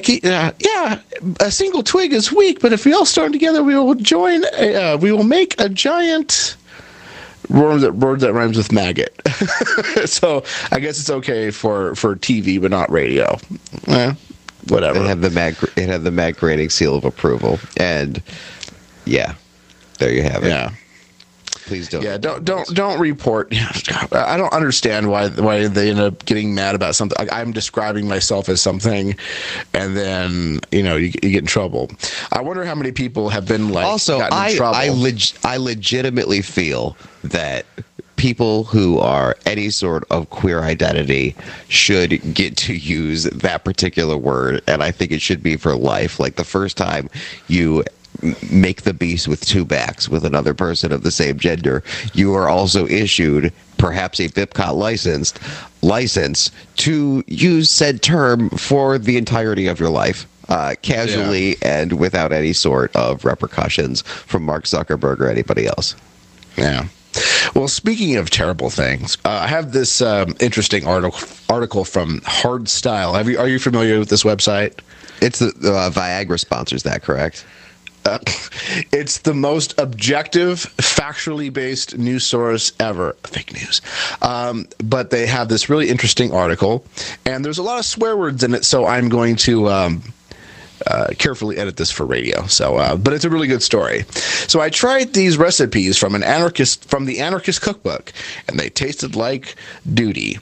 a single twig is weak, but if we all storm together, we will we will make a giant word that rhymes with maggot. So I guess it's okay for TV, but not radio. Whatever.
It had the Mac grading seal of approval, and yeah, there you have it.
Yeah.
Please don't.
Yeah, don't report. I don't understand why they end up getting mad about something. I'm describing myself as something, and then you get in trouble. I wonder how many people have been like.
Also,
gotten in trouble.
I legitimately feel that people who are any sort of queer identity should get to use that particular word, and I think it should be for life. Like the first time you make the beast with 2 backs with another person of the same gender, you are also issued perhaps a BIPCOT license to use said term for the entirety of your life, casually and without any sort of repercussions from Mark Zuckerberg or anybody else.
Yeah. Well, speaking of terrible things, I have this interesting article from Hardstyle. Are you familiar with this website?
It's the Viagra sponsors that, correct?
It's the most objective, factually based news source ever. Fake news. But they have this really interesting article, and there's a lot of swear words in it, so I'm going to carefully edit this for radio. So, but it's a really good story. So I tried these recipes from the Anarchist Cookbook, and they tasted like duty.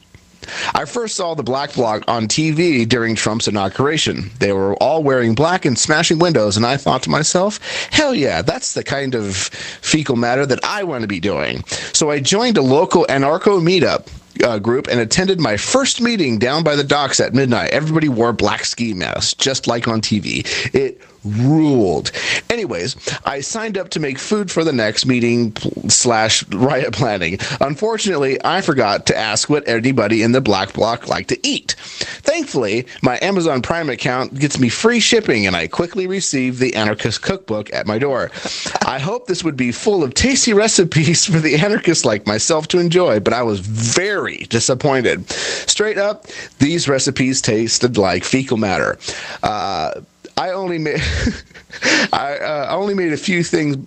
I first saw the Black Bloc on TV during Trump's inauguration. They were all wearing black and smashing windows, and I thought to myself, hell yeah, that's the kind of fecal matter that I want to be doing. So I joined a local anarcho meetup group and attended my first meeting down by the docks at midnight. Everybody wore black ski masks, just like on TV. It ruled. Anyways, I signed up to make food for the next meeting / riot planning. Unfortunately, I forgot to ask what anybody in the Black Bloc liked to eat. Thankfully, my Amazon Prime account gets me free shipping, and I quickly received the Anarchist Cookbook at my door. I hope this would be full of tasty recipes for the anarchists like myself to enjoy, but I was very disappointed. Straight up, these recipes tasted like fecal matter. I only made I only made a few things.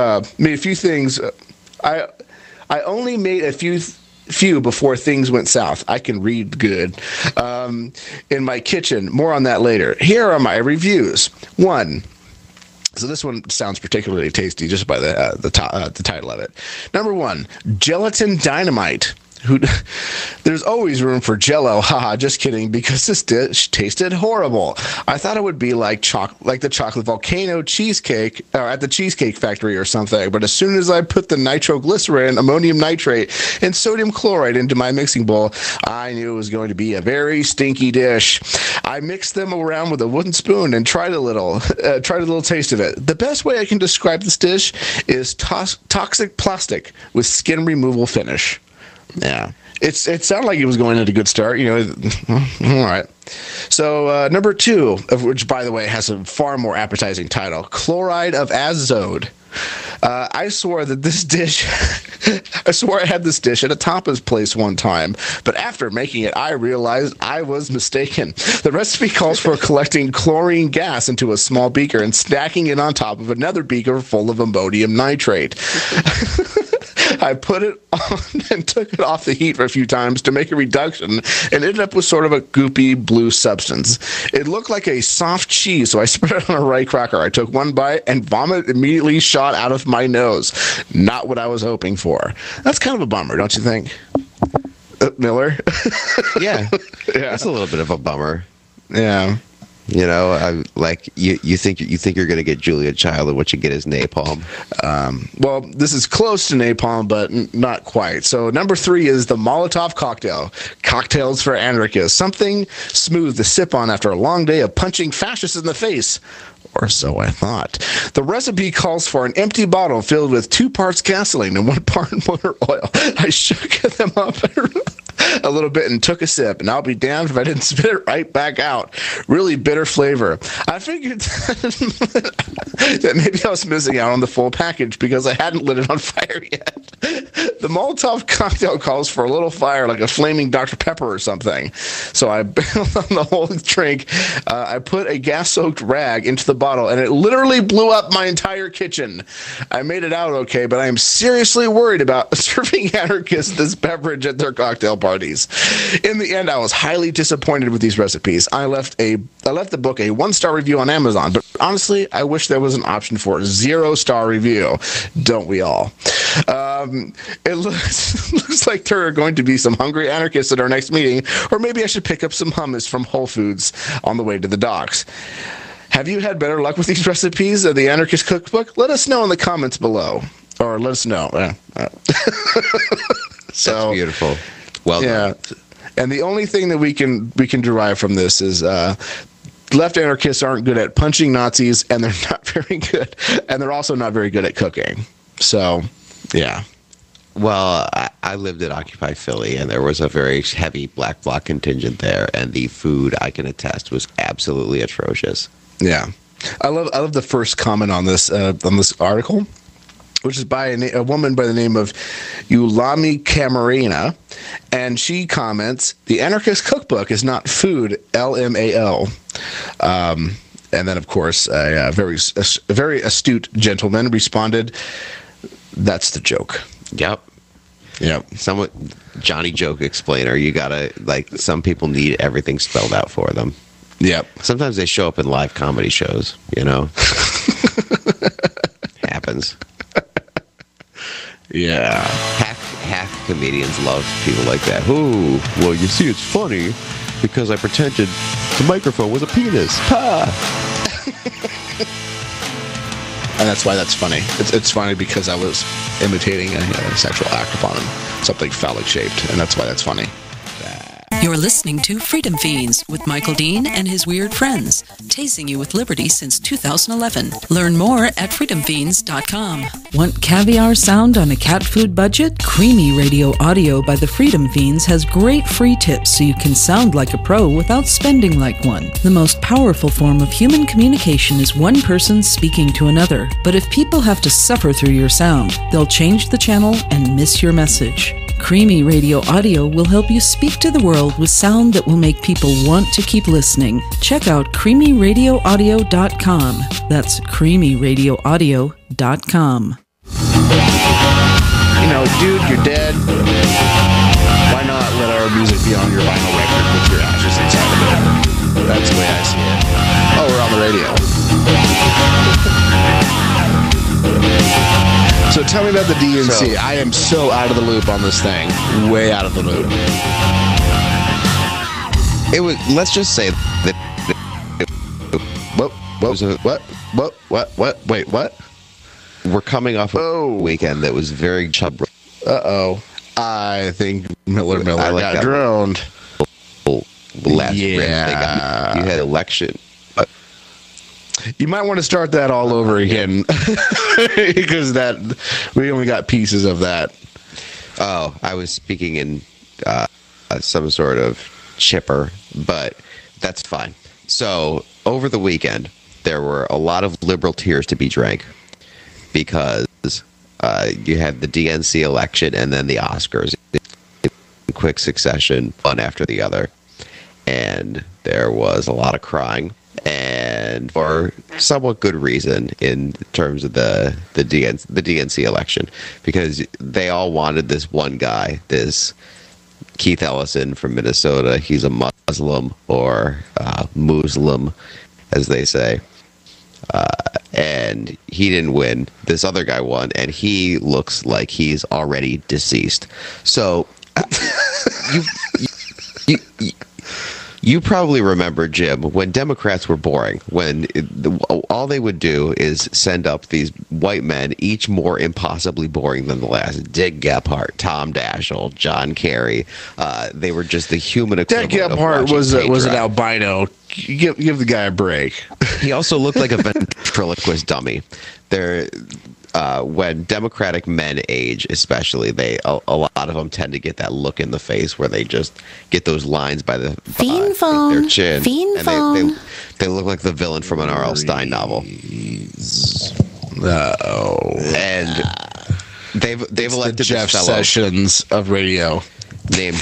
I only made a few before things went south. I can read good. In my kitchen. More on that later. Here are my reviews. 1. So this one sounds particularly tasty just by the title of it. Number 1, gelatin dynamite. There's always room for Jell-O, haha, just kidding, because this dish tasted horrible. I thought it would be like the chocolate volcano cheesecake, or at the Cheesecake Factory or something, but as soon as I put the nitroglycerin, ammonium nitrate, and sodium chloride into my mixing bowl, I knew it was going to be a very stinky dish. I mixed them around with a wooden spoon and tried a little taste of it. The best way I can describe this dish is toxic plastic with skin removal finish. Yeah, it sounded like it was going at a good start. All right. So number 2, of which, by the way, has a far more appetizing title: chloride of azode. I swore that this dish, I swore I had this dish at a tapas place one time, but after making it, I realized I was mistaken. The recipe calls for collecting chlorine gas into a small beaker and stacking it on top of another beaker full of ammonium nitrate. I put it on and took it off the heat for a few times to make a reduction and ended up with sort of a goopy blue substance. It looked like a soft cheese, so I spread it on a rye cracker. I took one bite and vomit immediately shot out of my nose. Not what I was hoping for. That's kind of a bummer, don't you think? Miller?
Yeah. That's a little bit of a bummer.
Yeah.
You think you're going to get Julia Child, and what you get is napalm.
Well, this is close to napalm, but not quite. So number 3 is the Molotov cocktail. Cocktails for anarchists. Something smooth to sip on after a long day of punching fascists in the face. Or so I thought. The recipe calls for an empty bottle filled with 2 parts gasoline and 1 part motor oil. I shook them up a little bit and took a sip, and I'll be damned if I didn't spit it right back out. Really bitter flavor. I figured that maybe I was missing out on the full package because I hadn't lit it on fire yet. The Molotov cocktail calls for a little fire, like a flaming Dr. Pepper or something. So I bailed on the whole drink. I put a gas-soaked rag into the bottle, and it literally blew up my entire kitchen. I made it out okay, but I am seriously worried about serving anarchists this beverage at their cocktail parties. In the end, I was highly disappointed with these recipes. I left the book a 1-star review on Amazon, but honestly, I wish there was an option for a 0-star review. Don't we all? It looks like there are going to be some hungry anarchists at our next meeting, or maybe I should pick up some hummus from Whole Foods on the way to the docks. Have you had better luck with these recipes of the Anarchist Cookbook? Let us know in the comments below, or let us know. So
that's beautiful. Well done.
And the only thing that we can derive from this is left anarchists aren't good at punching Nazis, and they're not very good, and they're also not very good at cooking. So, yeah.
Well, I lived at Occupy Philly, and there was a very heavy Black Bloc contingent there, and the food, I can attest, was absolutely atrocious.
Yeah, I love the first comment on this article, which is by a woman by the name of Ulami Camarena, and she comments, "The Anarchist Cookbook is not food, LMAO." And then, of course, a very astute gentleman responded, "That's the joke."
Yep. Somewhat Johnny Joke explainer. You gotta, some people need everything spelled out for them.
Yep.
Sometimes they show up in live comedy shows, Happens.
Yeah.
Half comedians love people like that. Ooh, well, you see, it's funny because I pretended the microphone was a penis. Ha!
And that's why that's funny. It's funny because I was imitating a sexual act upon him, something phallic shaped, and that's why that's funny.
You're listening to Freedom Feens with Michael Dean and his weird friends, tasing you with liberty since 2011. Learn more at freedomfeens.com.
Want caviar sound on a cat food budget? Creamy Radio Audio by the Freedom Feens has great free tips so you can sound like a pro without spending like one. The most powerful form of human communication is one person speaking to another. But if people have to suffer through your sound, they'll change the channel and miss your message. Creamy Radio Audio will help you speak to the world with sound that will make people want to keep listening. Check out creamyradioaudio.com. That's creamyradioaudio.com.
You know, dude, you're dead. Why not let our music be on your vinyl record with your ashes inside of it? That's the way I see it. Oh, we're on the radio. So tell me about the DNC. I am so out of the loop on this thing. Way out of the loop.
It was. Let's just say that. What? Wait, what? We're coming off a weekend that was very chub.
I think Miller got droned.
Last you had election.
You might want to start that all over again because we only got pieces of that.
Oh, I was speaking in some sort of chipper, but that's fine. So over the weekend, there were a lot of liberal tears to be drank because you had the DNC election and then the Oscars in quick succession, one after the other. And there was a lot of crying, and for somewhat good reason in terms of the DNC election, because they all wanted this one guy, this Keith Ellison from Minnesota. He's a Muslim, or Muslim, as they say. And he didn't win. This other guy won, and he looks like he's already deceased. So you probably remember, Jim, when Democrats were boring, when all they would do is send up these white men, each more impossibly boring than the last. Dick Gephardt, Tom Daschle, John Kerry. They were just the human equivalent.
Dick Gephardt was an albino. Give the guy a break.
He also looked like a ventriloquist dummy. When Democratic men age, especially, a lot of them tend to get that look in the face where they just get those lines by their chin. They look like the villain from an R.L. Stein novel. And they've elected
the Jeff
this fellow
Sessions of radio,
named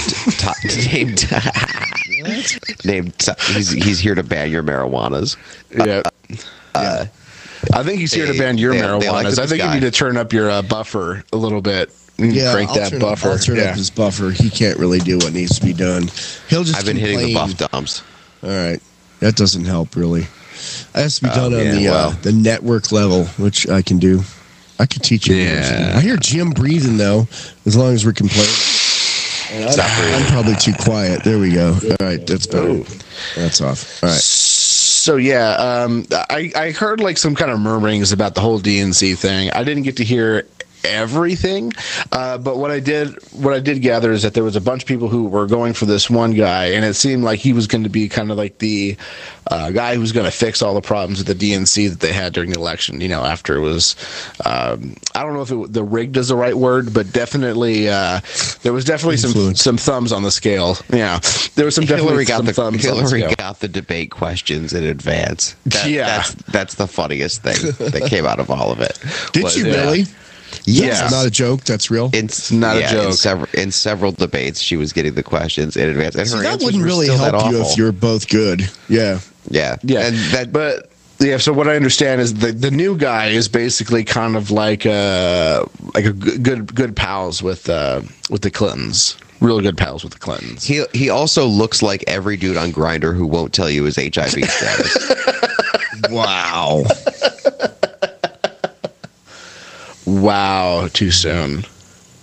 he's here to ban your marijuanas.
Yeah. I think he's here to ban your marijuanas. I think you need to turn up your buffer a little bit. Crank that buffer.
I'll turn up his buffer. He can't really do what needs to be done.
I've been hitting the buff dumps.
All right. That doesn't help, really. It has to be done on the network level, which I can do. I can teach you.
Yeah.
I hear Jim breathing, though, as long as we're complaining. I'm probably too quiet. There we go. All right. That's better. That's off. All right.
So I heard like some kind of murmurings about the whole DNC thing. I didn't get to hear everything, but what I did gather is that there was a bunch of people who were going for this one guy, and it seemed like he was going to be kind of like the guy who was going to fix all the problems with the DNC that they had during the election. After it was, I don't know if the rigged is the right word, but definitely there was definitely some thumbs on the scale. Yeah, there was
Hillary
got
the debate questions in advance. That's the funniest thing that came out of all of it.
Did she really?
Yes.
It's not a joke. That's real.
It's not a joke.
In several debates, she was getting the questions in advance. And her
that wouldn't really help you if you're both good. Yeah.
Yeah.
So what I understand is the new guy is basically kind of like a good pals with the Clintons. Really good pals with the Clintons.
He also looks like every dude on Grindr who won't tell you his HIV status.
Wow.
Wow, too soon.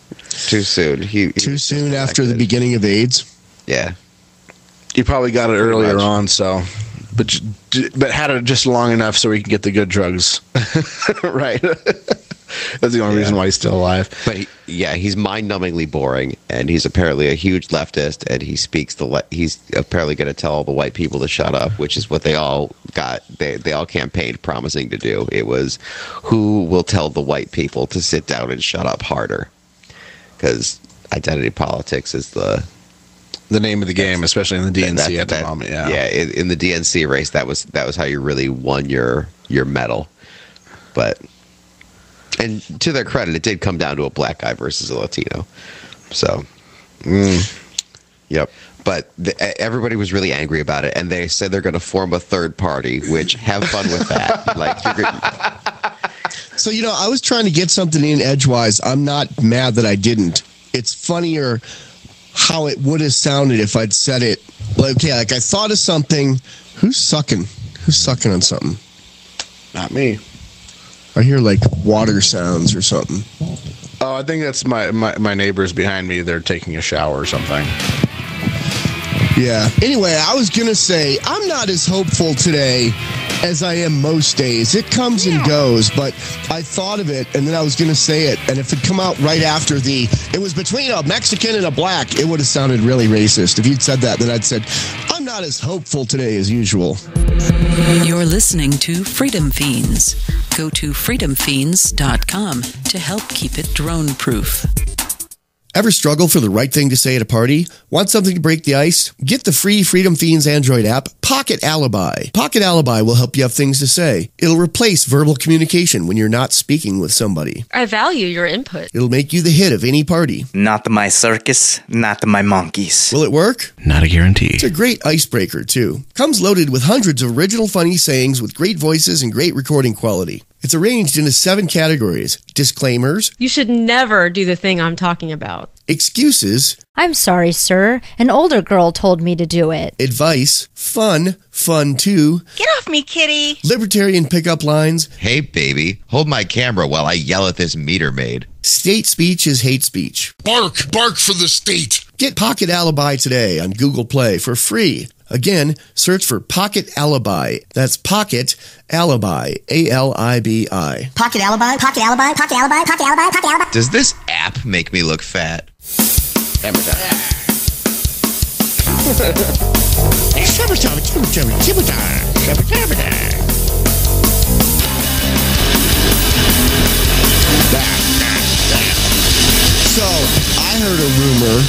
Too soon.
Too soon after the beginning of AIDS.
Yeah.
He probably got it earlier on, so but had it just long enough so he can get the good drugs. Right. That's the only reason why he's still alive.
But he's mind-numbingly boring, and he's apparently a huge leftist, and he speaks he's apparently going to tell all the white people to shut up, which is what they all got. They all campaigned promising to do. It was, who will tell the white people to sit down and shut up harder? Because identity politics is the
name of the game, especially in the DNC at the moment. Yeah,
in the DNC race, that was how you really won your medal. But. And to their credit, it did come down to a black guy versus a Latino. So, yep. But everybody was really angry about it, and they said they're going to form a third party, which, have fun with that.
So, I was trying to get something in edgewise. I'm not mad that I didn't. It's funnier how it would have sounded if I'd said it. Like I thought of something. Who's sucking? Who's sucking on something?
Not me.
I hear like water sounds or something.
Oh, I think that's my neighbors behind me. They're taking a shower or something.
Yeah. Anyway, I was going to say, I'm not as hopeful today as I am most days. It comes and goes, but I thought of it, and then I was going to say it, and if it come out right after it was between a Mexican and a black, it would have sounded really racist. If you'd said that, then I'd said, I'm not as hopeful today as usual.
You're listening to Freedom Feens. Go to freedomfeens.com to help keep it drone-proof.
Ever struggle for the right thing to say at a party? Want something to break the ice? Get the free Freedom Feens Android app, Pocket Alibi. Pocket Alibi will help you have things to say. It'll replace verbal communication when you're not speaking with somebody.
I value your input.
It'll make you the hit of any party.
Not my circus, not my monkeys.
Will it work?
Not a guarantee.
It's a great icebreaker, too. Comes loaded with hundreds of original funny sayings with great voices and great recording quality. It's arranged into 7 categories. Disclaimers.
You should never do the thing I'm talking about.
Excuses.
I'm sorry, sir. An older girl told me to do it.
Advice. Fun too.
Get off me, kitty.
Libertarian pickup lines.
Hey, baby, hold my camera while I yell at this meter maid.
State speech is hate speech.
Bark for the state.
Get Pocket Alibi today on Google Play for free. Again, search for Pocket Alibi. That's Pocket Alibi, A-L-I-B-I.
Pocket alibi, pocket alibi, pocket alibi, pocket alibi, pocket alibi.
Does this app make me look fat?
So, I heard a rumor.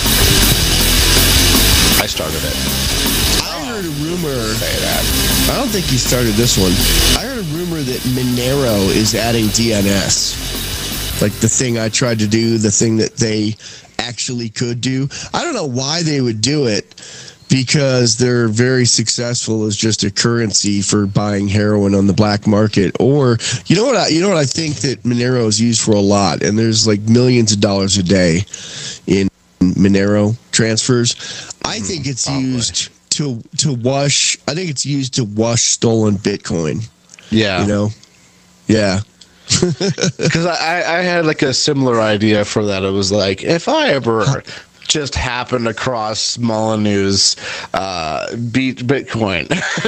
I started it.
I heard a rumor. Say that. I don't think you started this one. I heard a rumor that Monero is adding DNS. Like the thing I tried to do, the thing that they actually could do. I don't know why they would do it, because they're very successful as just a currency for buying heroin on the black market. Or you know what I think that Monero is used for a lot, and there's like millions of dollars a day in Monero transfers. I think it's used to wash. I think it's used to wash stolen Bitcoin.
Yeah.
Yeah.
Because I had like a similar idea for that. It was like, if I ever just happened across Molyneux's beat Bitcoin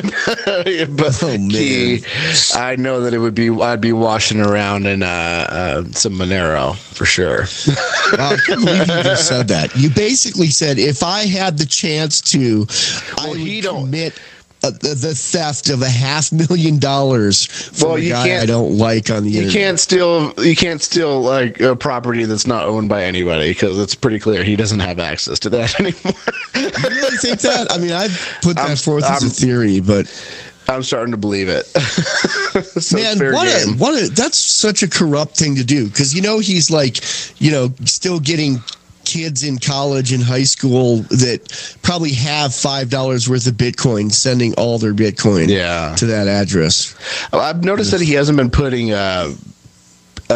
key, I know that I'd be washing around in some Monero for sure.
I can't believe you just said that. You basically said, if I had the chance to, I would commit the theft of $500,000 from a guy I don't like on the internet.
You can't steal like a property that's not owned by anybody, because it's pretty clear he doesn't have access to that anymore.
You really think that? I mean, I've put that forth as a theory, but
I'm starting to believe it. So
man, that's such a corrupt thing to do, because he's like, still getting kids in college and high school that probably have $5 worth of Bitcoin, sending all their Bitcoin to that address.
I've noticed that he hasn't been putting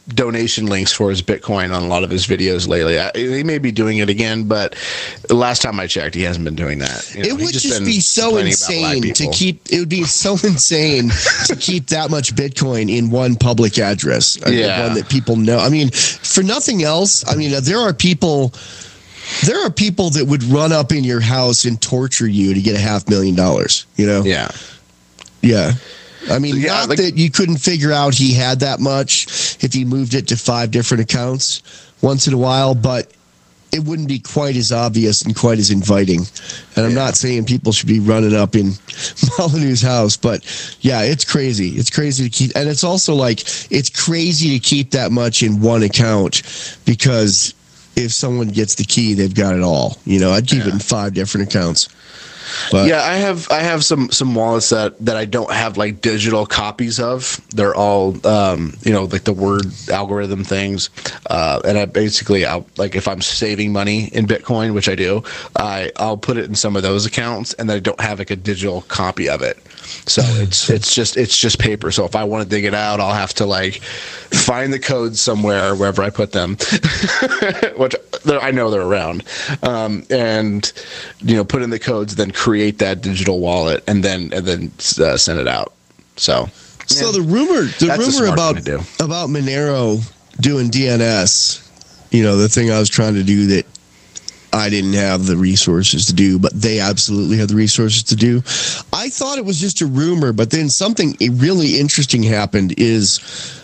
donation links for his Bitcoin on a lot of his videos lately. He may be doing it again, but the last time I checked, he hasn't been doing that.
It would just be so insane to keep. It would be so insane to keep that much Bitcoin in one public address. One that people know. I mean, for nothing else. I mean, there are people that would run up in your house and torture you to get $500,000. You know?
Yeah.
Yeah. I mean, not that you couldn't figure out he had that much if he moved it to 5 different accounts once in a while, but it wouldn't be quite as obvious and quite as inviting. And I'm not saying people should be running up in Molyneux's house, but yeah, it's crazy. It's crazy to keep, and it's also like, it's crazy to keep that much in one account, because if someone gets the key, they've got it all. You know, I'd keep it in 5 different accounts. But
yeah, I have some wallets that I don't have like digital copies of. They're all like the word algorithm things, and I basically, like if I'm saving money in Bitcoin, which I do, I'll put it in some of those accounts, and then I don't have like a digital copy of it. So it's just paper. So if I want to dig it out, I'll have to like find the codes somewhere wherever I put them, which I know they're around, and put in the codes, then create that digital wallet, and then send it out. So
the rumor about Monero doing DNS, the thing I was trying to do that I didn't have the resources to do, but they absolutely had the resources to do. I thought it was just a rumor, but then something really interesting happened. Is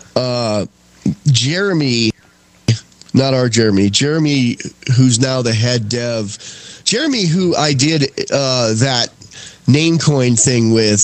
Jeremy, not our Jeremy, who's now the head dev, Jeremy, who I did that Namecoin thing with,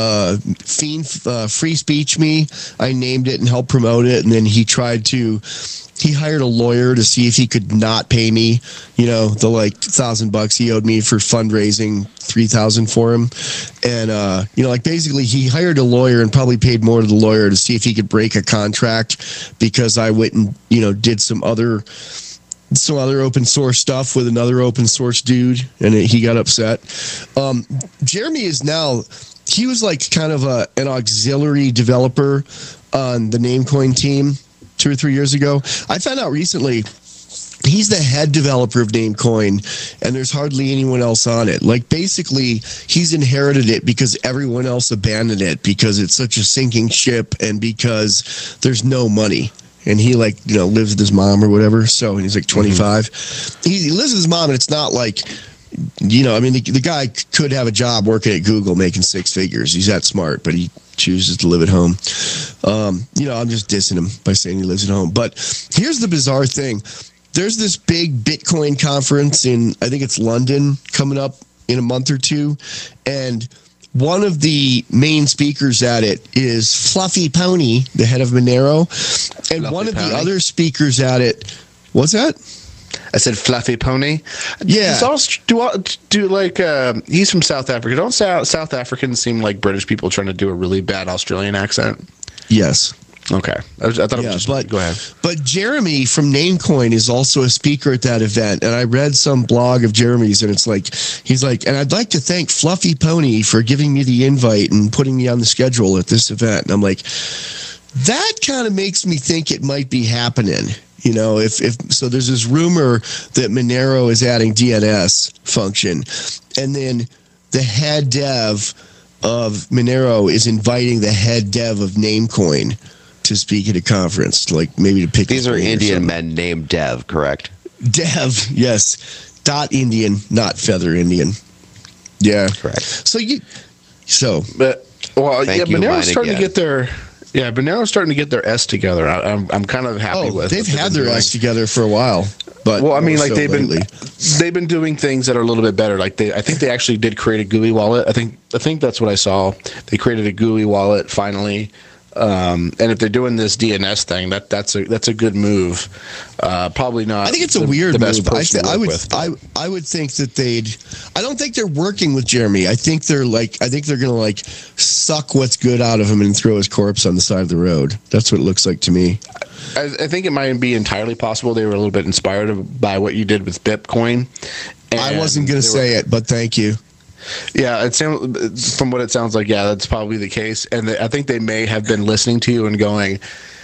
Free Speech Me. I named it and helped promote it, and then he hired a lawyer to see if he could not pay me, the like $1,000 he owed me for fundraising, $3,000 for him. And, basically he hired a lawyer and probably paid more to the lawyer to see if he could break a contract, because I went and, did some other open source stuff with another open source dude, and he got upset. Jeremy is now, he was like kind of an auxiliary developer on the Namecoin team 2 or 3 years ago. I found out recently he's the head developer of Namecoin, and there's hardly anyone else on it. Like, basically, he's inherited it because everyone else abandoned it because it's such a sinking ship and because there's no money. And he lives with his mom or whatever. So he's like 25. He lives with his mom, and it's not like, the guy could have a job working at Google making 6 figures. He's that smart, but he chooses to live at home. I'm just dissing him by saying he lives at home. But here's the bizarre thing. There's this big Bitcoin conference in, I think it's London, coming up in a month or two. And one of the main speakers at it is Fluffy Pony, the head of Monero. And Fluffy one of the other speakers at it, what's that?
I said Fluffy Pony.
Yeah.
He's from South Africa. Don't South Africans seem like British people trying to do a really bad Australian accent?
Yes.
Okay. I thought it was just, go ahead.
But Jeremy from Namecoin is also a speaker at that event. And I read some blog of Jeremy's, and it's like, he's like, and I'd like to thank Fluffy Pony for giving me the invite and putting me on the schedule at this event. And I'm like, that kind of makes me think it might be happening. So there's this rumor that Monero is adding DNS function, and then the head dev of Monero is inviting the head dev of Namecoin to speak at a conference, like maybe to pick.
These are Indian men named Dev, correct?
Dev, yes. Dot Indian, not Feather Indian. Yeah,
correct.
Monero's starting to get their. Yeah, Monero's starting to get their S together. I'm kind of happy with.
They've had their S together for a while, but
they've been doing things that are a little bit better. Like I think they actually did create a GUI wallet. I think that's what I saw. They created a GUI wallet finally. And if they're doing this DNS thing, that's a good move. Probably not.
I think it's a weird move. I would think that I don't think they're working with Jeremy. I think they're gonna suck what's good out of him and throw his corpse on the side of the road. That's what it looks like to me.
I think it might be entirely possible they were a little bit inspired by what you did with Bitcoin.
I wasn't gonna say it, but thank you.
Yeah, from what it sounds like, yeah, that's probably the case. And I think they may have been listening to you and going,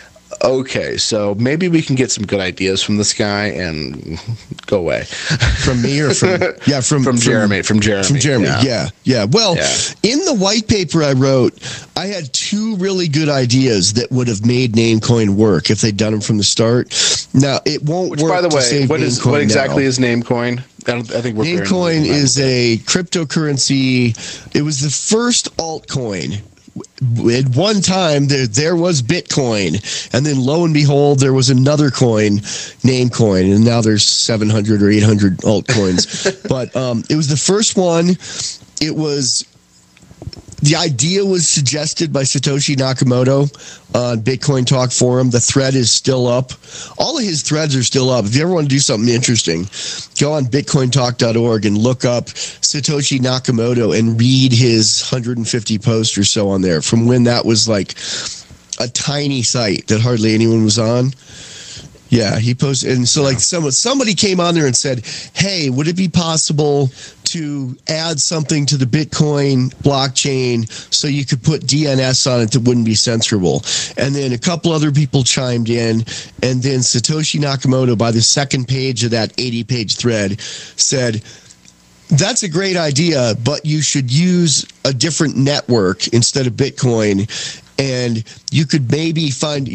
okay, so maybe we can get some good ideas from this guy and go away.
From me or from
Jeremy? From Jeremy.
Yeah. Well, in the white paper I wrote, I had two really good ideas that would have made Namecoin work if they'd done them from the start. Now it won't work.
By the way, what exactly
now.
is Namecoin? I think
Namecoin is a cryptocurrency. It was the first altcoin. At one time, there was Bitcoin, and then lo and behold, there was another coin, Namecoin, and now there's 700 or 800 altcoins. But it was the first one. It was the idea was suggested by Satoshi Nakamoto on Bitcoin Talk Forum. The thread is still up. All of his threads are still up. If you ever want to do something interesting, go on bitcointalk.org and look up Satoshi Nakamoto and read his 150 posts or so on there from when that was like a tiny site that hardly anyone was on. Yeah, he posted, and so like somebody came on there and said, "Hey, would it be possible to add something to the Bitcoin blockchain so you could put DNS on it that wouldn't be censorable?" And then a couple other people chimed in, and then Satoshi Nakamoto, by the second page of that 80-page thread, said, "That's a great idea, but you should use a different network instead of Bitcoin. And you could maybe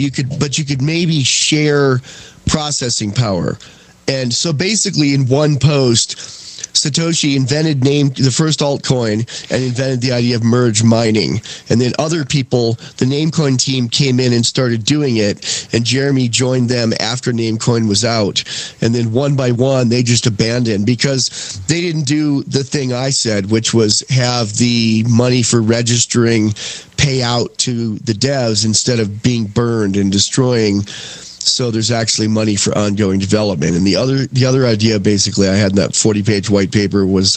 maybe share processing power." And so basically in one post, Satoshi invented the first altcoin and invented the idea of merge mining. And then other people, the Namecoin team, came in and started doing it. And Jeremy joined them after Namecoin was out. And then one by one, they just abandoned because they didn't do the thing I said, which was have the money for registering pay out to the devs instead of being burned and destroying. So there's actually money for ongoing development. And the other idea basically I had in that 40-page white paper was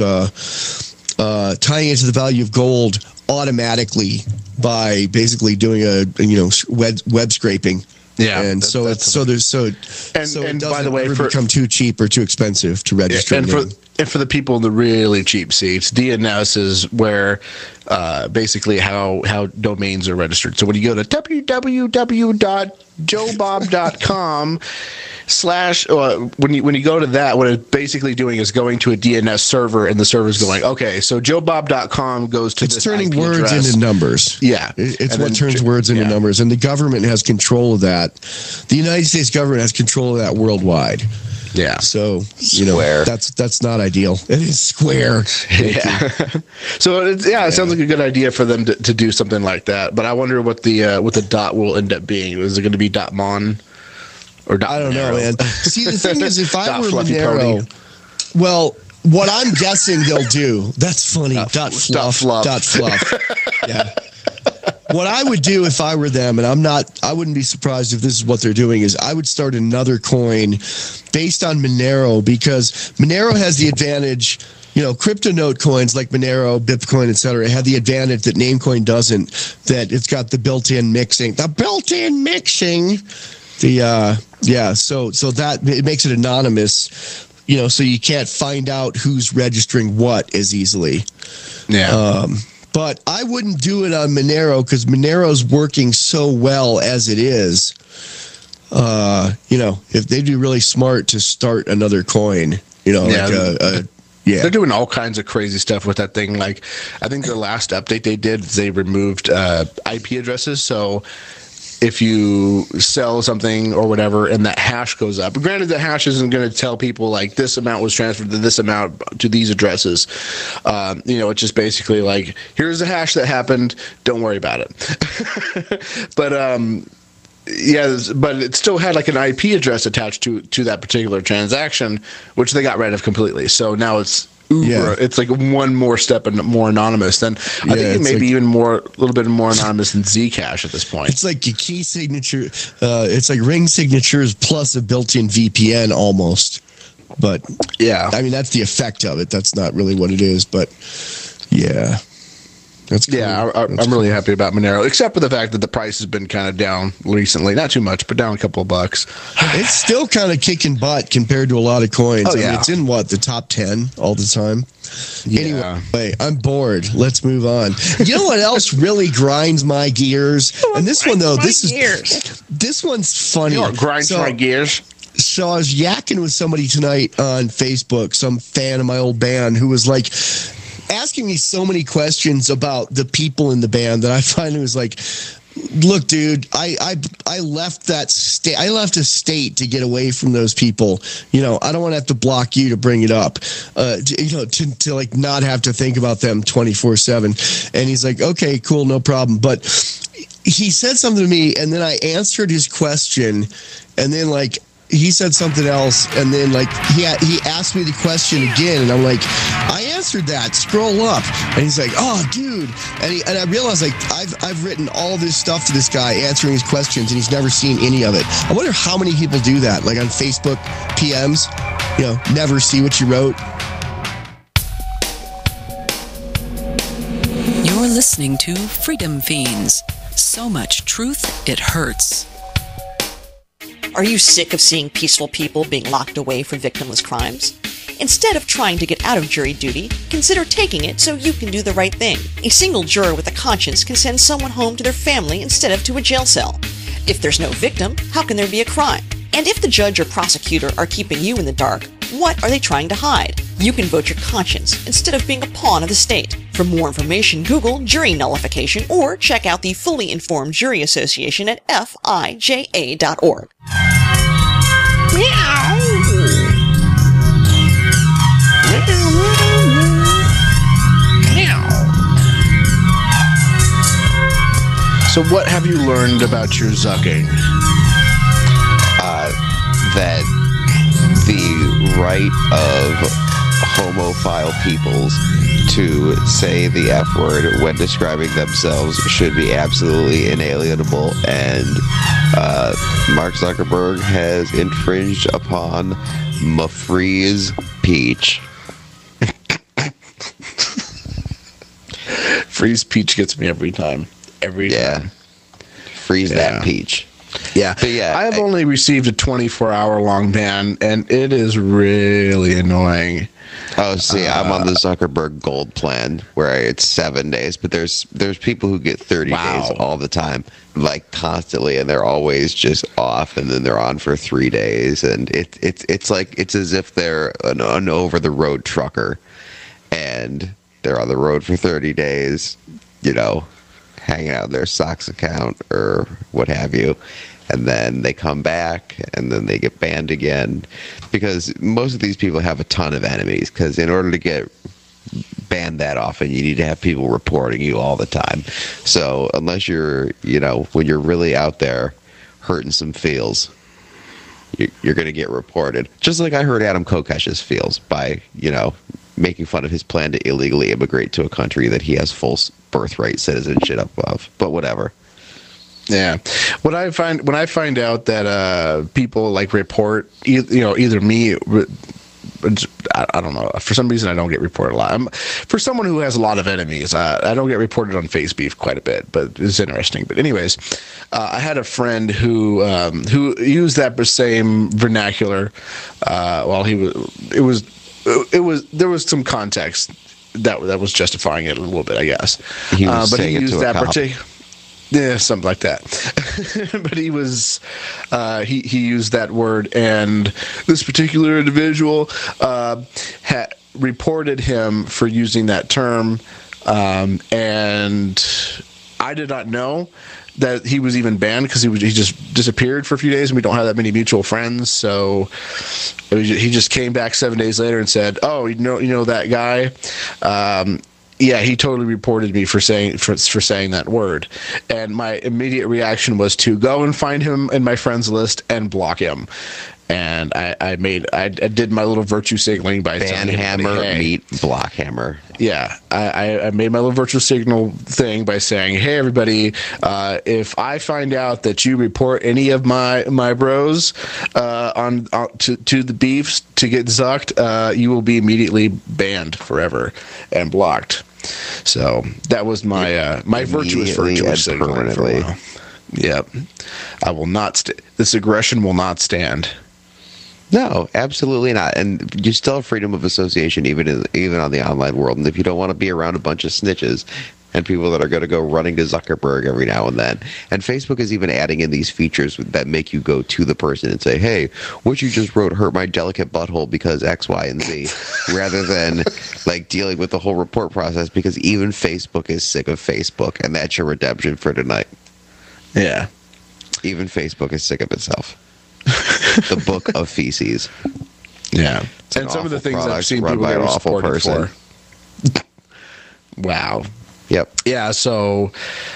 tying it to the value of gold automatically by basically doing a web scraping. Yeah, and it doesn't
by the way,
ever become too cheap or too expensive to register.
And for the people in the really cheap seats, DNS is where basically how domains are registered. So when you go to www.joebob.com when you go to that, what it's basically doing is going to a DNS server, and the server's going, okay, so joebob.com goes to this
turning
IP
words
address.
into numbers.
Yeah.
It's what turns words into numbers, and the government has control of that. The United States government has control of that worldwide.
Yeah.
So, that's not ideal. It is square.
Yeah. So it sounds like a good idea for them to do something like that. But I wonder what the dot will end up being. Is it going to be .mon or .monero?
I don't know, man. See, the thing is, if I were Monero,
pony.
well, what I'm guessing they'll do, that's funny, .fluff. Yeah. What I would do if I were them, and I wouldn't be surprised if this is what they're doing, is I would start another coin based on Monero, because Monero has the advantage, crypto note coins like Monero, Bitcoin, etc., have the advantage that Namecoin doesn't, that it's got the built-in mixing. So that it makes it anonymous, so you can't find out who's registering what as easily.
Yeah.
But I wouldn't do it on Monero because Monero's working so well as it is. If they'd be really smart to start another coin,
They're doing all kinds of crazy stuff with that thing. Like, I think the last update they did, they removed IP addresses. So if you sell something or whatever and that hash goes up, granted the hash isn't going to tell people like this amount was transferred to this amount to these addresses. It's just basically like, here's the hash that happened, don't worry about it. But it still had like an IP address attached to that particular transaction, which they got rid of completely. So now it's it's like one more step and more anonymous than I think it may be even a little bit more anonymous than Zcash at this point.
It's like a key signature. It's like ring signatures plus a built-in VPN almost. But I mean, that's the effect of it. That's not really what it is. But yeah. That's cool.
Yeah, I'm really happy about Monero, except for the fact that the price has been kind of down recently. Not too much, but down a couple of bucks.
It's still kind of kicking butt compared to a lot of coins.
Oh, yeah.
I mean, it's in the top 10 all the time.
Yeah.
Anyway, I'm bored. Let's move on. You know what else really grinds my gears? And this one, though, this one's funny.
You know what grinds my gears?
So I was yakking with somebody tonight on Facebook, some fan of my old band, who was like asking me so many questions about the people in the band that I finally was like, look, dude, I left that state. I left a state to get away from those people. You know, I don't want to have to block you to bring it up. To like not have to think about them 24/7. And he's like, okay, cool, no problem. But he said something to me, and then I answered his question, and then like he said something else, and then like he asked me the question again, and I'm like, I answered that. Scroll up, and he's like, oh, dude, and I realized like I've written all this stuff to this guy answering his questions, and he's never seen any of it. I wonder how many people do that, like on Facebook PMs, never see what you wrote.
You're listening to Freedom Fiends. So much truth, it hurts.
Are you sick of seeing peaceful people being locked away for victimless crimes? Instead of trying to get out of jury duty, consider taking it so you can do the right thing. A single juror with a conscience can send someone home to their family instead of to a jail cell. If there's no victim, how can there be a crime? And if the judge or prosecutor are keeping you in the dark, what are they trying to hide? You can vote your conscience instead of being a pawn of the state. For more information, Google jury nullification or check out the Fully Informed Jury Association at fija.org.
So what have you learned about your zucking?
That the right of homophile peoples to say the F word when describing themselves should be absolutely inalienable, and Mark Zuckerberg has infringed upon Mafree's peach.
Freeze peach gets me every time. Every time.
Freeze that peach.
Yeah.
But yeah,
I have only received a 24-hour long ban, and it is really annoying.
Oh, see, I'm on the Zuckerberg Gold plan where it's 7 days, but there's people who get 30 days all the time, like constantly, and they're always just off, and then they're on for 3 days, and it's like it's as if they're an over-the-road trucker, and they're on the road for 30 days, hanging out their Sox account or what have you, and then they come back and then they get banned again, because most of these people have a ton of enemies, because in order to get banned that often you need to have people reporting you all the time. So unless you're when you're really out there hurting some feels, you're going to get reported, just like I hurt Adam Kokesh's feels by making fun of his plan to illegally immigrate to a country that he has full birthright citizenship of. But whatever.
Yeah, when I find out that people like report either me, I don't know, for some reason I don't get reported a lot. For someone who has a lot of enemies, I don't get reported on Face Beef quite a bit, but it's interesting. But anyways, I had a friend who used that same vernacular while there was some context that was justifying it a little bit, I guess. But he used that particular. Yeah, something like that. But he he used that word, and this particular individual had reported him for using that term, and I did not know that he was even banned, because he just disappeared for a few days, and we don't have that many mutual friends. So he just came back 7 days later and said, "Oh, you know that guy." Yeah, he totally reported me for saying that word, and my immediate reaction was to go and find him in my friends list and block him. And I did my little virtue signaling by
ban hammer, meet block hammer.
Yeah, I made my little virtual signal thing by saying, "Hey, everybody, if I find out that you report any of my bros to the beefs to get zucked, you will be immediately banned forever and blocked." So that was my my virtuous virtuous signaling for a while. Yep. I will not. This aggression will not stand.
No, absolutely not. And you still have freedom of association even on the online world. And if you don't want to be around a bunch of snitches and people that are going to go running to Zuckerberg every now and then. And Facebook is even adding in these features that make you go to the person and say, hey, what you just wrote hurt my delicate butthole because X, Y, and Z, rather than like dealing with the whole report process, because even Facebook is sick of Facebook, and that's your redemption for tonight.
Yeah.
Even Facebook is sick of itself. The book of feces.
Yeah. And some of the things I've seen people get supported for. Wow.
Yep.
Yeah, so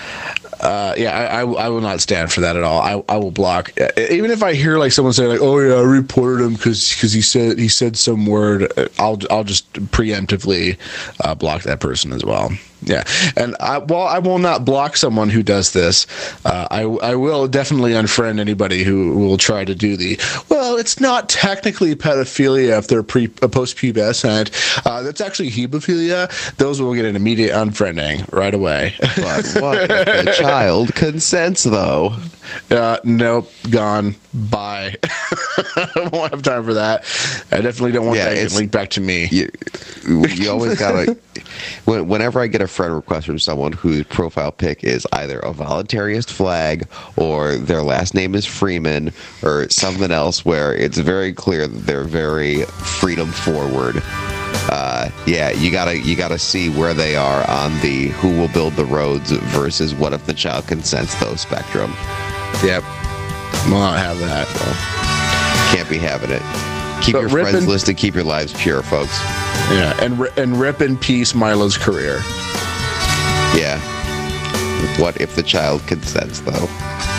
I will not stand for that at all. I will block. Even if I hear like someone say like, "Oh yeah, I reported him because he said some word," I'll just preemptively block that person as well. Yeah, and I will not block someone who does this. I will definitely unfriend anybody who will try to do it's not technically pedophilia if they're post-pubescent. That's actually hebophilia. Those will get an immediate unfriending right away.
But what if the child consents, though?
Nope, gone. Bye. I won't have time for that. I definitely don't want that to get linked back to me.
You always gotta. Whenever I get a friend request from someone whose profile pic is either a voluntarist flag or their last name is Freeman or something else where it's very clear that they're very freedom forward. You gotta see where they are on the who will build the roads versus what if the child consents though spectrum.
Yep. We'll not have that.
Can't be having it. Keep your friends listed. Keep your lives pure, folks.
Yeah, and rip in peace Milo's career.
Yeah. What if the child consents, though?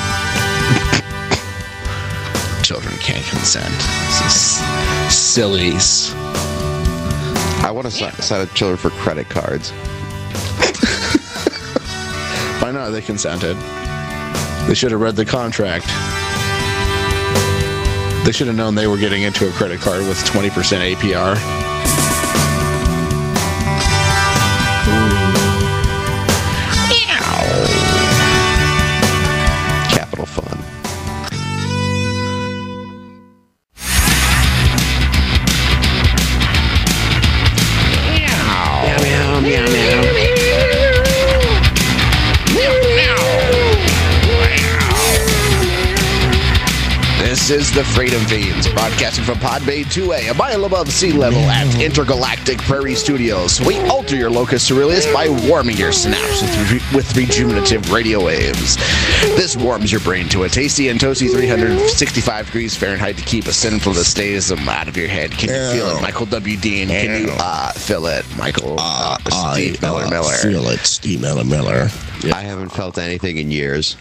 Children can't consent. This is sillies.
I want to sign up children for credit cards.
Why not? They consented. They should have read the contract. They should have known they were getting into a credit card with 20% APR.
Capital fun.
Meow, meow, meow, meow. This is the Freedom Feens, broadcasting from Podbay 2A, a mile above sea level at Intergalactic Prairie Studios. We alter your locus ceruleus by warming your synapse with rejuvenative radio waves. This warms your brain to a tasty and toasty 365 degrees Fahrenheit to keep a sinfulness out of your head. Can you feel it, Michael W. Dean? Can you feel it, Michael? Steve Miller.
Feel it, Steve Miller.
Yeah. I haven't felt anything in years.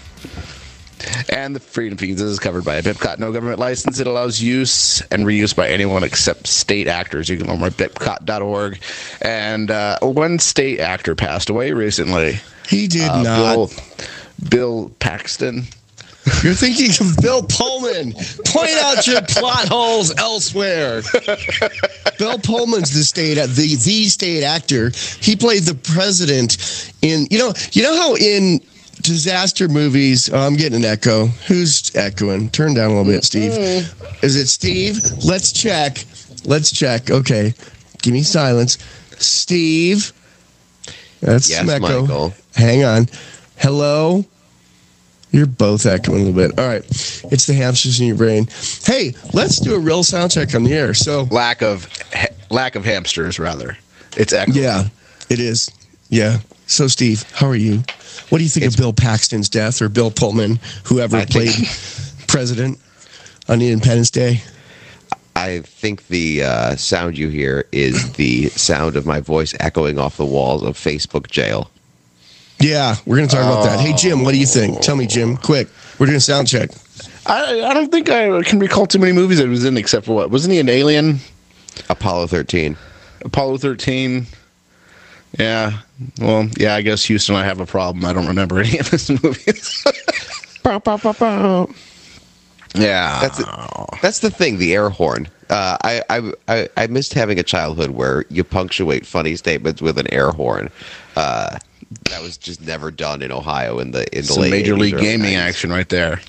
And the Freedom Feeds is covered by a BIPCOT no government license. It allows use and reuse by anyone except state actors. You can learn more at bipcot.org. And one state actor passed away recently.
He did not.
Bill Paxton.
You're thinking of Bill Pullman. Point out your plot holes elsewhere. Bill Pullman's the state actor. He played the president in you know how in disaster movies. Oh, I'm getting an echo. Who's echoing? Turn down a little bit, Steve. Is it Steve? Let's check. Okay. Give me silence. Steve. That's some echo.
Michael.
Hang on. Hello? You're both echoing a little bit. All right. It's the hamsters in your brain. Hey, let's do a real sound check on the air. So
lack of hamsters, rather. It's echoing.
Yeah, it is. Yeah. So, Steve, how are you? What do you think of Bill Paxton's death, or Bill Pullman, whoever played president on Independence Day?
I think the sound you hear is the sound of my voice echoing off the walls of Facebook jail.
Yeah, we're going to talk about that. Hey, Jim, what do you think? Tell me, Jim, quick. We're doing a sound check.
I don't think I can recall too many movies that he was in, except for what? Wasn't he an alien?
Apollo 13.
Apollo 13. Yeah. Well, yeah, I guess Houston and I have a problem. I don't remember any of his movies.
Yeah. That's the thing, the air horn. I missed having a childhood where you punctuate funny statements with an air horn. That was just never done in Ohio in the
Some
late
Major
80s,
League
early
Gaming
90s.
action right there.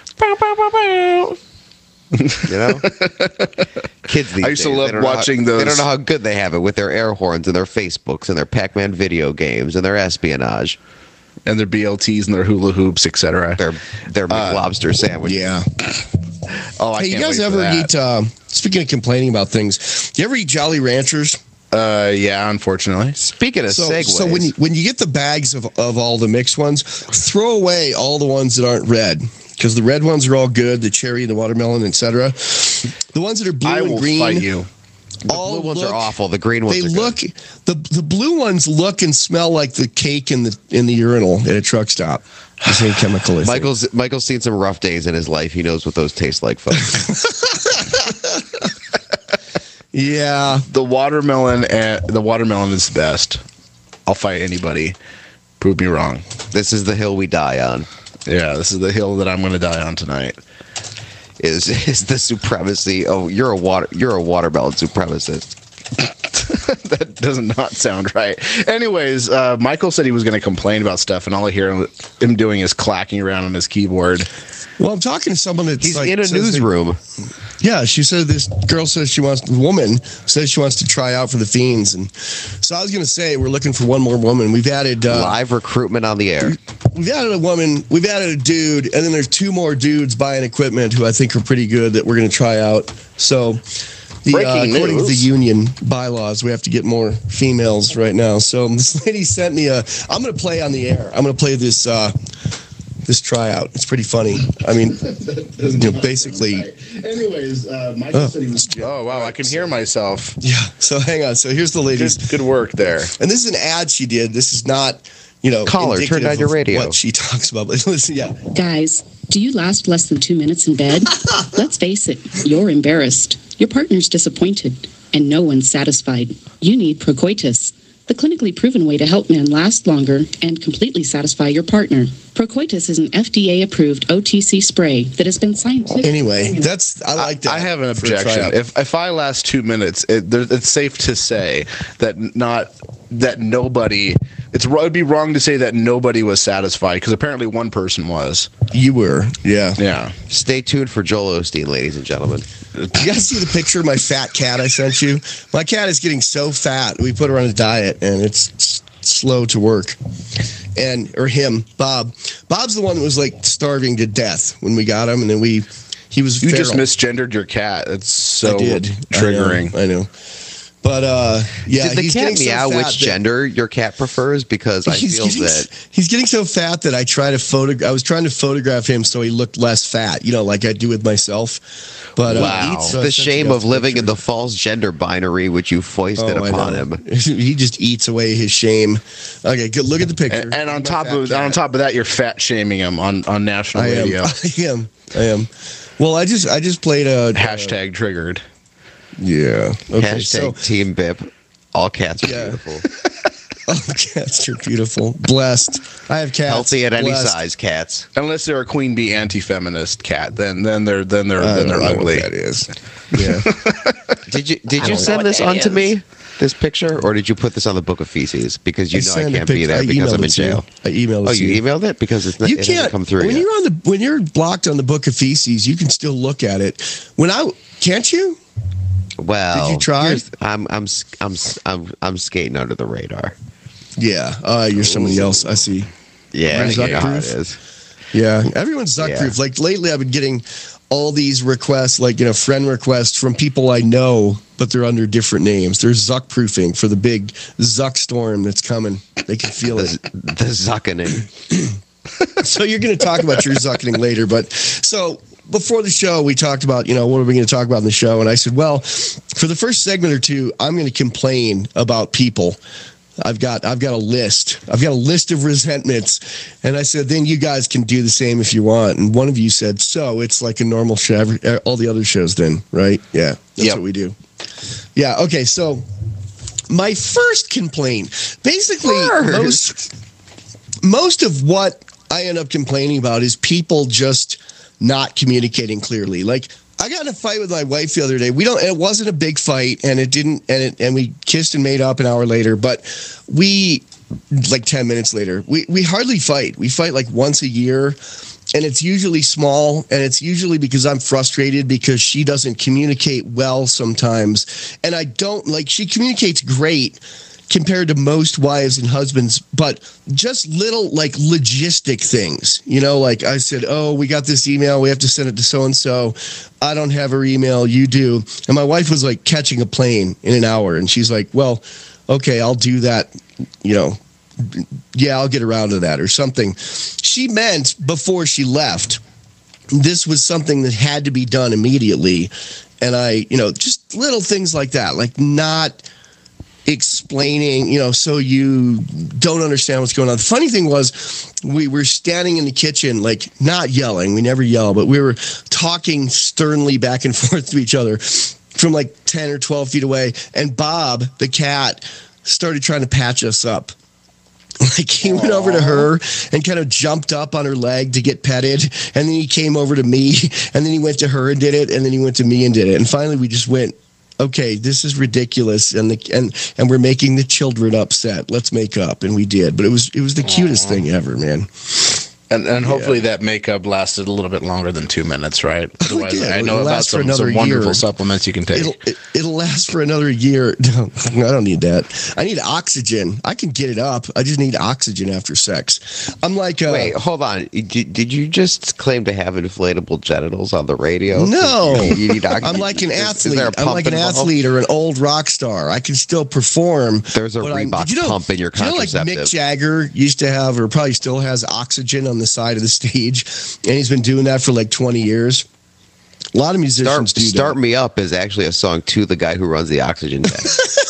You know, kids these
I used to
days,
love
they don't know
watching
They don't
those.
know how good they have it with their air horns and their Facebooks and their Pac-Man video games and their espionage
And their BLTs and their hula hoops, etc.
Their lobster sandwich.
Yeah.
Oh, I
Hey, you
can't
guys
wait for
ever
that.
eat? Speaking of complaining about things, do you ever eat Jolly Ranchers?
Yeah, unfortunately.
Speaking of segues,
So when you get the bags of all the mixed ones, throw away all the ones that aren't red, because the red ones are all good, the cherry, the watermelon, etc. The ones that are blue
I
and
will
green,
fight you.
the blue ones are awful. The green ones
they
are
look
good.
the blue ones look and smell like the cake in the urinal at a truck stop. The same chemical. I think.
Michael's seen some rough days in his life. He knows what those taste like, folks.
Yeah,
the watermelon is the best. I'll fight anybody. Prove me wrong.
This is the hill we die on.
Yeah, this is the hill that I'm going to die on tonight.
Is the supremacy? Oh, you're a watermelon supremacist.
That does not sound right. Anyways, Michael said he was going to complain about stuff, and all I hear him doing is clacking around on his keyboard.
Well, I'm talking to someone that's
He's in a newsroom.
Yeah, she said this woman says she wants to try out for the Feens, and so I was going to say we're looking for one more woman. We've added
live recruitment on the air.
We've added a woman, we've added a dude, and then there's two more dudes buying equipment who I think are pretty good that we're going to try out. So, according to the union bylaws, we have to get more females right now. So this lady sent me I'm going to play on the air. I'm going to play this tryout. It's pretty funny. I mean, basically.
Anyways, Michael said he was.
Oh wow, I can hear myself.
Yeah. So hang on. So here's the lady's
good work there.
And this is an ad she did. This is not,
Caller, turn down your radio.
What she talks about. But listen, yeah.
Guys, do you last less than 2 minutes in bed? Let's face it, you're embarrassed. Your partner's disappointed, and no one's satisfied. You need Procoitus, the clinically proven way to help men last longer and completely satisfy your partner. Procoitus is an FDA-approved OTC spray that has been scientific.
Anyway, I like that.
I have an
for a
objection.
tryout.
If I last 2 minutes, it's safe to say that nobody. It would be wrong to say that nobody was satisfied, because apparently one person was.
You were, yeah.
Yeah.
Stay tuned for Joel Osteen, ladies and gentlemen.
You guys see the picture of my fat cat I sent you? My cat is getting so fat. We put her on a diet, and it's slow to work. Or him, Bob. Bob's the one that was like starving to death when we got him, and then he was
You
feral.
just misgendered your cat. It's so
I did.
triggering.
I know. But yeah,
Did the
he's
cat
getting
meow
so fat
which gender your cat prefers? Because I feel that
he's getting so fat that I was trying to photograph him so he looked less fat, like I do with myself. But
wow, the shame of living in the false gender binary which you foisted upon him.
He just eats away his shame. Okay, good. Look at the picture.
And on top of that, you're fat shaming him on national radio.
I am. Well, I just played a
hashtag triggered.
Yeah. Okay.
Hashtag Team BIP. All cats are beautiful.
All cats are beautiful. Blessed. I have cats.
Healthy at any
Blessed.
size cats.
Unless they're a queen bee anti-feminist cat, then they're ugly.
That is. Yeah.
Did you send this on to me? This picture, or did you put this on the Book of Feces? Because I can't be there because I'm in jail.
I emailed it.
Oh, you emailed it because it hasn't come through
when
yet.
when you're blocked on the Book of Feces, you can still look at it. Can't you?
Well,
did you try?
I'm skating under the radar.
Yeah, you're somebody else. I see.
Yeah,
you
know how it is.
Yeah, everyone's Zuck-proof. Like lately, I've been getting all these requests, friend requests from people I know, but they're under different names. They're Zuck-proofing for the big Zuck storm that's coming. They can feel it.
The Zuckening.
So you're going to talk about your Zuckening later, but so before the show, we talked about, what are we going to talk about in the show? And I said, well, for the first segment or two, I'm going to complain about people. I've got a list. I've got a list of resentments. And I said, then you guys can do the same if you want. And one of you said, so it's like a normal show, all the other shows then, right? Yeah, that's what we do. Yeah, okay, so my first complaint, basically most of what I end up complaining about is people just not communicating clearly. Like I got in a fight with my wife the other day. It wasn't a big fight, and and we kissed and made up an hour later, but like 10 minutes later, we hardly fight. We fight like once a year, and it's usually small, and it's usually because I'm frustrated because she doesn't communicate well sometimes. And she communicates great compared to most wives and husbands, but just little like logistic things, like I said, oh, we got this email, we have to send it to so-and-so. I don't have her email, you do. And my wife was like catching a plane in an hour, and she's like, well, okay, I'll do that, yeah, I'll get around to that or something. She meant before she left, this was something that had to be done immediately. And I, just little things like that, like not explaining, so you don't understand what's going on. The funny thing was we were standing in the kitchen, like not yelling. We never yell, but we were talking sternly back and forth to each other from like 10 or 12 feet away. And Bob, the cat, started trying to patch us up. Like he went over to her and kind of jumped up on her leg to get petted. And then he came over to me, and then he went to her and did it. And then he went to me and did it. And finally we just went, okay, this is ridiculous, and we're making the children upset. Let's make up, and we did. But it was the cutest thing ever, man.
And hopefully that makeup lasted a little bit longer than 2 minutes, right? Otherwise, I know about some wonderful supplements you can take.
It'll last for another year. No, I don't need that. I need oxygen. I can get it up. I just need oxygen after sex. I'm like,
wait, hold on. Did you just claim to have inflatable genitals on the radio?
No,
you need oxygen.
I'm like an athlete. I'm like an athlete or an old rock star. I can still perform.
There's a Reebok pump in your contraceptive.
Like Mick Jagger used to have, or probably still has, oxygen on the side of the stage, and he's been doing that for like 20 years. A lot of musicians do that.
Start Me Up is actually a song to the guy who runs the oxygen tank.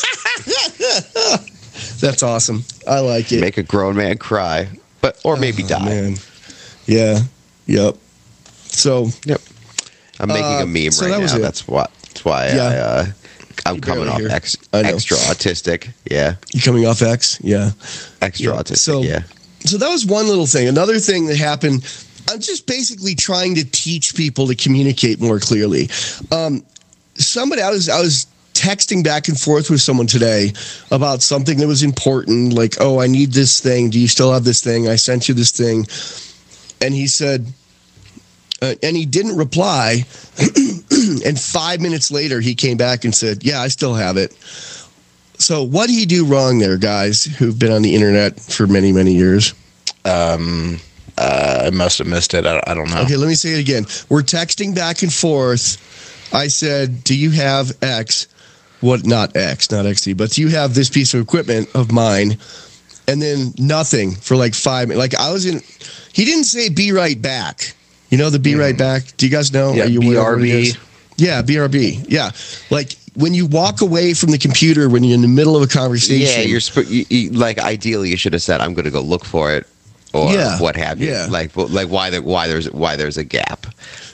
That's awesome. I like it.
Make a grown man cry, or maybe die. Man.
Yeah. Yep. So.
Yep. I'm making a meme right now. That's why I'm coming off extra autistic. Yeah.
You coming off X? Yeah.
Extra autistic.
So that was one little thing. Another thing that happened, I'm just basically trying to teach people to communicate more clearly. I was texting back and forth with someone today about something that was important, like, oh, I need this thing. Do you still have this thing? I sent you this thing. And he said, and he didn't reply. And 5 minutes later, he came back and said, yeah, I still have it. So what did he do wrong there, guys, who've been on the internet for many, many years?
I must have missed it. I don't know.
Okay, let me say it again. We're texting back and forth. I said, do you have X? What? Not X, not XT, but do you have this piece of equipment of mine? And then nothing for like 5 minutes. Like he didn't say be right back. You know the be right back? Do you guys know?
Yeah, BRB.
Yeah, BRB. Yeah. Like when you walk away from the computer when you're in the middle of a conversation.
Yeah, like ideally you should have said, I'm going to go look for it, or what have you.
Yeah.
Like why there's a gap.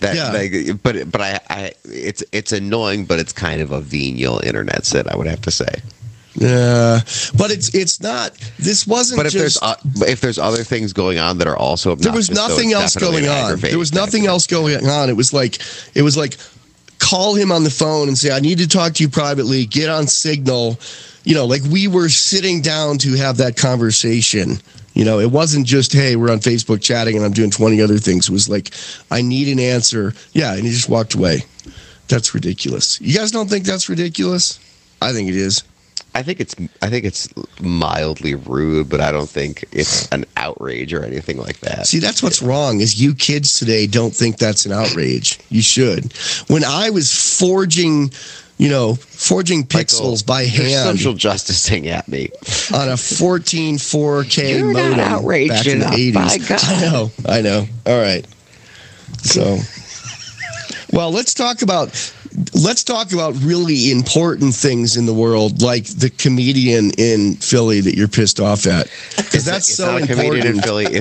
It's annoying, but it's kind of a venial internet sit, I would have to say.
Yeah, but it's not. This wasn't.
But if there's other things going on that are also obnoxious,
there was nothing else going on. There was nothing else going on. It was like call him on the phone and say, I need to talk to you privately. Get on Signal. Like we were sitting down to have that conversation. It wasn't just, hey, we're on Facebook chatting and I'm doing 20 other things. It was like, I need an answer. Yeah, and he just walked away. That's ridiculous. You guys don't think that's ridiculous? I think it is.
I think it's mildly rude, but I don't think it's an outrage or anything like that.
See, that's what's wrong, is you kids today don't think that's an outrage. You should. When I was forging pixels by hand,
social justicing at me
on a 14 4K
You're
modem
not outraged
back in the 80s. I know. All right. So, well, let's talk about really important things in the world, like the comedian in Philly that you're pissed off at, because that's so important. It's not a comedian in Philly.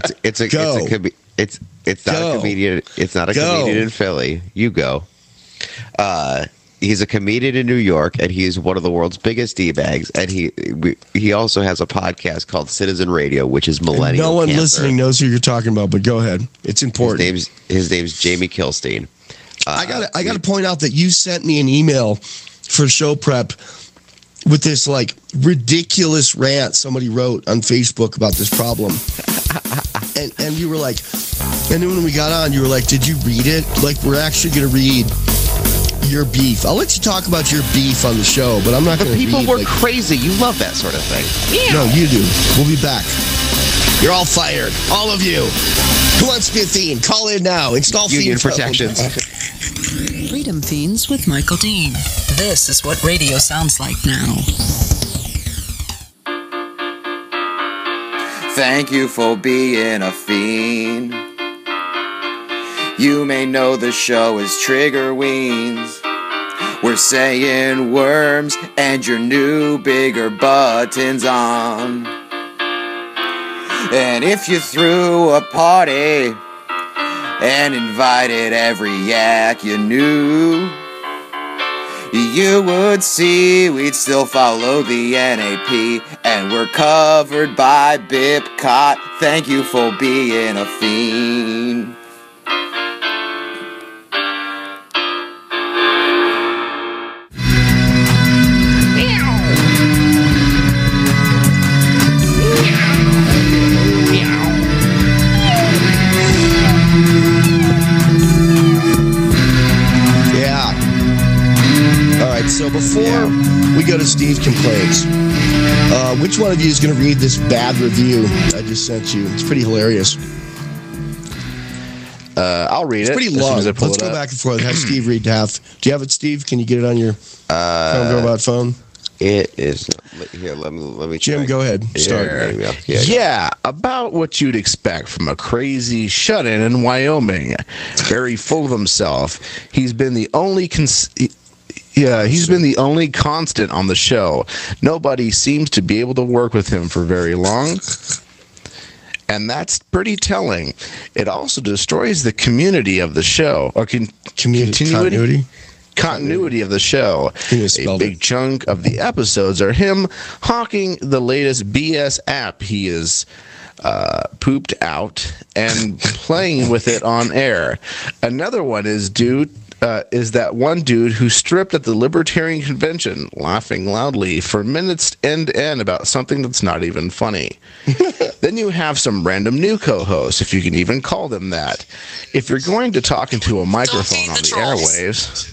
It's not a comedian. It's not a comedian in Philly. You go. He's a comedian in New York, and he is one of the world's biggest D-bags. And he also has a podcast called Citizen Radio, which is millennial.
No one listening knows who you're talking about, but go ahead. It's important.
His name's Jamie Kilstein.
I gotta point out that you sent me an email for show prep with this like ridiculous rant somebody wrote on Facebook about this problem. And you were like, and then when we got on, you were like, did you read it? Like, we're actually going to read your beef. I'll let you talk about your beef on the show, but I'm not going to read.
People were crazy. You love that sort of thing.
Yeah. No, you do. We'll be back. You're all fired. All of you. Who wants to be a fiend? Call in now. Install
Union
fiend
protections.
Freedom Fiends with Michael Dean. This is what radio sounds like now.
Thank you for being a fiend. You may know the show is Trigger Weens. We're saying worms and your new bigger buttons on. And if you threw a party and invited every yak you knew, you would see we'd still follow the NAP, and we're covered by Bipcot. Thank you for being a fiend.
So before we go to Steve Complains, which one of you is going to read this bad review I just sent you? It's pretty hilarious.
I'll read it.
It's pretty long. Let's go back and forth. Have Steve read half. Do you have it, Steve? Can you get it on your robot phone?
It is. Here, let me
Jim, go ahead. Start.
Yeah, about what you'd expect from a crazy shut-in in Wyoming. Very full of himself. He's been the only he's been the only constant on the show. Nobody seems to be able to work with him for very long. And that's pretty telling. It also destroys the community of the show. Or continuity of the show. A big chunk of the episodes are him hawking the latest BS app he is pooped out and playing with it on air. Another one is that one dude who stripped at the Libertarian Convention, laughing loudly for minutes end to end about something that's not even funny. Then you have some random new co-hosts, if you can even call them that. If you're going to talk into a microphone on the airwaves...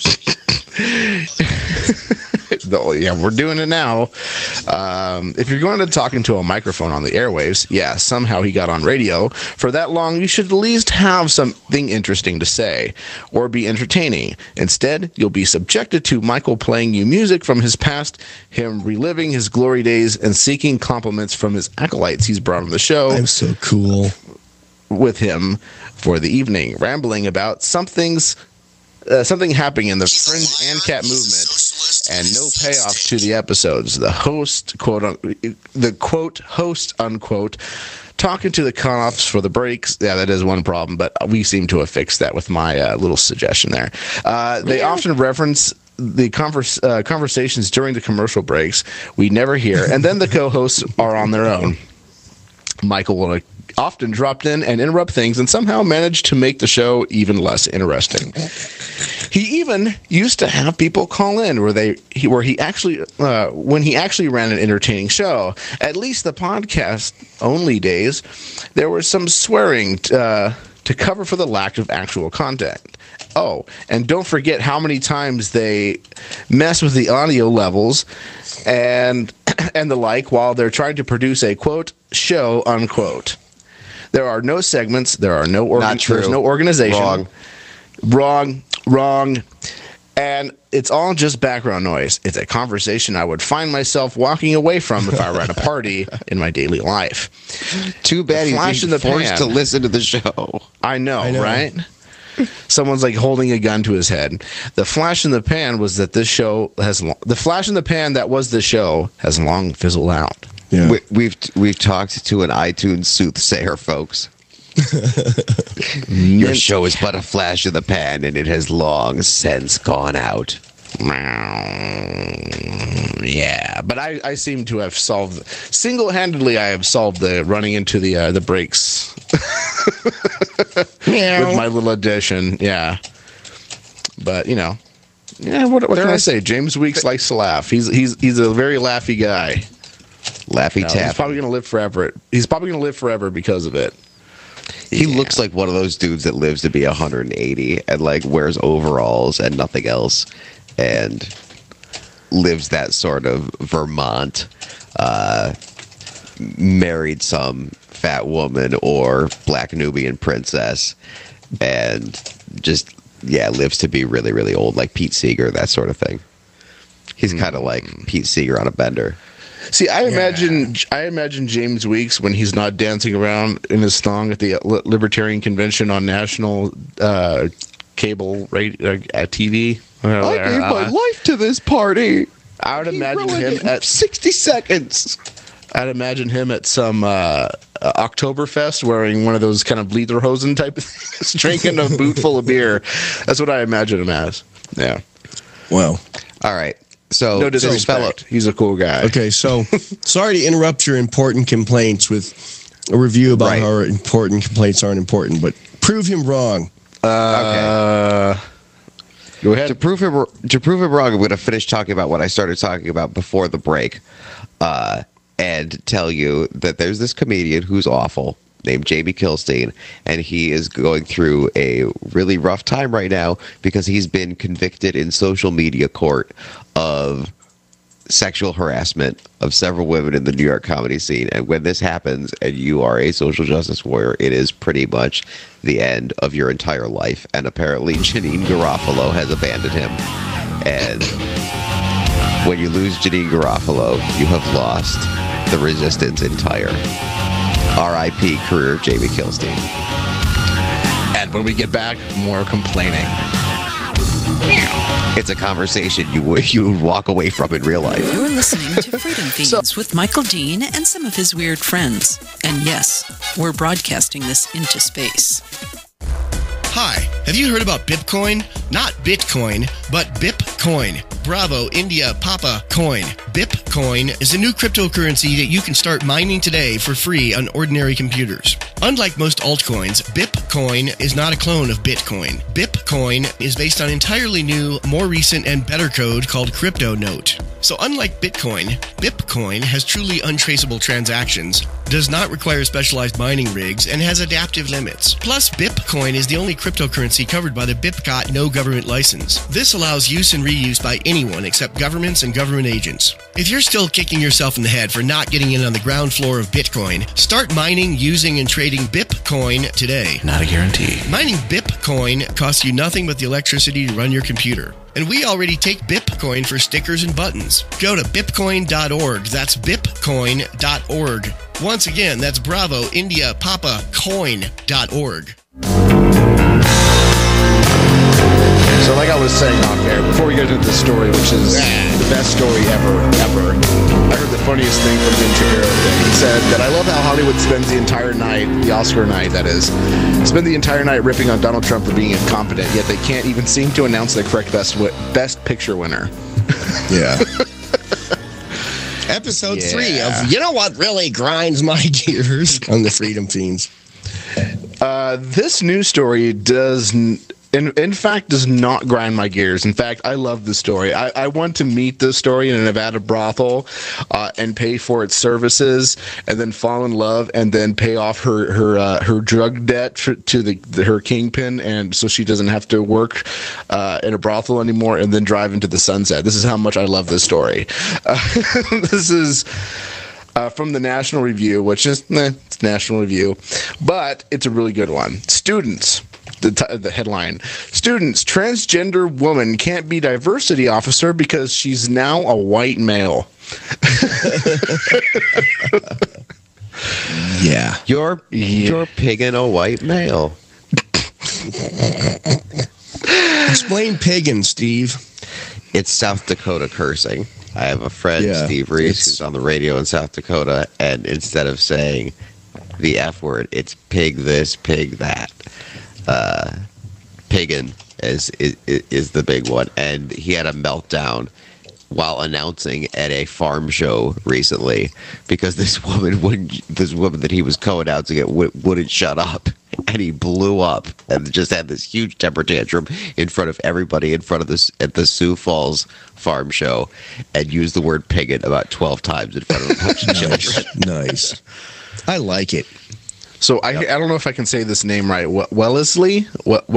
Yeah, we're doing it now. If you're going to talk into a microphone on the airwaves, yeah, somehow he got on radio for that long, you should at least have something interesting to say or be entertaining. Instead, you'll be subjected to Michael playing you music from his past, him reliving his glory days, and seeking compliments from his acolytes he's brought on the show.
I'm so cool.
With him for the evening, rambling about something happening in the fringe ANCAP movement, and no payoff to the episodes. The host, host, unquote, talking to the con-ops for the breaks. Yeah, that is one problem, but we seem to have fixed that with my little suggestion there. They often reference the conversations during the commercial breaks we never hear, and then the co-hosts are on their own. Michael will often dropped in and interrupt things and somehow managed to make the show even less interesting. He even used to have people call in when he actually ran an entertaining show. At least the podcast only days, there was some swearing to cover for the lack of actual content. Oh, and don't forget how many times they mess with the audio levels and the like while they're trying to produce a quote show unquote. There are no segments. There's no organization. Wrong. And it's all just background noise. It's a conversation I would find myself walking away from if I were at a party in my daily life.
Too bad he's forced to listen to the show.
I know, right? Someone's like holding a gun to his head. The flash in the pan was that this show has the flash in the pan that was the show has long fizzled out.
Yeah. We've talked to an iTunes soothsayer, folks. Your show is but a flash in the pan, and it has long since gone out.
Yeah, but I seem to have single-handedly. I have solved the running into the breaks with my little addition. Yeah. But yeah, what can I say? James Weeks likes to laugh. He's a very laughy guy.
Laffy tap.
He's probably going to live forever. He's probably going to live forever because of it.
He looks like one of those dudes that lives to be 180 and like wears overalls and nothing else, and lives that sort of Vermont, married some fat woman or black Nubian princess, and just lives to be really, really old, like Pete Seeger, that sort of thing. He's kind of like Pete Seeger on a bender.
See, I imagine James Weeks when he's not dancing around in his thong at the Libertarian Convention on national cable TV.
I gave my life to this party.
I would imagine him at
60 seconds.
I'd imagine him at some Oktoberfest wearing one of those kind of lederhosen type of things, drinking a boot full of beer. That's what I imagine him as. Yeah.
Well.
All right. So,
no disrespect. He's a cool guy.
Okay, so sorry to interrupt your important complaints with a review about how important complaints aren't important, but prove him wrong.
Okay.
Go ahead.
To prove him wrong, I'm going to finish talking about what I started talking about before the break, and tell you that there's this comedian who's awful named Jamie Kilstein, and he is going through a really rough time right now because he's been convicted in social media court of sexual harassment of several women in the New York comedy scene. And when this happens and you are a social justice warrior, it is pretty much the end of your entire life. And apparently Janine Garofalo has abandoned him. And when you lose Janine Garofalo, you have lost the resistance entire. R.I.P. career Jamie Kilstein.
And when we get back, more complaining.
It's a conversation you would walk away from in real life.
You're listening to Freedom Feens with Michael Dean and some of his weird friends. And yes, we're broadcasting this into space.
Hi, have you heard about Bitcoin? Not Bitcoin, but Bipcoin. Bravo, India, Papa, Coin. Bipcoin is a new cryptocurrency that you can start mining today for free on ordinary computers. Unlike most altcoins, Bipcoin is not a clone of Bitcoin. Bipcoin is based on entirely new, more recent, and better code called Crypto Note. So unlike Bitcoin, Bipcoin has truly untraceable transactions, does not require specialized mining rigs, and has adaptive limits. Plus, Bipcoin is the only cryptocurrency covered by the BIPCOT no government license. This allows use and reuse by anyone except governments and government agents. If you're still kicking yourself in the head for not getting in on the ground floor of Bitcoin, start mining, using, and trading Bipcoin today.
Not a guarantee.
Mining Bipcoin costs you nothing but the electricity to run your computer. And we already take Bipcoin for stickers and buttons. Go to bipcoin.org. That's bipcoin.org. Once again, that's Bravo, India, Papa, Coin.org.
So like I was saying off air, before we get into this story, which is the best story ever, I heard the funniest thing from Jim Shapiro today. He said that I love how Hollywood spends the entire night, the Oscar night that is, spend the entire night ripping on Donald Trump for being incompetent, yet they can't even seem to announce the correct best picture winner.
Yeah. Episode 3 of You Know What Really Grinds My Gears on the Freedom Fiends.
This news story does not grind my gears. In fact, I love this story. I want to meet this story in a Nevada brothel and pay for its services, and then fall in love, and then pay off her drug debt to her kingpin, and so she doesn't have to work in a brothel anymore, and then drive into the sunset. This is how much I love this story. This is from the National Review, which is it's National Review, but it's a really good one. Students. The headline: Students, transgender woman can't be diversity officer because she's now a white male.
Yeah.
You're pigging a white male.
Explain pigging, Steve.
It's South Dakota cursing. I have a friend, Steve Reese, who's on the radio in South Dakota, and instead of saying the F word, it's pig this, pig that. Piggin is the big one, and he had a meltdown while announcing at a farm show recently because this woman that he was co-announcing it wouldn't shut up, and he blew up and just had this huge temper tantrum in front of everybody in front of this at the Sioux Falls farm show, and used the word "piggin" about 12 times in front of a bunch of children.
Nice. I like it.
So I don't know if I can say this name right. Wellesley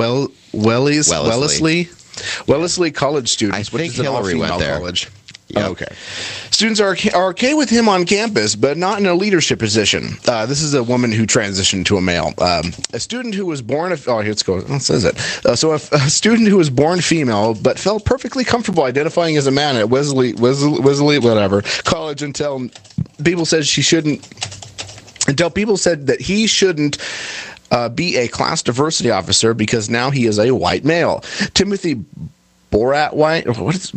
college students.
I think Hillary went there.
College.
Yep.
Okay. Students are okay with him on campus, but not in a leadership position. This is a woman who transitioned to a male. A student who was born... here it goes. Oh, it says it. So a student who was born female, but felt perfectly comfortable identifying as a man at Wesley, whatever, college until people said she shouldn't... Until people said that he shouldn't be a class diversity officer because now he is a white male. Timothy Bort White was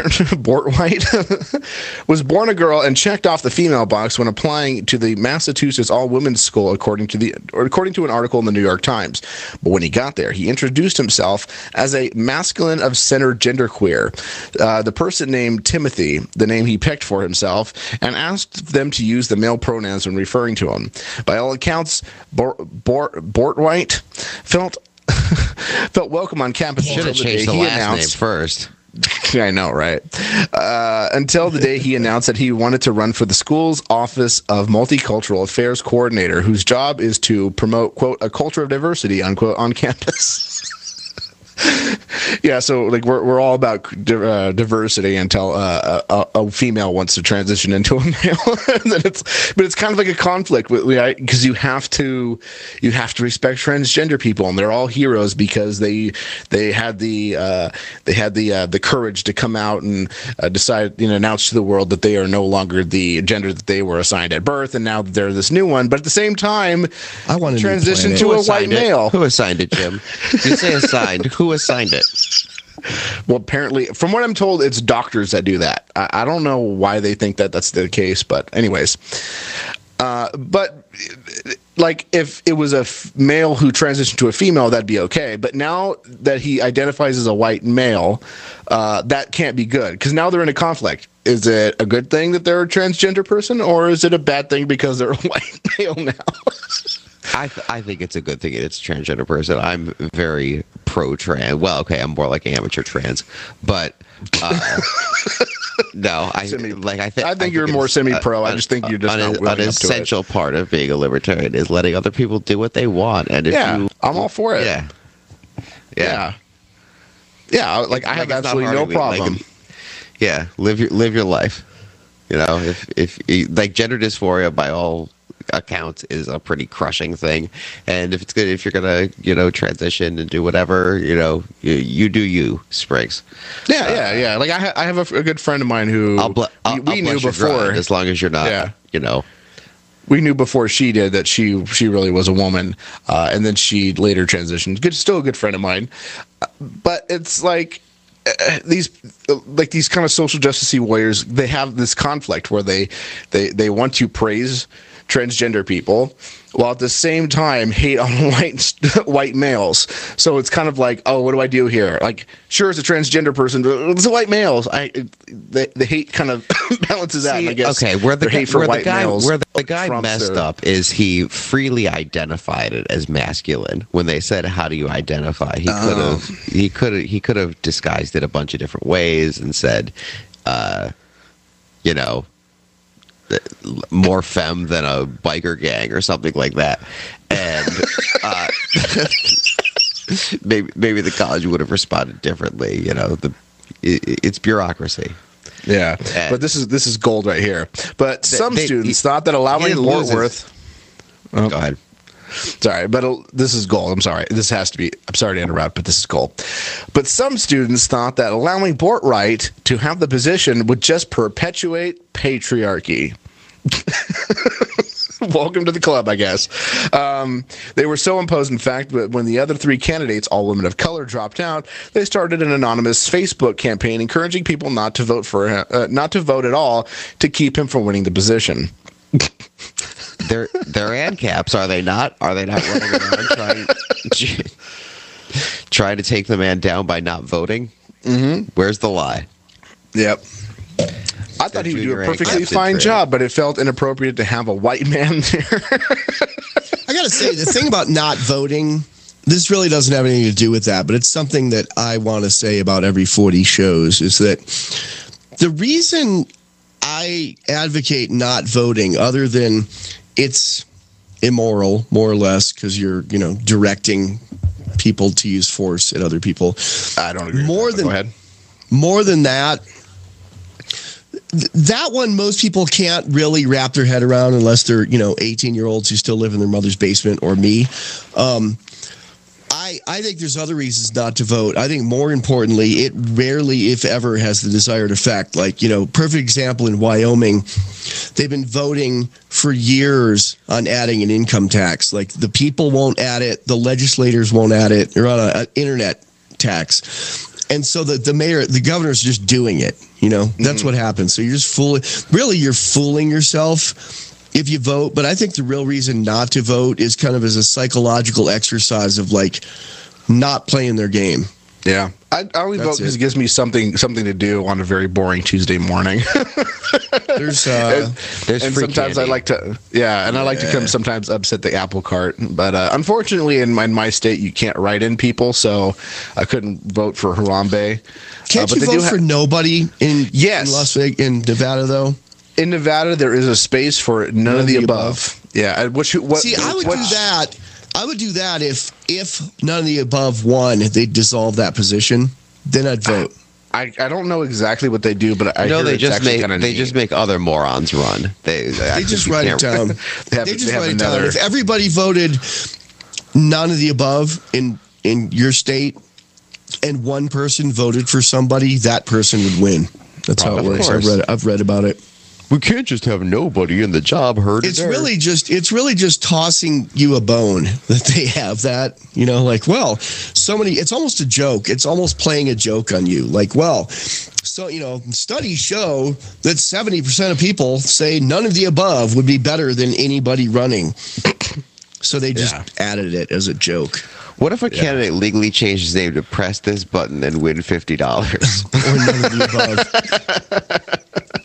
born a girl and checked off the female box when applying to the Massachusetts all-women's school, according to an article in the New York Times. But when he got there, he introduced himself as a masculine of center genderqueer. The person named Timothy, the name he picked for himself, and asked them to use the male pronouns when referring to him. By all accounts, Bort White felt welcome on campus.
Should have changed the last name first.
I know, right? Until the day he announced that he wanted to run for the school's Office of Multicultural Affairs Coordinator, whose job is to promote, quote, a culture of diversity, unquote, on campus. Yeah, so like we're all about diversity until a female wants to transition into a male. But it's kind of like a conflict because you have to respect transgender people, and they're all heroes because they had the courage to come out and decide, announce to the world that they are no longer the gender that they were assigned at birth, and now they're this new one. But at the same time,
I want to
transition to a white male.
Who assigned it, Jim? You say assigned. Who assigned it?
Well, apparently, from what I'm told, it's doctors that do that. I don't know why they think that that's the case, but anyways. But like if it was a male who transitioned to a female, that'd be okay. But now that he identifies as a white male, that can't be good because now they're in a conflict. Is it a good thing that they're a transgender person, or is it a bad thing because they're a white male now?
I think it's a good thing it's a transgender person. I'm very pro-trans. Well, okay, I'm more like amateur trans, but no, I think
you're more semi-pro. I just think you're just not willing
an essential part of being a libertarian is letting other people do what they want. And if
I'm all for it. Yeah. Like I have absolutely no problem.
Live your life. If like gender dysphoria by all accounts is a pretty crushing thing, and if you're gonna transition and do whatever, you do you, Spriggs.
Yeah. Like I have a good friend of mine who we knew before,
as long as you're not
we knew before she did that she really was a woman, and then she later transitioned. Still a good friend of mine, but it's like these kind of social justice warriors, they have this conflict where they want to praise transgender people while at the same time hate on white males. So it's kind of like, oh, what do I do here? Like, sure, it's a transgender person, but it's a white males. The hate kind of balances out. I guess.
Okay, where the guy messed up is he freely identified it as masculine. When they said, "How do you identify?" He could have disguised it a bunch of different ways and said, more femme than a biker gang or something like that, and maybe the college would have responded differently. It's bureaucracy.
Yeah, but this is gold right here. But some students thought that allowing Bortworth.
Go ahead.
Sorry, but this is gold. I'm sorry. I'm sorry to interrupt, but this is gold. But some students thought that allowing Bortwright to have the position would just perpetuate patriarchy. Welcome to the club, I guess. They were so imposed, in fact, that when the other three candidates, all women of color, dropped out, they started an anonymous Facebook campaign encouraging people not to vote for him, not to vote at all, to keep him from winning the position.
They're ANCAPs, are they not? Are they not running around trying to take the man down by not voting?
Mm-hmm.
Where's the lie?
Yep. I thought he would do a perfectly fine job, but it felt inappropriate to have a white man there.
I got to say, the thing about not voting, this really doesn't have anything to do with that, but it's something that I want to say about every 40 shows, is that the reason I advocate not voting, other than it's immoral, more or less, because you're, directing people to use force at other people.
I don't agree. Go ahead.
More than that, that one most people can't really wrap their head around unless they're 18-year-olds who still live in their mother's basement, or me. I think there's other reasons not to vote. I think more importantly, it rarely, if ever, has the desired effect. Like, perfect example in Wyoming, they've been voting for years on adding an income tax. Like, the people won't add it, the legislators won't add it. They're on an internet tax. And so the governor's just doing it. That's what happens. So you're just you're fooling yourself if you vote. But I think the real reason not to vote is kind of as a psychological exercise of not playing their game.
Yeah. I only vote because it gives me something to do on a very boring Tuesday morning.
There's
and sometimes
candy.
I like to, and I like to come sometimes upset the apple cart. But unfortunately, in my state, you can't write in people, so I couldn't vote for Harambe.
Can't you vote for nobody in Las Vegas, in Nevada, though?
In Nevada, there is a space for none of the above. Yeah.
I would do that. I would do that if none of the above won, they'd dissolve that position. Then I'd vote.
I don't know exactly what they do, but I
know
hear
they
it's
just make other morons run. They
just write it down. They just write it down. If everybody voted none of the above in your state, and one person voted for somebody, that person would win. That's how it works. I've read about it.
We can't just have nobody in the job herd.
It's really just tossing you a bone that they have that, it's almost a joke. It's almost playing a joke on you. Studies show that 70% of people say none of the above would be better than anybody running. So they just added it as a joke.
What if a candidate legally changed his name to press this button and win $50?
Or none of the above.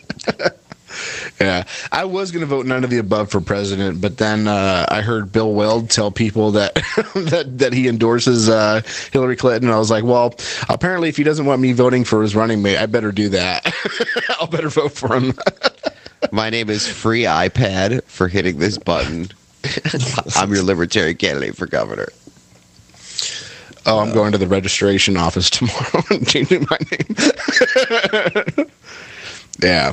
Yeah, I was going to vote none of the above for president, but then I heard Bill Weld tell people that that he endorses Hillary Clinton. I was like, well, apparently if he doesn't want me voting for his running mate, I better do that. I'll better vote for him.
My name is Free iPad for hitting this button. I'm your libertarian candidate for governor.
Oh, I'm going to the registration office tomorrow and changing my name. Yeah.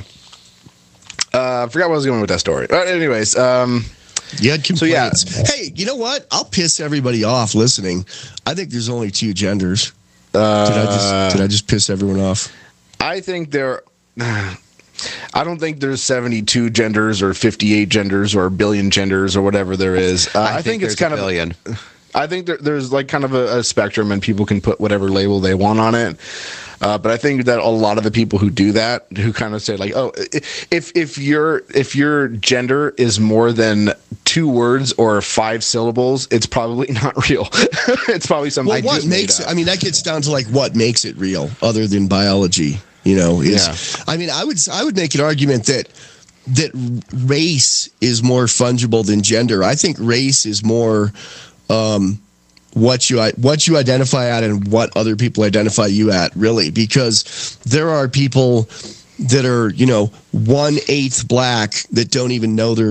I forgot what I was going with that story. Anyways,
you had complaints. So hey, you know what? I'll piss everybody off listening. I think there's only 2 genders. Did I just piss everyone off?
I think I don't think there's 72 genders or 58 genders or a billion genders or whatever there is. I think it's kind of
billion.
I think there's kind of a spectrum, and people can put whatever label they want on it. But I think that a lot of the people who do that, who kind of say if your gender is more than 2 words or 5 syllables, it's probably not real. It's probably something.
Well, what makes it? I mean, that gets down to what makes it real, other than biology. I mean, I would make an argument that race is more fungible than gender. I think race is more what you identify at and what other people identify you at, really, because there are people that are 1/8 black that don't even know they're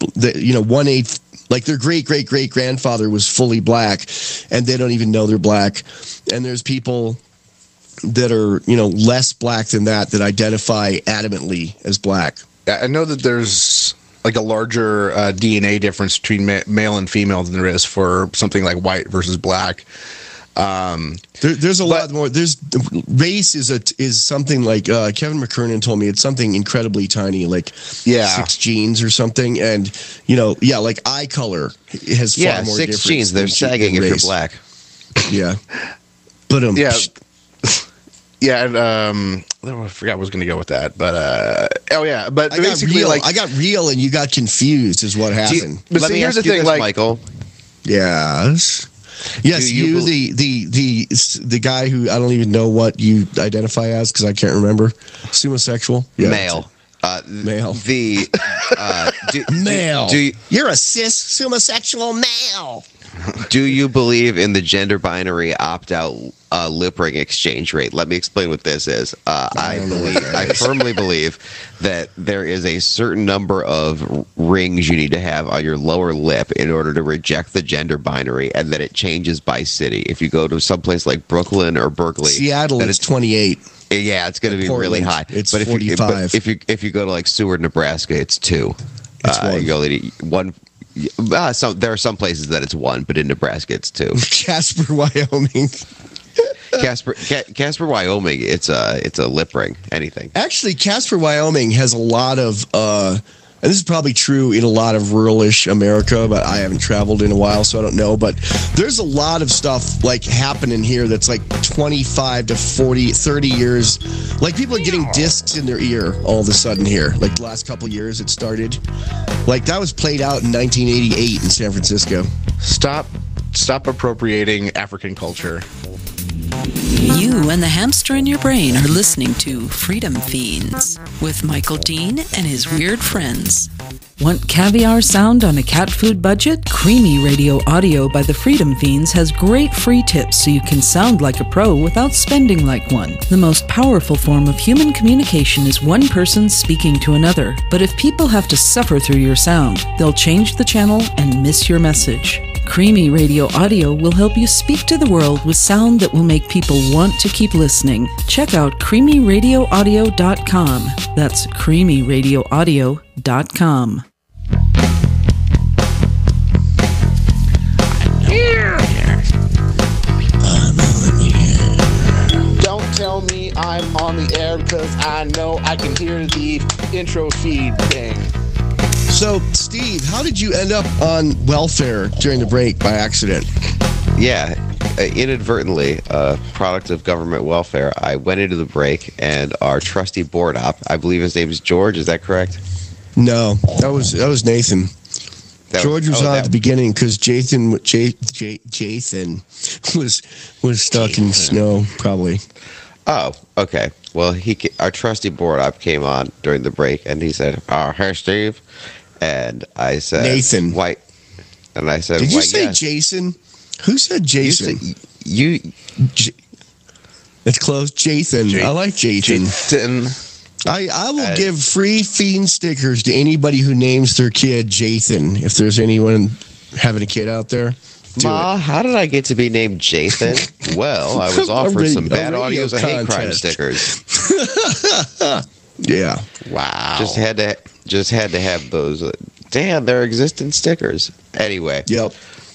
1/8, like their great grandfather was fully black and they don't even know they're black, and there's people that are less black than that identify adamantly as black.
I know that there's a larger DNA difference between male and female than there is for something like white versus black.
There's a lot more. There's race is something like Kevin McKernan told me it's something incredibly tiny, 6 genes or something, and like eye color has far more
6 genes. They're sagging if you're black.
Yeah, but
yeah, and I forgot I was going to go with that, but but basically,
I got real and you got confused, is what happened.
But here's the thing,
Michael.
Yes, you the guy who I don't even know what you identify as because I can't remember. Sumo-sexual,
male.
Male. Male. You're a cis homosexual male.
Do you believe in the gender binary opt-out lip ring exchange rate? Let me explain what this is. I firmly believe that there is a certain number of rings you need to have on your lower lip in order to reject the gender binary, and that it changes by city. If you go to someplace like Brooklyn or Berkeley,
Seattle, it's 28.
Yeah, it's going to be really high.
It's
but
45.
If you go to like Seward, Nebraska, it's 2.
It's 1.
You only need 1. There are some places that it's 1, but in Nebraska it's 2.
Casper, Wyoming.
Casper, Wyoming. It's a lip ring. Anything.
Actually, Casper, Wyoming has a lot of. And this is probably true in a lot of ruralish America, but I haven't traveled in a while, so I don't know. But there's a lot of stuff like happening here that's like 25 to 40, 30 years. Like people are getting discs in their ear all of a sudden here. Like the last couple years it started. Like that was played out in 1988 in San Francisco.
Stop appropriating African culture.
You and the hamster in your brain are listening to Freedom Feens with Michael Dean and his weird friends. Want caviar sound on a cat food budget? Creamy Radio Audio by the Freedom Feens has great free tips so you can sound like a pro without spending like one. The most powerful form of human communication is one person speaking to another. But if people have to suffer through your sound, they'll change the channel and miss your message. Creamy Radio Audio will help you speak to the world with sound that will make people want to keep listening. Check out creamyradioaudio.com. That's creamyradioaudio.com.
Don't tell me I'm on the air because I know I can hear the intro feed thing.
So, Steve, how did you end up on welfare during the break by accident?
Yeah, inadvertently, product of government welfare. I went into the break, and our trusty board op, I believe his name is George. Is that correct?
No, that was Nathan. George was on at the beginning because Jathan was stuck in snow, probably.
Oh, okay. Well, our trusty board op came on during the break, and he said, "Hey, Steve." And I said,
Nathan.
White. And I said,
did you say yes. Jason? Who said Jason? It's close. Jathan. I like Jathan. I will give free Fiend stickers to anybody who names their kid Jathan. If there's anyone having a kid out there.
Ma, how did I get to be named Jathan? Well, I was offered some bad audios of hate crime stickers.
Yeah.
Wow. Just had to have those. Damn, they're existing stickers. Anyway.
Yep.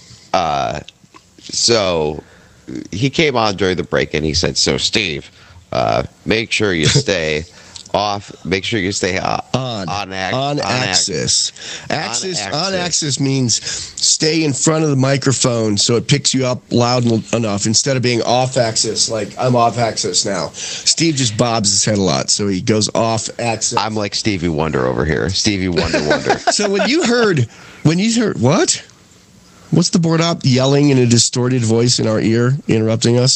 So he came on during the break and he said, "So Steve, make sure you stay off. Make sure you stay on
axis. On axis means stay in front of the microphone so it picks you up loud enough instead of being off axis. Like I'm off axis now. Steve just bobs his head a lot, so he goes off axis.
I'm like Stevie Wonder over here. Stevie Wonder.
So when you heard what? What's the board op yelling in a distorted voice in our ear, interrupting us?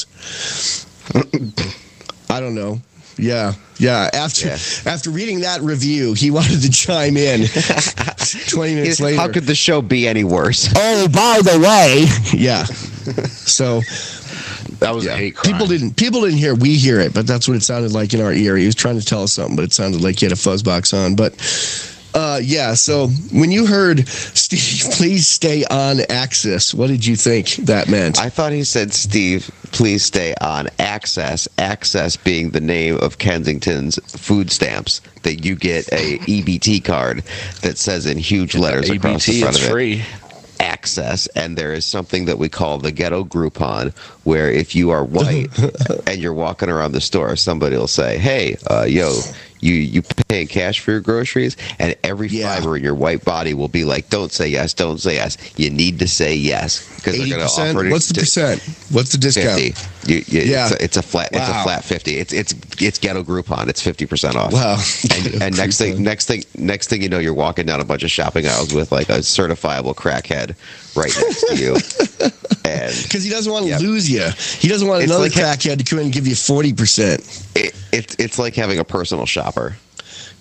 I don't know. Yeah. After reading that review, he wanted to chime in 20 minutes later.
How could the show be any worse?
Oh, by the way. Yeah. So
that was a hate crime.
People didn't hear. We hear it, but that's what it sounded like in our ear. He was trying to tell us something, but it sounded like he had a fuzz box on. But yeah, so when you heard Steve, please stay on axis, what did you think that meant?
I thought he said, Steve, please stay on access. Access being the name of Kensington's food stamps that you get a EBT card that says in huge letters across the front of it.
Free.
Access, and there is something that we call the ghetto Groupon, where if you are white and you're walking around the store, somebody will say, "Hey, yo, you paying cash for your groceries?" And every fiber in your white body will be like, "Don't say yes, don't say yes. You need to say yes because they're going to offer it."
What's the percent? What's the discount?
50. It's a flat 50. It's ghetto Groupon. It's 50% off.
Wow.
And next thing you know, you're walking down a bunch of shopping aisles with like a certifiable crackhead right next to you.
Because he doesn't want to lose you. He doesn't want another crackhead to come in and give you 40%.
It's like having a personal shopper.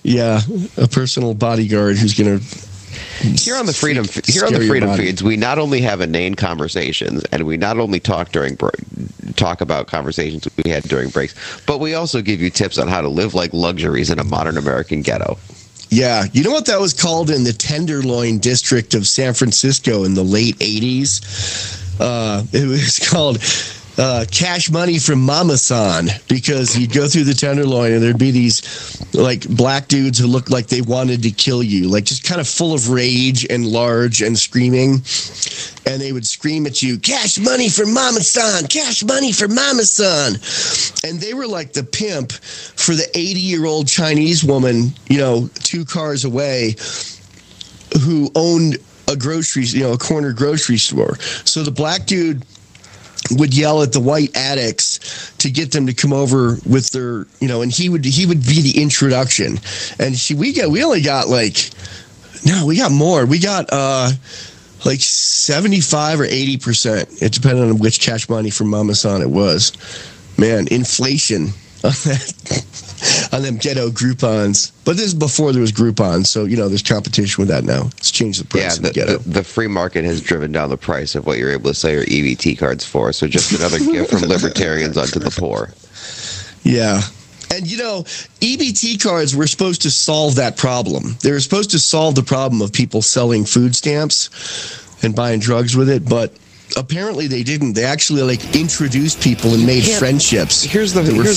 Yeah, a personal bodyguard who's going to.
Here on the Freedom Feeds, we not only have inane conversations, and we not only talk about conversations we had during breaks, but we also give you tips on how to live like luxuries in a modern American ghetto.
Yeah, you know what that was called in the Tenderloin district of San Francisco in the late 80s? It was called Cash Money from Mama San, because you'd go through the Tenderloin and there'd be these like black dudes who looked like they wanted to kill you, like just kind of full of rage and large and screaming. And they would scream at you, "Cash money for Mama San, cash money for Mama San." And they were like the pimp for the 80-year-old Chinese woman, 2 cars away, who owned a corner grocery store. So the black dude would yell at the white addicts to get them to come over with their, and he would be the introduction. And we got more. We got like 75 or 80%. It depended on which Cash Money from Mama San it was. Man, inflation on them ghetto Groupons. But this is before there was Groupon, so there's competition with that now. It's changed the price of the ghetto.
The free market has driven down the price of what you're able to sell your EBT cards for. So just another gift from libertarians onto the poor.
Yeah. And EBT cards were supposed to solve that problem. They were supposed to solve the problem of people selling food stamps and buying drugs with it, but apparently they didn't. They actually introduced people and made friendships.
You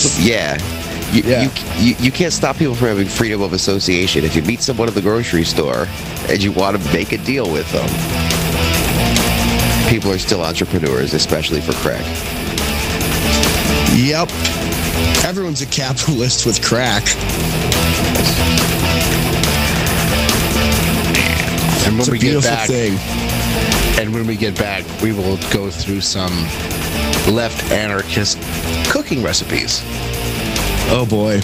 can't stop people from having freedom of association. If you meet someone at the grocery store and you want to make a deal with them, people are still entrepreneurs, especially for crack.
Yep. Everyone's a capitalist with crack.
And when
it's a
we
beautiful
get back,
thing.
And when we get back, we will go through some left anarchist cooking recipes.
Oh boy.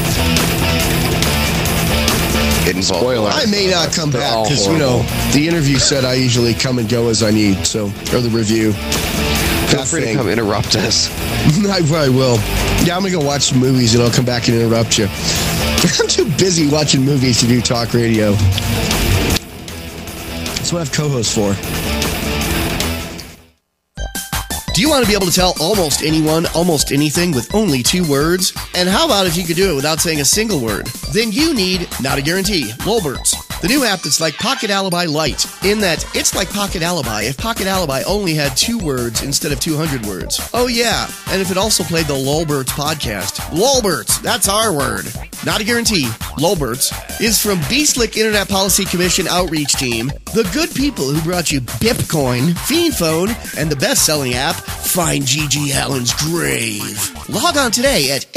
Spoiler.
I may not come back because, the interview said I usually come and go as I need, or the review.
Feel free to come interrupt us.
I probably will. Yeah, I'm going to go watch some movies and I'll come back and interrupt you. I'm too busy watching movies to do talk radio. That's what I have co-hosts for.
Do you want to be able to tell almost anyone almost anything with only 2 words? And how about if you could do it without saying a single word? Then you need, not a guarantee, Lolberts. The new app that's like Pocket Alibi Lite, in that it's like Pocket Alibi if Pocket Alibi only had 2 words instead of 200 words. Oh yeah, and if it also played the Lolberts podcast. Lolberts, that's our word. Not a guarantee, Lolberts is from Beastlick Internet Policy Commission Outreach Team, the good people who brought you Bipcoin, Fiend Phone, and the best-selling app, Find Gigi Allen's Grave. Log on today at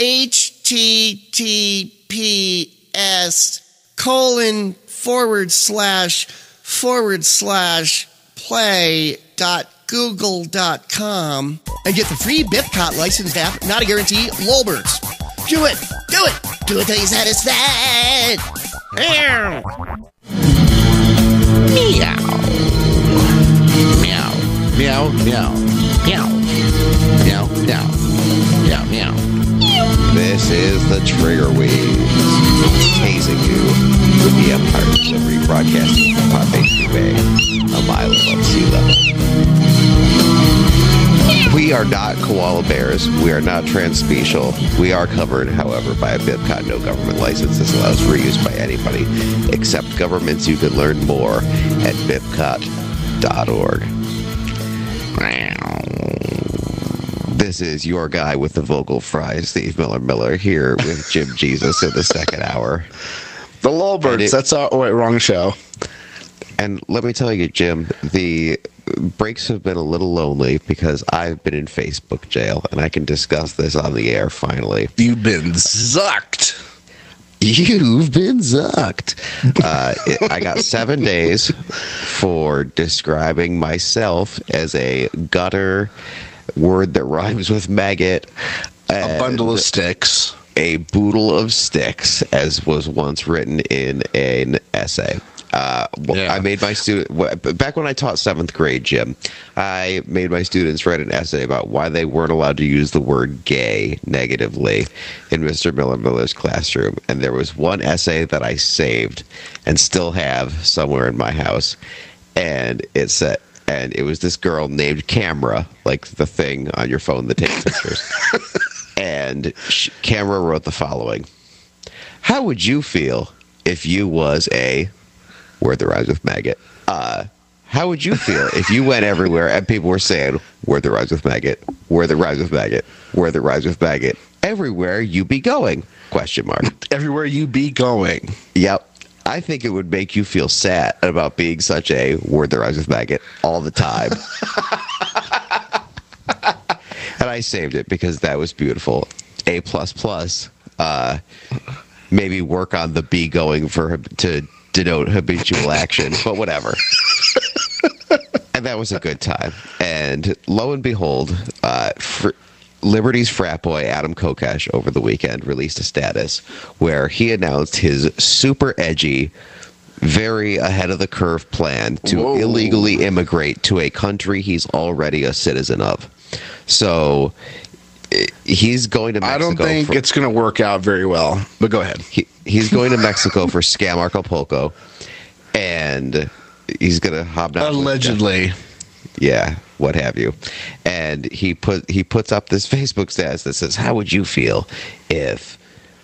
https://play.google.com and get the free Bipcot licensed app, not a guarantee, Lolberts. Do it! Do it! Do it till you're satisfied! Meow!
Meow. Meow. Meow. Meow. Meow. Meow. Meow. Meow. Meow.
This is the Trigger Waves, tasing you with the empires of rebroadcasting from Podbase Bay, a mile above sea level. We are not koala bears. We are not transspecial. We are covered, however, by a BIPCOT no government license. This allows for use by anybody except governments. You can learn more at bipcot.org. This is your guy with the vocal fry, Steve Miller, here with Jim Jesus in the second hour.
The Lolberts, that's our... Oh, wait, wrong show.
And let me tell you, Jim, the breaks have been a little lonely because I've been in Facebook jail, and I can discuss this on the air finally.
You've been zucked.
You've been zucked. I got 7 days for describing myself as a gutter word that rhymes with maggot.
A bundle of sticks.
A boodle of sticks, as was once written in an essay. I made my student back when I taught 7th grade, Jim. I made my students write an essay about why they weren't allowed to use the word "gay" negatively in Mr. Miller's classroom. And there was one essay that I saved and still have somewhere in my house, and it said. And it was this girl named Camera, like the thing on your phone that takes pictures. And Camera wrote the following: "How would you feel if you was a word that rhymes with maggot? How would you feel if you went everywhere and people were saying word that rhymes with maggot, word that rhymes with maggot, word that rhymes with maggot, everywhere you be going? Question mark.
Everywhere you be going."
Yep. I think it would make you feel sad about being such a word that rhymes with maggot all the time. And I saved it because that was beautiful. A++. Maybe work on the be going to denote habitual action, but whatever. And that was a good time. And lo and behold, Liberty's frat boy Adam Kokesh over the weekend released a status where he announced his super edgy, very ahead of the curve plan to illegally immigrate to a country he's already a citizen of. So he's going to Mexico.
I don't think it's going to work out very well, but go ahead.
He's going to Mexico for Scam Acapulco, and he's going to hobnob
allegedly.
Yeah, what have you. And he puts up this Facebook status that says, "How would you feel if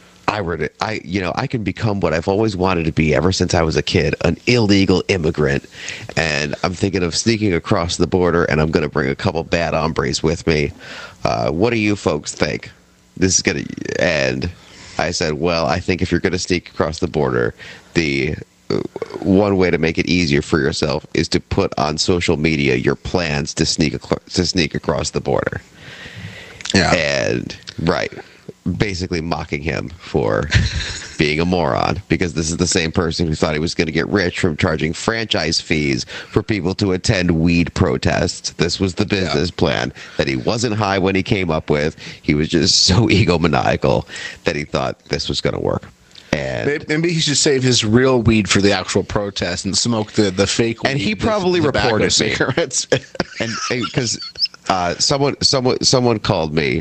I can become what I've always wanted to be ever since I was a kid, an illegal immigrant, and I'm thinking of sneaking across the border, and I'm going to bring a couple bad hombres with me. What do you folks think? This is going to..." And I said, well, I think if you're going to sneak across the border, the one way to make it easier for yourself is to put on social media your plans to sneak across the border.
Yeah.
And basically mocking him for being a moron, because this is the same person who thought he was going to get rich from charging franchise fees for people to attend weed protests. This was the business plan that he wasn't high when he came up with. He was just so egomaniacal that he thought this was going to work. And
maybe he should save his real weed for the actual protest and smoke the fake weed.
And he probably reported cigarettes. And because someone called me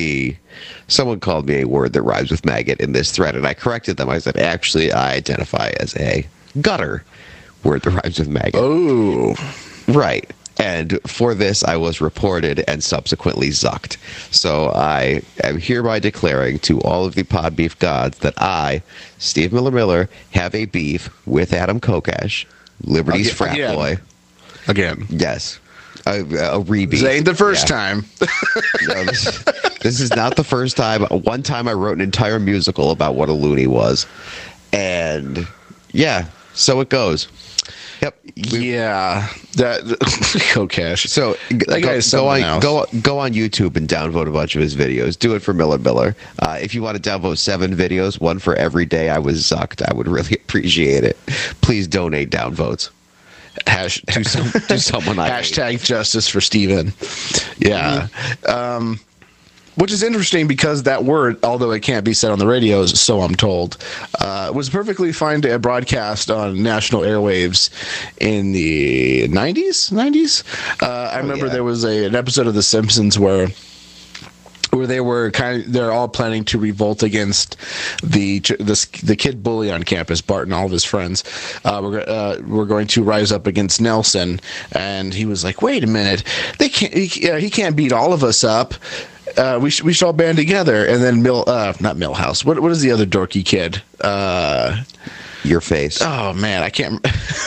a word that rhymes with maggot in this thread, and I corrected them. I said, actually, I identify as a gutter word that rhymes with maggot.
Oh,
right. And for this, I was reported and subsequently zucked. So I am hereby declaring to all of the pod beef gods that I, Steve Miller, have a beef with Adam Kokesh, Liberty's frat boy.
Again.
Yes. A re-beef.
This ain't the first time.
No, this is not the first time. One time I wrote an entire musical about what a loony was. And yeah, so it goes. Yep.
Yeah. That Kokesh.
So go on YouTube and downvote a bunch of his videos. Do it for Miller. If you want to downvote 7 videos, one for every day I was zucked, I would really appreciate it. Please donate downvotes. To someone I
hashtag hate. Justice for Steven. Yeah. Which is interesting because that word, although it can't be said on the radio, so I'm told, was perfectly fine to broadcast on national airwaves in the 90s. I remember there was an episode of The Simpsons where they were they're all planning to revolt against the kid bully on campus, Bart and all of his friends. We're going to rise up against Nelson, and he was like, "Wait a minute, he can't beat all of us up. We should all band together." And then not Milhouse. What is the other dorky kid?
Your face.
Oh man, I can't.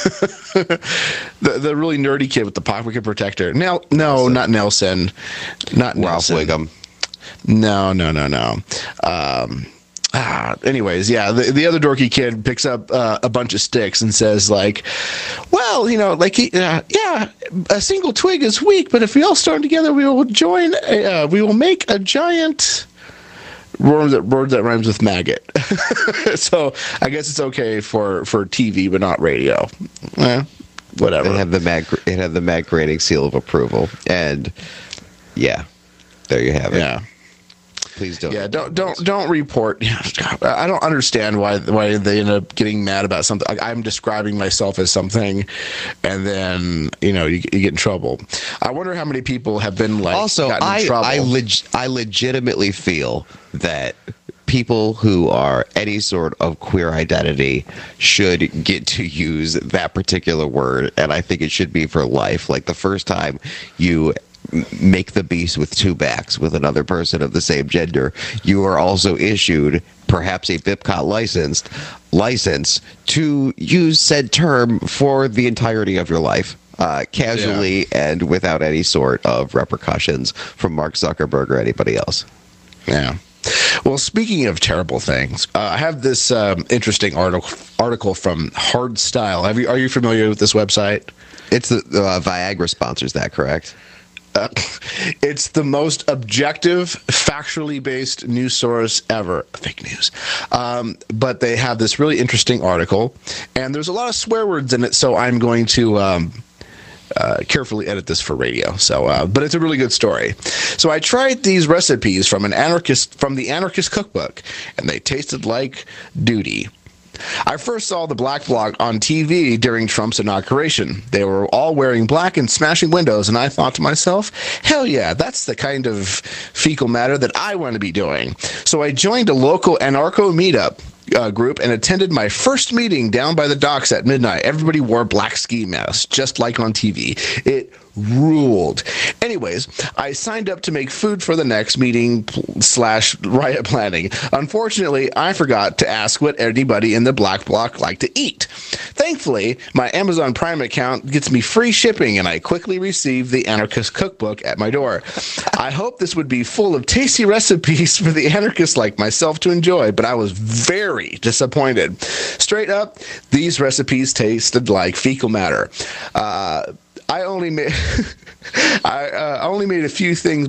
the really nerdy kid with the pocket protector. No, not Nelson. Not
Ralph
Nelson.
Wiggum.
No. Anyways, yeah, the other dorky kid picks up a bunch of sticks and says, like, well, a single twig is weak, but if we all start together, we will make a giant word that rhymes with maggot. So I guess it's okay for TV, but not radio. Whatever.
It had the Mac grading seal of approval, and yeah, there you have it.
Yeah.
Please don't.
Yeah, don't report. I don't understand why they end up getting mad about something. I'm describing myself as something, and then you get in trouble. I wonder how many people have been like
also
gotten in trouble.
I legitimately feel that people who are any sort of queer identity should get to use that particular word, and I think it should be for life. Like the first time you make the beast with two backs with another person of the same gender, you are also issued perhaps a BIPCOT license to use said term for the entirety of your life, casually and without any sort of repercussions from Mark Zuckerberg or anybody else.
Yeah. Well, speaking of terrible things, I have this interesting article from Hardstyle. Are you familiar with this website?
It's the Viagra sponsors that, correct?
It's the most objective, factually based news source ever. Fake news. But they have this really interesting article, and there's a lot of swear words in it, so I'm going to carefully edit this for radio. So, but it's a really good story. So I tried these recipes from the Anarchist Cookbook, and they tasted like duty. I first saw the Black Bloc on TV during Trump's inauguration. They were all wearing black and smashing windows, and I thought to myself, hell yeah, that's the kind of fecal matter that I want to be doing. So I joined a local anarcho meetup group and attended my first meeting down by the docks at midnight. Everybody wore black ski masks, just like on TV. It ruled. Anyways, I signed up to make food for the next meeting / riot planning. Unfortunately, I forgot to ask what anybody in the Black Bloc liked to eat. Thankfully, my Amazon Prime account gets me free shipping, and I quickly received the Anarchist Cookbook at my door. I hoped this would be full of tasty recipes for the anarchists like myself to enjoy, but I was very disappointed. Straight up, these recipes tasted like fecal matter. I only made a few things.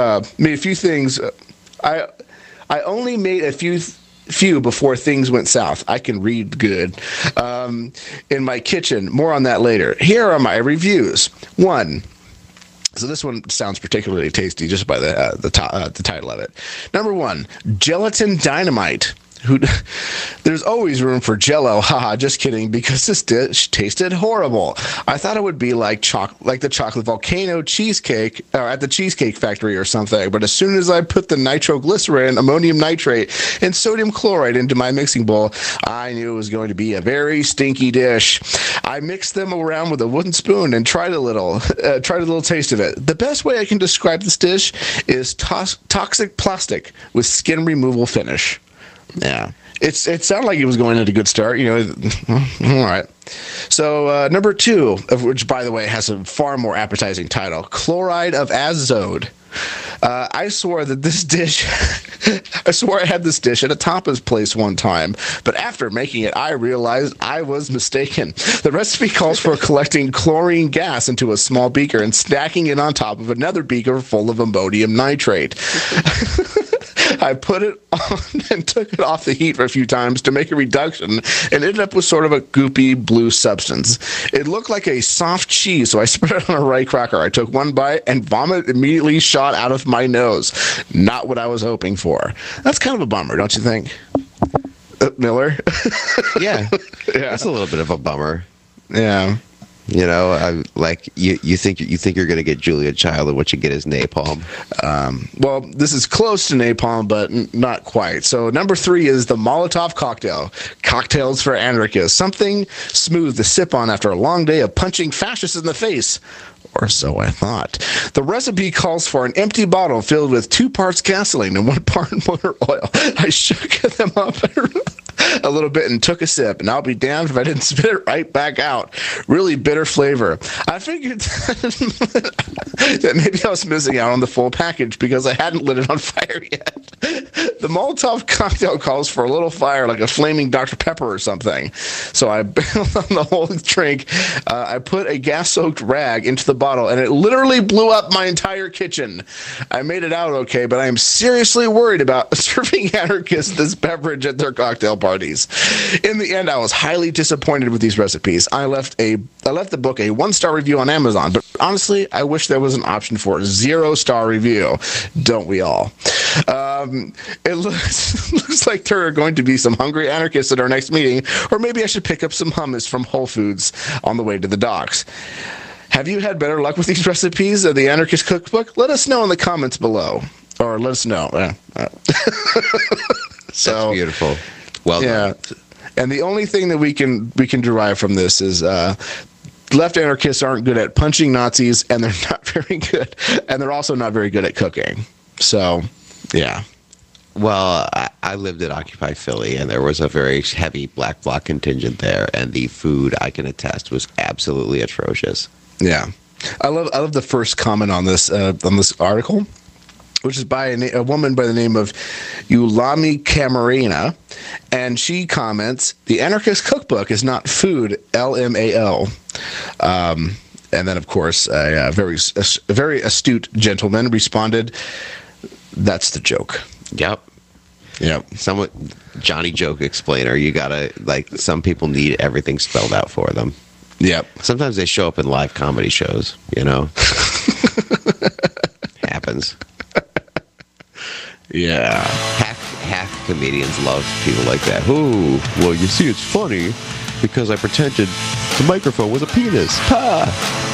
I only made a few before things went south. I can read good. In my kitchen. More on that later. Here are my reviews. 1. So this one sounds particularly tasty just by the title of it. Number 1, gelatin dynamite. There's always room for Jell-O, haha, just kidding, because this dish tasted horrible. I thought it would be like the chocolate volcano cheesecake at the Cheesecake Factory or something, but as soon as I put the nitroglycerin, ammonium nitrate, and sodium chloride into my mixing bowl, I knew it was going to be a very stinky dish. I mixed them around with a wooden spoon and tried a little taste of it. The best way I can describe this dish is toxic plastic with skin removal finish. Yeah, it sounded like it was going at a good start. All right. So number 2, of which, by the way, has a far more appetizing title: chloride of azode. I swore I had this dish at a tapas place one time, but after making it, I realized I was mistaken. The recipe calls for collecting chlorine gas into a small beaker and stacking it on top of another beaker full of ammonium nitrate. I put it on and took it off the heat for a few times to make a reduction and ended up with sort of a goopy blue substance. It looked like a soft cheese, so I spread it on a rye cracker. I took one bite and vomit immediately shot out of my nose. Not what I was hoping for. That's kind of a bummer, don't you think? Miller?
Yeah. That's a little bit of a bummer.
Yeah.
You think you're going to get Julia Child, and what you get is napalm.
Well, this is close to napalm, but not quite. So number 3 is the Molotov cocktail. Cocktails for anarchists. Something smooth to sip on after a long day of punching fascists in the face. Or so I thought. The recipe calls for an empty bottle filled with 2 parts gasoline and 1 part motor oil. I shook them up a little bit and took a sip, and I'll be damned if I didn't spit it right back out. Really bitter flavor. I figured that maybe I was missing out on the full package because I hadn't lit it on fire yet. The Molotov cocktail calls for a little fire, like a flaming Dr. Pepper or something. So I bailed on the whole drink. I put a gas-soaked rag into the bottle, and it literally blew up my entire kitchen. I made it out okay, but I am seriously worried about serving anarchists this beverage at their cocktail parties. In the end, I was highly disappointed with these recipes. I left the book a 1-star review on Amazon, but honestly, I wish there was an option for a 0-star review. Don't we all? It looks like there are going to be some hungry anarchists at our next meeting, or maybe I should pick up some hummus from Whole Foods on the way to the docks. Have you had better luck with these recipes of the Anarchist Cookbook? Let us know in the comments below, or let us know. So
that's beautiful. Well done.
And the only thing that we can derive from this is left anarchists aren't good at punching Nazis, and they're not very good, and they're also not very good at cooking. So, yeah.
Well, I lived at Occupy Philly, and there was a very heavy black bloc contingent there, and the food, I can attest, was absolutely atrocious.
Yeah, I love the first comment on this article, which is by a woman by the name of Ulami Camarena, and she comments, "The Anarchist Cookbook is not food, LMAO." And then, of course, a very astute gentleman responded, "That's the joke."
Yep. Johnny Joke explainer. You gotta, some people need everything spelled out for them.
Yep.
Sometimes they show up in live comedy shows, Happens.
Yeah.
Half comedians love people like that. Oh, well, you see, it's funny because I pretended the microphone was a penis. Ha!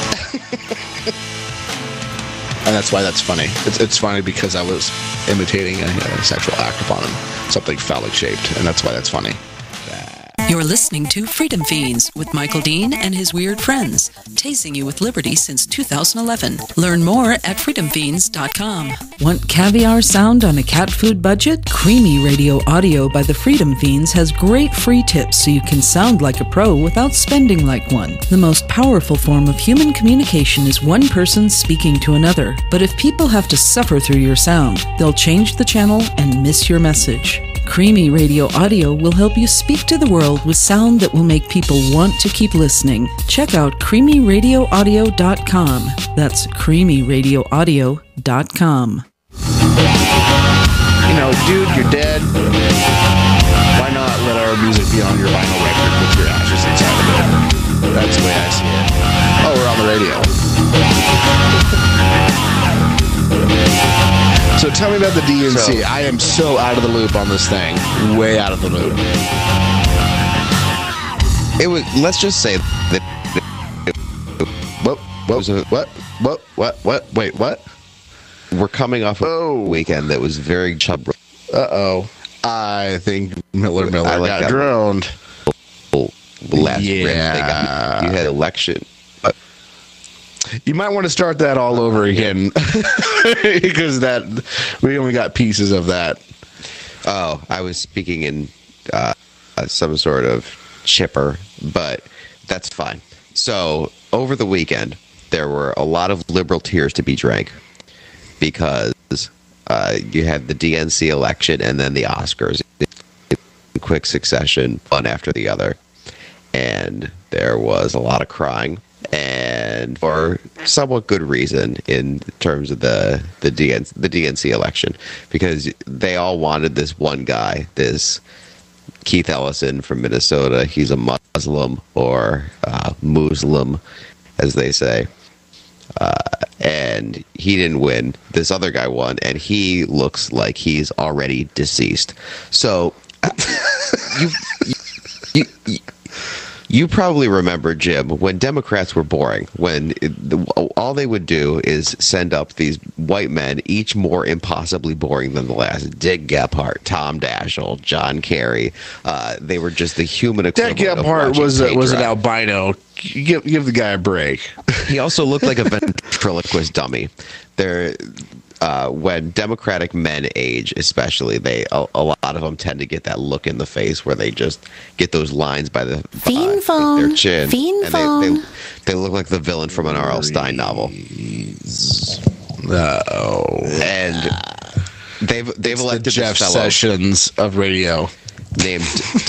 And that's why that's funny. It's funny because I was imitating a sexual act upon him, something phallic shaped, and that's why that's funny.
You're listening to Freedom Feens with Michael Dean and his weird friends, tasing you with liberty since 2011. Learn more at freedomfeens.com.
Want caviar sound on a cat food budget? Creamy Radio Audio by the Freedom Feens has great free tips so you can sound like a pro without spending like one. The most powerful form of human communication is one person speaking to another. But if people have to suffer through your sound, they'll change the channel and miss your message. Creamy Radio Audio will help you speak to the world with sound that will make people want to keep listening. Check out creamyradioaudio.com. That's creamyradioaudio.com.
Dude, you're dead. Why not let our music be on your vinyl record with your ashes inside of it? That's the way I see it. Oh, we're on the radio. So tell me about the DNC. I am so out of the loop on this thing. Way out of the loop.
Let's just say that.
What? Wait, what?
We're coming off a weekend that was very chub.
Uh-oh. I think Miller got droned.
Last you had election.
You might want to start that all over again because we only got pieces of that.
Oh, I was speaking in some sort of chipper, but that's fine. So over the weekend, there were a lot of liberal tears to be drank because you had the DNC election and then the Oscars in quick succession, one after the other. And there was a lot of crying, and for somewhat good reason in terms of the DNC election, because they all wanted this one guy, this Keith Ellison from Minnesota. He's a Muslim, or Muslim, as they say. And he didn't win. This other guy won, and he looks like he's already deceased. So you probably remember, Jim, when Democrats were boring, when all they would do is send up these white men, each more impossibly boring than the last. Dick Gephardt, Tom Daschle, John Kerry. They were just the human equivalent.
Dick Gephardt was an albino. Give the guy a break.
He also looked like a ventriloquist dummy. When Democratic men age, especially, a lot of them tend to get that look in the face where they just get those lines by their chin. They look like the villain from an R.L. Stine novel.
Oh.
And They've
It's
elected
the Jeff
this fellow
Sessions of radio.
named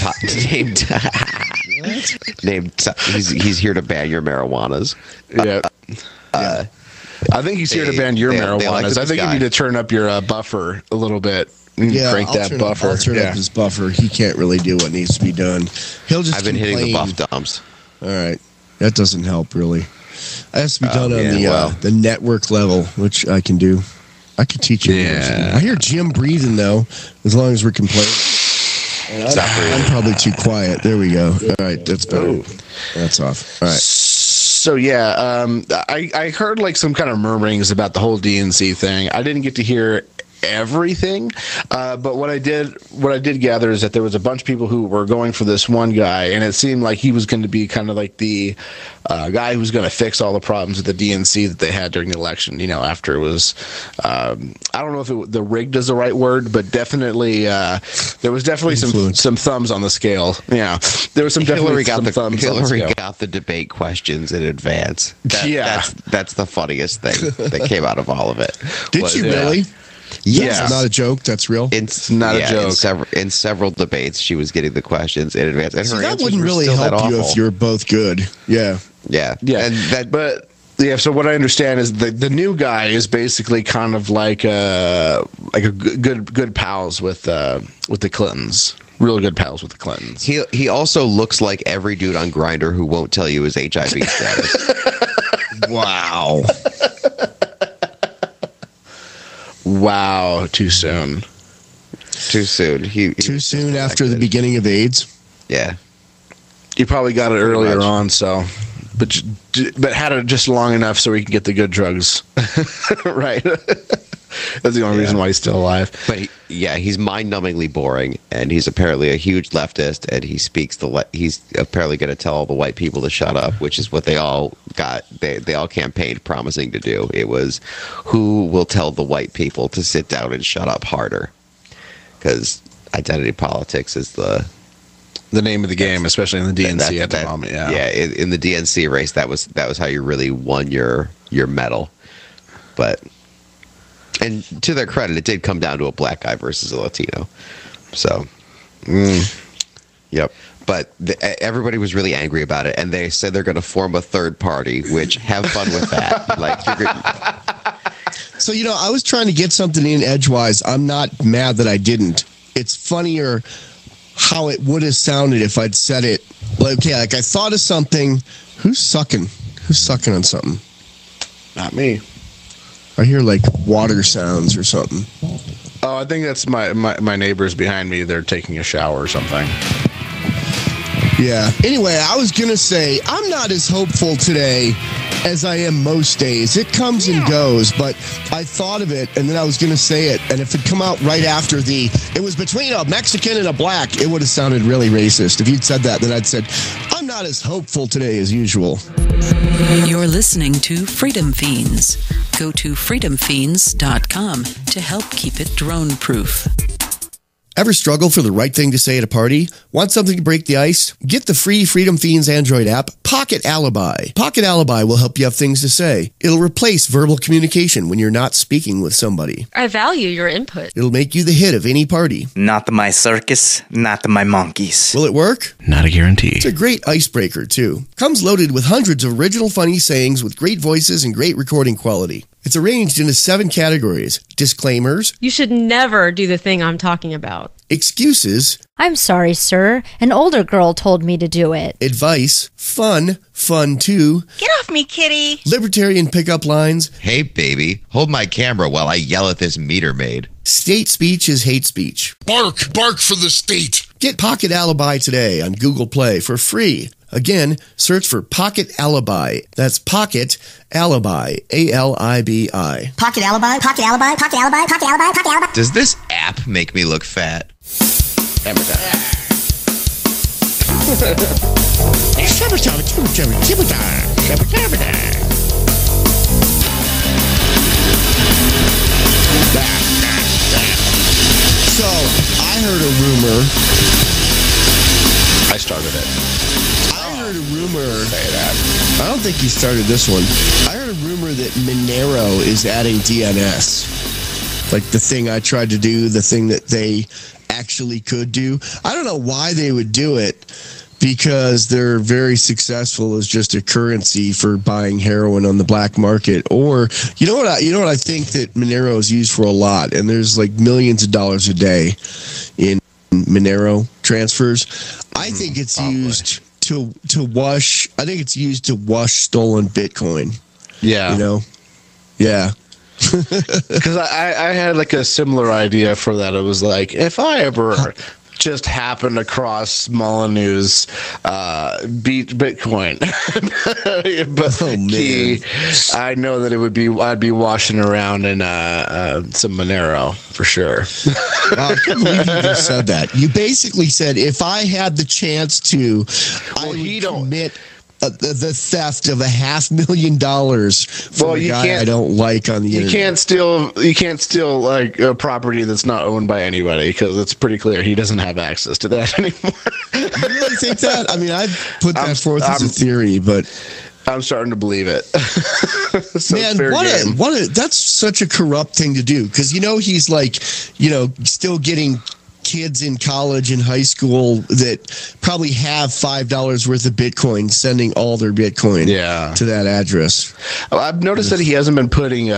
he's here to ban your marijuanas.
Yeah. I think he's here to ban your marijuanas. I think you need to turn up your buffer a little bit.
Yeah,
crank that buffer.
I'll turn up his buffer. He can't really do what needs to be done. He'll just
I've been hitting the buff dumps.
All right. That doesn't help, really. It has to be done on the network level, which I can do. I can teach you.
Yeah.
I hear Jim breathing, though, as long as we're complaining. I'm probably too quiet. There we go. All right, that's better. That's off. All right.
So yeah, I heard like some kind of murmurings about the whole DNC thing. I didn't get to hear everything, but what I did gather is that there was a bunch of people who were going for this one guy, and it seemed like he was going to be kind of like the guy who was going to fix all the problems with the DNC that they had during the election. You know, after it was, I don't know if the rigged is the right word, but definitely there was definitely some thumbs on the scale. Yeah, there was
Hillary
got
the debate questions in advance. That's the funniest thing that came out of all of it.
Did she really?
Yeah,
it's not a joke. That's real.
It's not a joke.
In several debates, she was getting the questions in advance, and her
that wouldn't really help you if you're both good. Yeah.
So what I understand is the new guy is basically kind of like a good pals with the Clintons. Real good pals with the Clintons.
He also looks like every dude on Grindr who won't tell you his HIV status.
Wow.
Wow, too soon.
Too soon.
Too soon after the beginning of AIDS.
Yeah.
He probably got it earlier on, so but had it just long enough so he can get the good drugs. Right. That's the only reason why he's still alive.
But he's mind-numbingly boring, and he's apparently a huge leftist, and he speaks he's apparently going to tell all the white people to shut up, which is what they all got. They all campaigned promising to do. It was who will tell the white people to sit down and shut up harder, because identity politics is the
name of the game, especially in the DNC at the moment.
Yeah, in the DNC race, that was how you really won your medal, but. And to their credit, it did come down to a black guy versus a Latino. So, yep. But everybody was really angry about it, and they said they're going to form a third party. Which, have fun with that.
So I was trying to get something in edgewise. I'm not mad that I didn't. It's funnier how it would have sounded if I'd said it. Like I thought of something. Who's sucking? Who's sucking on something?
Not me.
I hear like water sounds or something.
Oh, I think that's my neighbors behind me. They're taking a shower or something.
Yeah. Anyway, I was going to say, I'm not as hopeful today as I am most days. It comes and goes, but I thought of it, and then I was going to say it, and if it come out right after it was between a Mexican and a black, it would have sounded really racist. If you'd said that, then I'd said, I'm not as hopeful today as usual.
You're listening to Freedom Feens. Go to freedomfeens.com to help keep it drone-proof.
Ever struggle for the right thing to say at a party? Want something to break the ice? Get the free Freedom Feens Android app, Pocket Alibi. Pocket Alibi will help you have things to say. It'll replace verbal communication when you're not speaking with somebody.
I value your input.
It'll make you the hit of any party.
Not my circus, not my monkeys.
Will it work?
Not a guarantee.
It's a great icebreaker, too. Comes loaded with hundreds of original funny sayings with great voices and great recording quality. It's arranged into 7 categories. Disclaimers.
You should never do the thing I'm talking about.
Excuses.
I'm sorry, sir. An older girl told me to do it.
Advice. Fun too.
Get off me, kitty.
Libertarian pickup lines.
Hey, baby, hold my camera while I yell at this meter maid.
State speech is hate speech.
Bark for the state.
Get Pocket Alibi today on Google Play for free. Again, search for Pocket Alibi. That's Pocket Alibi, A-L-I-B-I.
Pocket alibi, pocket alibi, pocket alibi, pocket alibi, pocket alibi.
Does this app make me look fat?
Hammer time. So, I heard a rumor.
I started it.
I heard a rumor. I don't think you started this one. I heard a rumor that Monero is adding DNS. like the thing I tried to do, the thing that they actually could do. I don't know why they would do it, because they're very successful as just a currency for buying heroin on the black market. Or you know what I think that Monero is used for a lot, and there's like millions of dollars a day in Monero transfers. I think it's used to wash. I think it's used to wash stolen Bitcoin.
Yeah,
you know, yeah.
Because I had like a similar idea for that. It was like, if I ever just happened across Molyneux's beat Bitcoin key, I know that I'd be washing around in some Monero for sure.
I can't believe you just said that. You basically said, if I had the chance to, I would commit the theft of $500,000 from a guy I don't like on the internet.
You can't steal like a property that's not owned by anybody, because it's pretty clear he doesn't have access to that anymore.
You really think that? I mean, I've put that forth as a theory, but
I'm starting to believe it. So
man, that's such a corrupt thing to do, because he's like, still getting kids in college and high school that probably have $5 worth of Bitcoin, sending all their Bitcoin to that address.
I've noticed that he hasn't been putting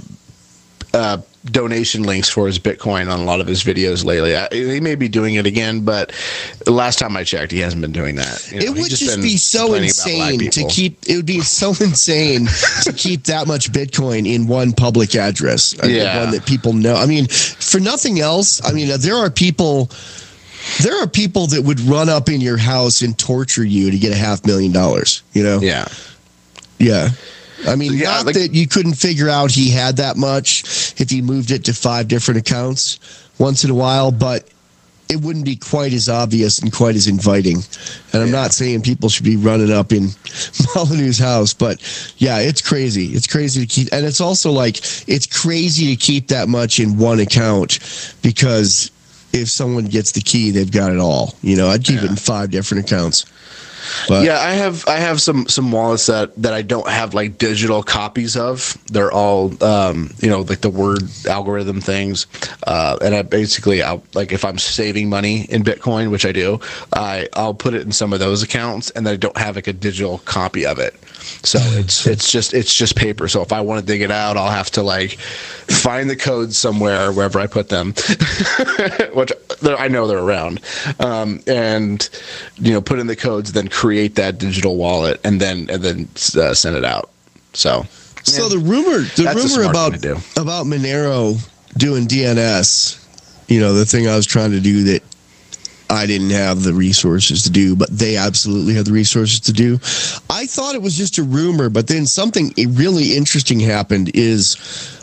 donation links for his Bitcoin on a lot of his videos lately. He may be doing it again, but the last time I checked, he hasn't been doing that.
It would just be so insane to keep. It would be so insane to keep that much Bitcoin in one public address. One that people know. I mean, for nothing else. I mean, there are people that would run up in your house and torture you to get $500,000.
Yeah.
Yeah. I mean, that you couldn't figure out he had that much if he moved it to 5 different accounts once in a while, but it wouldn't be quite as obvious and quite as inviting. And I'm not saying people should be running up in Molyneux's house, but yeah, it's crazy. It's crazy to keep, and it's also like, it's crazy to keep that much in one account, because if someone gets the key, they've got it all. I'd keep it in 5 different accounts. But
yeah, I have some wallets that I don't have like digital copies of. They're all like the word algorithm things, and I basically, if I'm saving money in Bitcoin, which I do, I'll put it in some of those accounts, and then I don't have like a digital copy of it. So it's just paper. So if I want to dig it out, I'll have to like find the codes somewhere wherever I put them, which I know they're around, and put in the codes, then create that digital wallet, and then send it out. So
the rumor about Monero doing DNS, the thing I was trying to do that I didn't have the resources to do, but they absolutely had the resources to do. I thought it was just a rumor, but then something really interesting happened. Is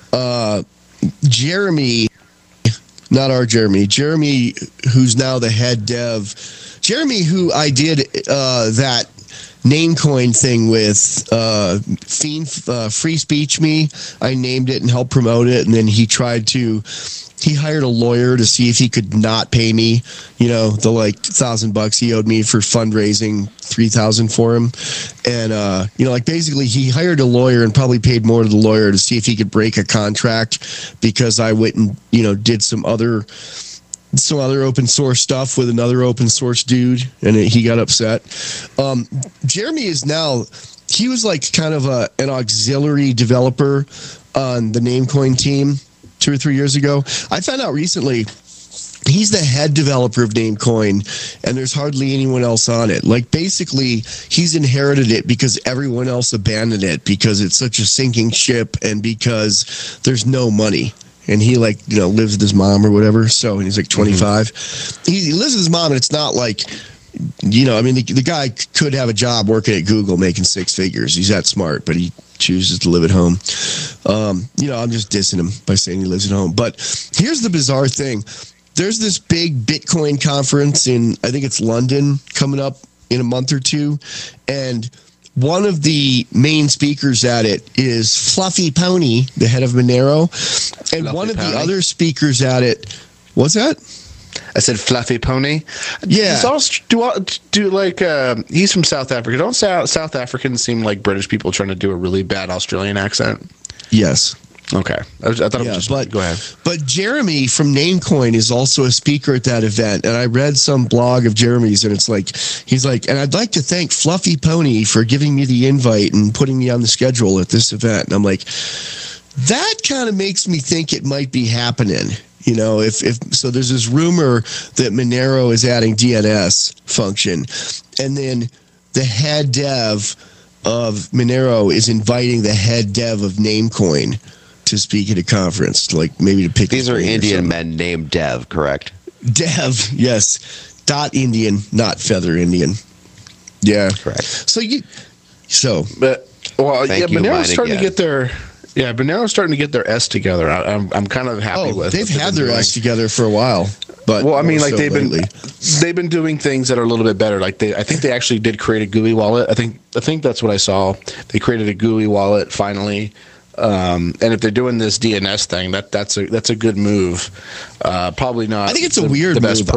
Jeremy, not our Jeremy, who's now the head dev, Jeremy, who I did that Namecoin thing with, Free Speech Me. I named it and helped promote it, and then he hired a lawyer to see if he could not pay me, the like $1,000 he owed me for fundraising $3,000 for him. And, basically he hired a lawyer and probably paid more to the lawyer to see if he could break a contract, because I went and, did some other open source stuff with another open source dude, and he got upset. Jeremy is now, he was like kind of an auxiliary developer on the Namecoin team 2 or 3 years ago. I found out recently he's the head developer of Namecoin, and there's hardly anyone else on it. Like, basically, he's inherited it because everyone else abandoned it, because it's such a sinking ship and because there's no money. And he lives with his mom or whatever. So, and he's like 25. He lives with his mom, and it's not like, the guy could have a job working at Google making 6 figures. He's that smart, but he chooses to live at home. I'm just dissing him by saying he lives at home. But here's the bizarre thing. There's this big Bitcoin conference in, I think it's London, coming up in a month or two. And one of the main speakers at it is Fluffy Pony, the head of Monero. And Fluffy one of Pony. The other speakers at it, what's that?
I said Fluffy Pony.
Yeah.
He's from South Africa. Don't South Africans seem like British people trying to do a really bad Australian accent?
Yes.
Okay. I thought it was just...
But,
go ahead.
But Jeremy from Namecoin is also a speaker at that event. And I read some blog of Jeremy's, and it's like, he's like, and I'd like to thank Fluffy Pony for giving me the invite and putting me on the schedule at this event. And I'm like, that kind of makes me think it might be happening. You know, if so, there's this rumor that Monero is adding DNS function, and then the head dev of Monero is inviting the head dev of Namecoin to speak at a conference, like maybe to pick.
These are Indian men named Dev, correct?
Dev, yes. Dot Indian, not feather Indian. Yeah,
correct.
But
Monero's starting to get their. Yeah, Monero's starting to get their S together. I'm kind of happy with.
They've had their S together for a while, but
I mean, like they've been doing things that are a little bit better. Like I think they actually did create a GUI wallet. I think that's what I saw. They created a GUI wallet finally. And if they're doing this DNS thing, that's a good move. Probably not.
I think it's a weird move.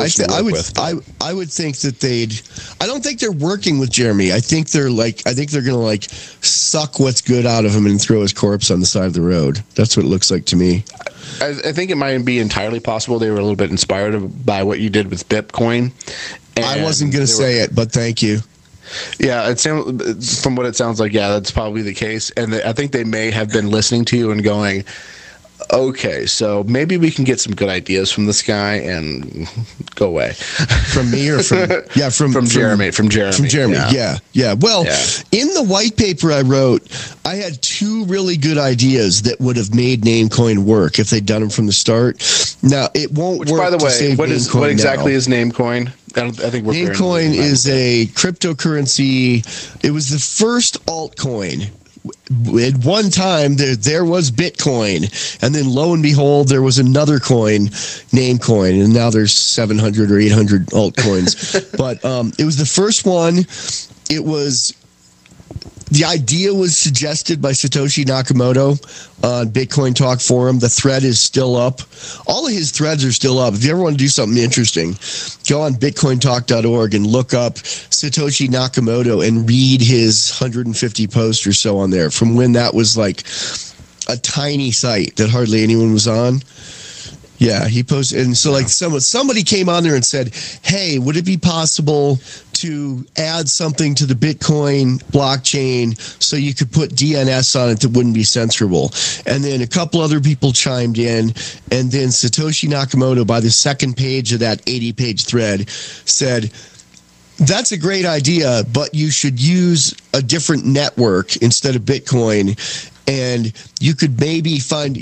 I would think that I don't think they're working with Jeremy. I think they're gonna suck what's good out of him and throw his corpse on the side of the road. That's what it looks like to me.
I think it might be entirely possible they were a little bit inspired by what you did with Bitcoin.
I wasn't gonna say it, but thank you.
Yeah, from what it sounds like, yeah, that's probably the case. And I think they may have been listening to you and going, okay, so maybe we can get some good ideas from this guy and go away.
From me or from
Jeremy? From Jeremy.
Yeah. Well, in the white paper I wrote, I had two really good ideas that would have made Namecoin work if they'd done them from the start. Now, it won't work.
By the way, what exactly is Namecoin? I think
Namecoin is a cryptocurrency. It was the first altcoin. At one time, there was Bitcoin, and then lo and behold, there was another coin, Namecoin, and now there's 700 or 800 altcoins. But it was the first one. The idea was suggested by Satoshi Nakamoto on Bitcoin Talk Forum. The thread is still up. All of his threads are still up. If you ever want to do something interesting, go on bitcointalk.org and look up Satoshi Nakamoto and read his 150 posts or so on there from when that was like a tiny site that hardly anyone was on. Yeah, he posted, and so somebody came on there and said, "Hey, would it be possible to add something to the Bitcoin blockchain so you could put DNS on it that wouldn't be censorable?" And then a couple other people chimed in, and then Satoshi Nakamoto, by the second page of that 80-page thread, said, "That's a great idea, but you should use a different network instead of Bitcoin." And you could maybe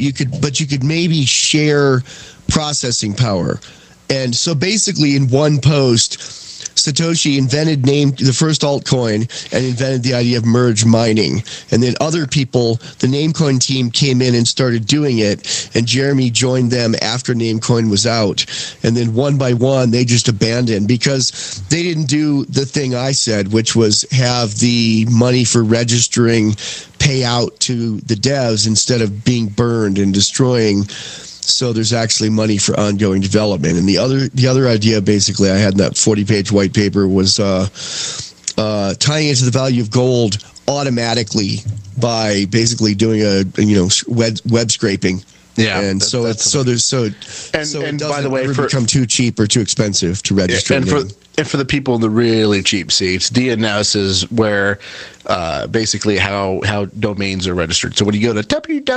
share processing power. And so basically in one post, Satoshi invented the first altcoin and invented the idea of merge mining. And then other people, the Namecoin team, came in and started doing it. And Jeremy joined them after Namecoin was out. And then one by one, they just abandoned because they didn't do the thing I said, which was have the money for registering pay out to the devs instead of being burned and destroying. So there's actually money for ongoing development. And the other idea, basically, I had in that 40-page white paper was tying it to the value of gold automatically by basically doing a web scraping.
Yeah,
and so it doesn't by the way, become too cheap or too expensive to register.
And for the people in the really cheap seats, DNS is where basically how domains are registered. So when you go to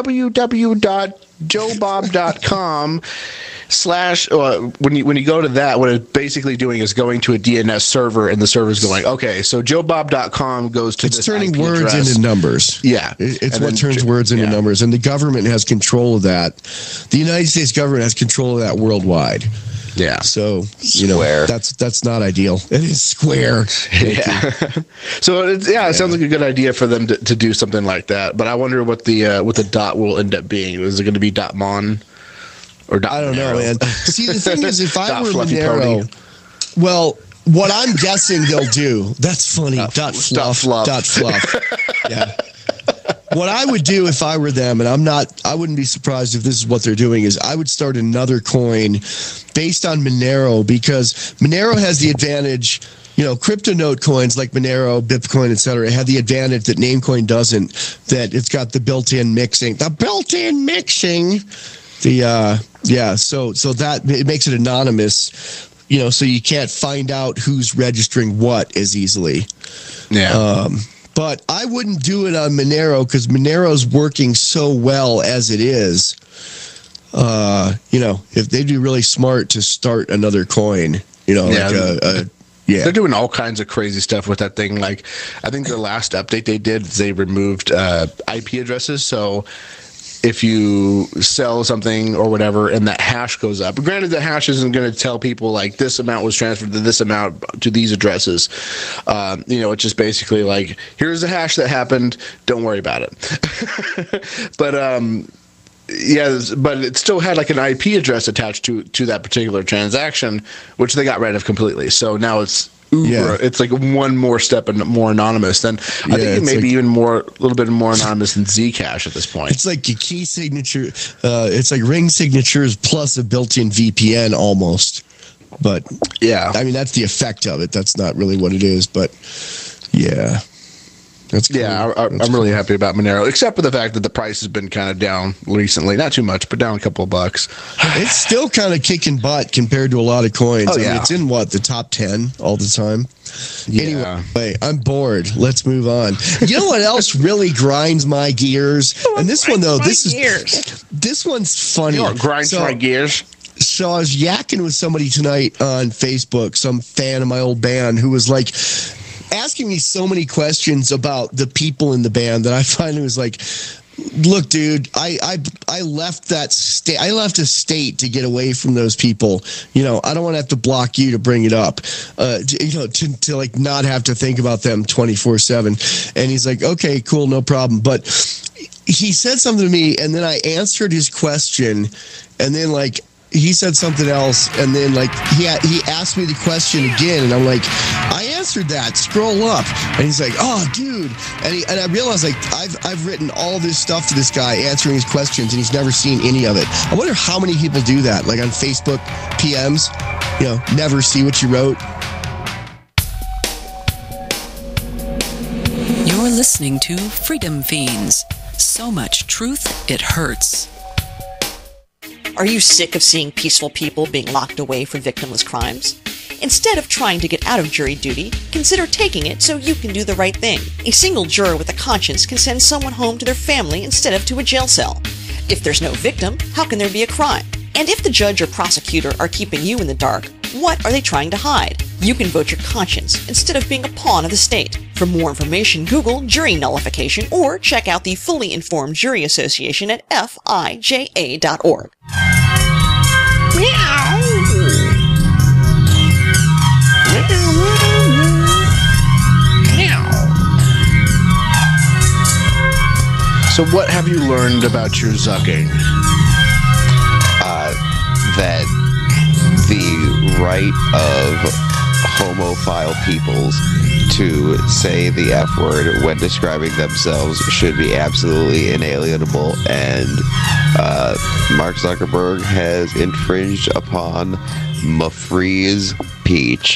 www.joebob.com when you go to that, what it's basically doing is going to a DNS server, and the server's going, okay, so joebob.com goes to
it's turning words into numbers.
Yeah.
It's what turns words into numbers, and the government has control of that. The United States government has control of that worldwide.
Yeah.
So, that's not ideal. It is square.
Yeah. So it sounds like a good idea for them to do something like that. But I wonder what the dot will end up being. Is it going to be .mon or .monero?
I don't know, man. See, the thing is, if I were Monero, well, what I'm guessing they'll do, that's funny. .fluff. Yeah. What I would do if I were them, and I wouldn't be surprised if this is what they're doing, is I would start another coin based on Monero, because Monero has the advantage crypto note coins like Monero, Bitcoin, etc. have the advantage that Namecoin doesn't, that it's got the built-in mixing. So that it makes it anonymous, so you can't find out who's registering what as easily.
Yeah.
But I wouldn't do it on Monero because Monero's working so well as it is. If they'd be really smart to start another coin,
They're doing all kinds of crazy stuff with that thing. Like, I think the last update they did, they removed IP addresses. So if you sell something or whatever and that hash goes up, granted, the hash isn't going to tell people like this amount was transferred to this amount to these addresses. It's just basically like, here's the hash that happened. Don't worry about it. But it still had like an IP address attached to that particular transaction, which they got rid of completely. So now it's it's like one more step and more anonymous than I think it may be even a little bit more anonymous than Zcash at this point.
It's like a key signature. It's like ring signatures plus a built-in VPN almost. But I mean, that's the effect of it. That's not really what it is. But yeah. That's cool.
Yeah, I'm really happy about Monero, except for the fact that the price has been kind of down recently. Not too much, but down a couple of bucks.
It's still kind of kicking butt compared to a lot of coins.
Oh,
I mean, it's in the top 10 all the time.
Yeah.
Anyway, I'm bored. Let's move on. You know what else really grinds my gears? And this one, though, this one's funny.
You know what grinds my gears?
So I was yakking with somebody tonight on Facebook, some fan of my old band, who was like asking me so many questions about the people in the band that I finally was like, look, dude, I left that state. I left a state to get away from those people. I don't want to have to block you to bring it up, to like not have to think about them 24/7. And he's like, okay, cool, no problem. But he said something to me, and then I answered his question, and then like he said something else, and then like he asked me the question again, and I'm like, I answered that. Scroll up, and he's like, oh, dude, and I realized like I've written all this stuff to this guy answering his questions, and he's never seen any of it. I wonder how many people do that, like on Facebook PMs, never see what you wrote.
You're listening to Freedom Fiends. So much truth, it hurts.
Are you sick of seeing peaceful people being locked away for victimless crimes? Instead of trying to get out of jury duty, consider taking it so you can do the right thing. A single juror with a conscience can send someone home to their family instead of to a jail cell. If there's no victim, how can there be a crime? And if the judge or prosecutor are keeping you in the dark, what are they trying to hide? You can vote your conscience instead of being a pawn of the state. For more information, Google jury nullification or check out the Fully Informed Jury Association at fija.org.
So what have you learned about your zucking?
That the right of homophile peoples to say the F word when describing themselves should be absolutely inalienable, and Mark Zuckerberg has infringed upon my freeze peach.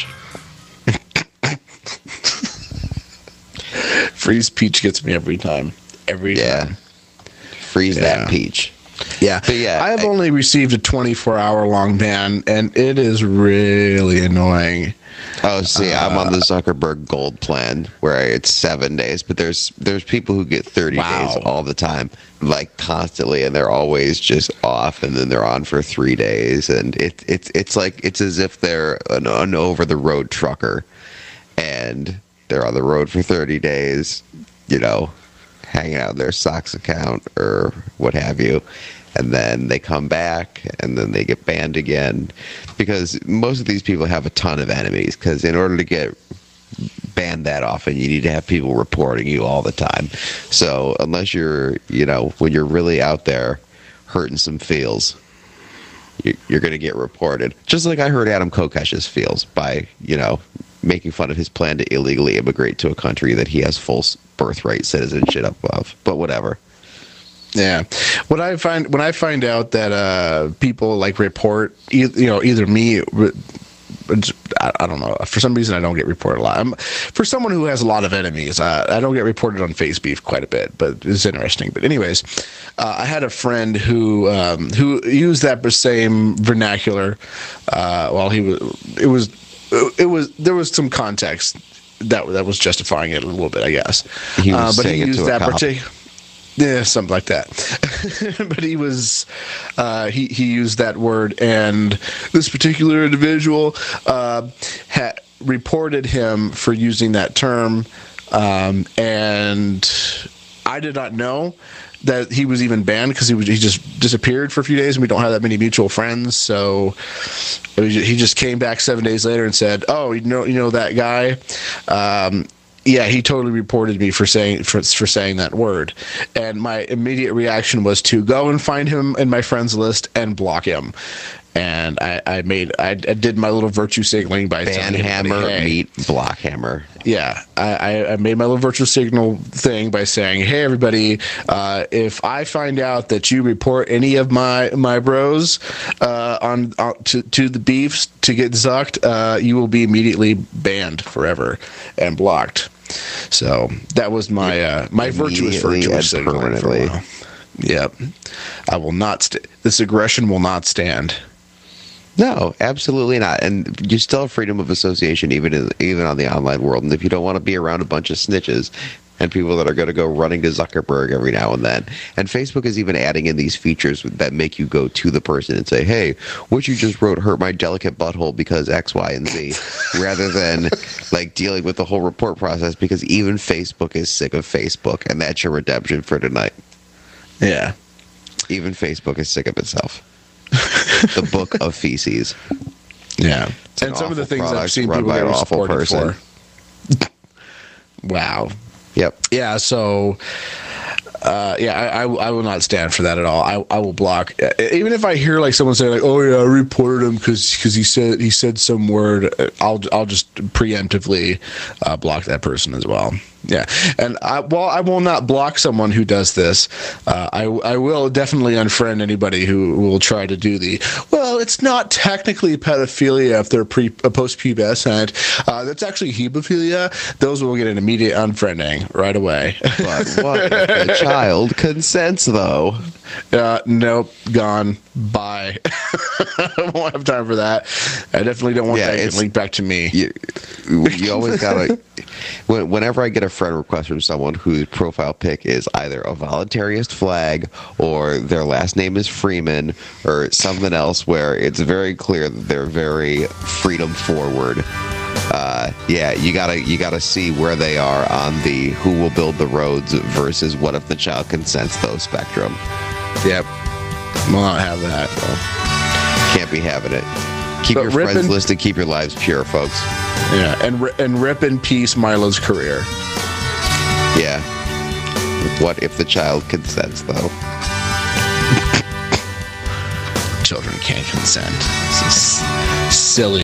Freeze peach gets me every time. Every time.
Freeze that peach.
Yeah.
But yeah,
I have only received a 24-hour long ban, and it is really annoying.
Oh, see, I'm on the Zuckerberg Gold plan where it's 7 days, but there's people who get 30 days all the time, like constantly, and they're always just off, and then they're on for 3 days, and it's like it's as if they're an over-the-road trucker, and they're on the road for 30 days, hanging out in their Socks account or what have you, and then they come back and then they get banned again, because most of these people have a ton of enemies, because in order to get banned that often you need to have people reporting you all the time. So unless you're when you're really out there hurting some feels, you're going to get reported, just like I hurt Adam Kokesh's feels by making fun of his plan to illegally immigrate to a country that he has full birthright citizenship of. But whatever.
Yeah, when I find out that people like report either me, I don't know. For some reason, I don't get reported a lot. For someone who has a lot of enemies, I don't get reported on Face Beef quite a bit, but it's interesting. But anyways, I had a friend who used that same vernacular while there was some context that was justifying it a little bit, I guess. But he used that particular. Yeah, something like that. But he he used that word, and this particular individual had reported him for using that term, and I did not know that he was even banned because he just disappeared for a few days, and we don't have that many mutual friends. So he just came back 7 days later and said, "Oh, you know that guy." Yeah, he totally reported me for saying that word, and my immediate reaction was to go and find him in my friends list and block him. And I did my little virtue signaling by
ban hammer, meet block hammer.
Yeah, I made my little virtual signal thing by saying, "Hey, everybody, if I find out that you report any of my bros to the beefs to get zucked, you will be immediately banned forever and blocked." So that was my my virtuous signaling for a while. Yep, I will not. This aggression will not stand.
No, absolutely not. And you still have freedom of association even on the online world. And if you don't want to be around a bunch of snitches and people that are going to go running to Zuckerberg every now and then, and Facebook is even adding in these features that make you go to the person and say, "Hey, what you just wrote hurt my delicate butthole because X, Y, and Z," rather than like dealing with the whole report process, because even Facebook is sick of Facebook, and that's your redemption for tonight.
Yeah.
Even Facebook is sick of itself. The book of feces.
Yeah. And some of the things I've seen people get reported for. Wow.
Yep.
Yeah, so I will not stand for that at all. I will block. Even if I hear like someone say like, "Oh yeah, I reported him because he said some word," I'll just preemptively block that person as well. Yeah, and I will not block someone who does this. I will definitely unfriend anybody who will try to do well, it's not technically pedophilia if they're post-pubescent. That's actually hebephilia. Those will get an immediate unfriending right away.
But what if the child consents, though?
Nope, gone. Bye. I won't have time for that. I definitely don't want that to link back to me.
You always gotta. Whenever I get a friend request from someone whose profile pic is either a voluntarist flag or their last name is Freeman or something else where it's very clear that they're very freedom forward, you gotta see where they are on the who will build the roads versus what if the child consents though spectrum.
Yep. We'll not have that. So.
Can't be having it. Keep your friends listed. Keep your lives pure, folks.
Yeah, and rip in peace Milo's career.
Yeah. What if the child consents, though?
Children can't consent. This is silly.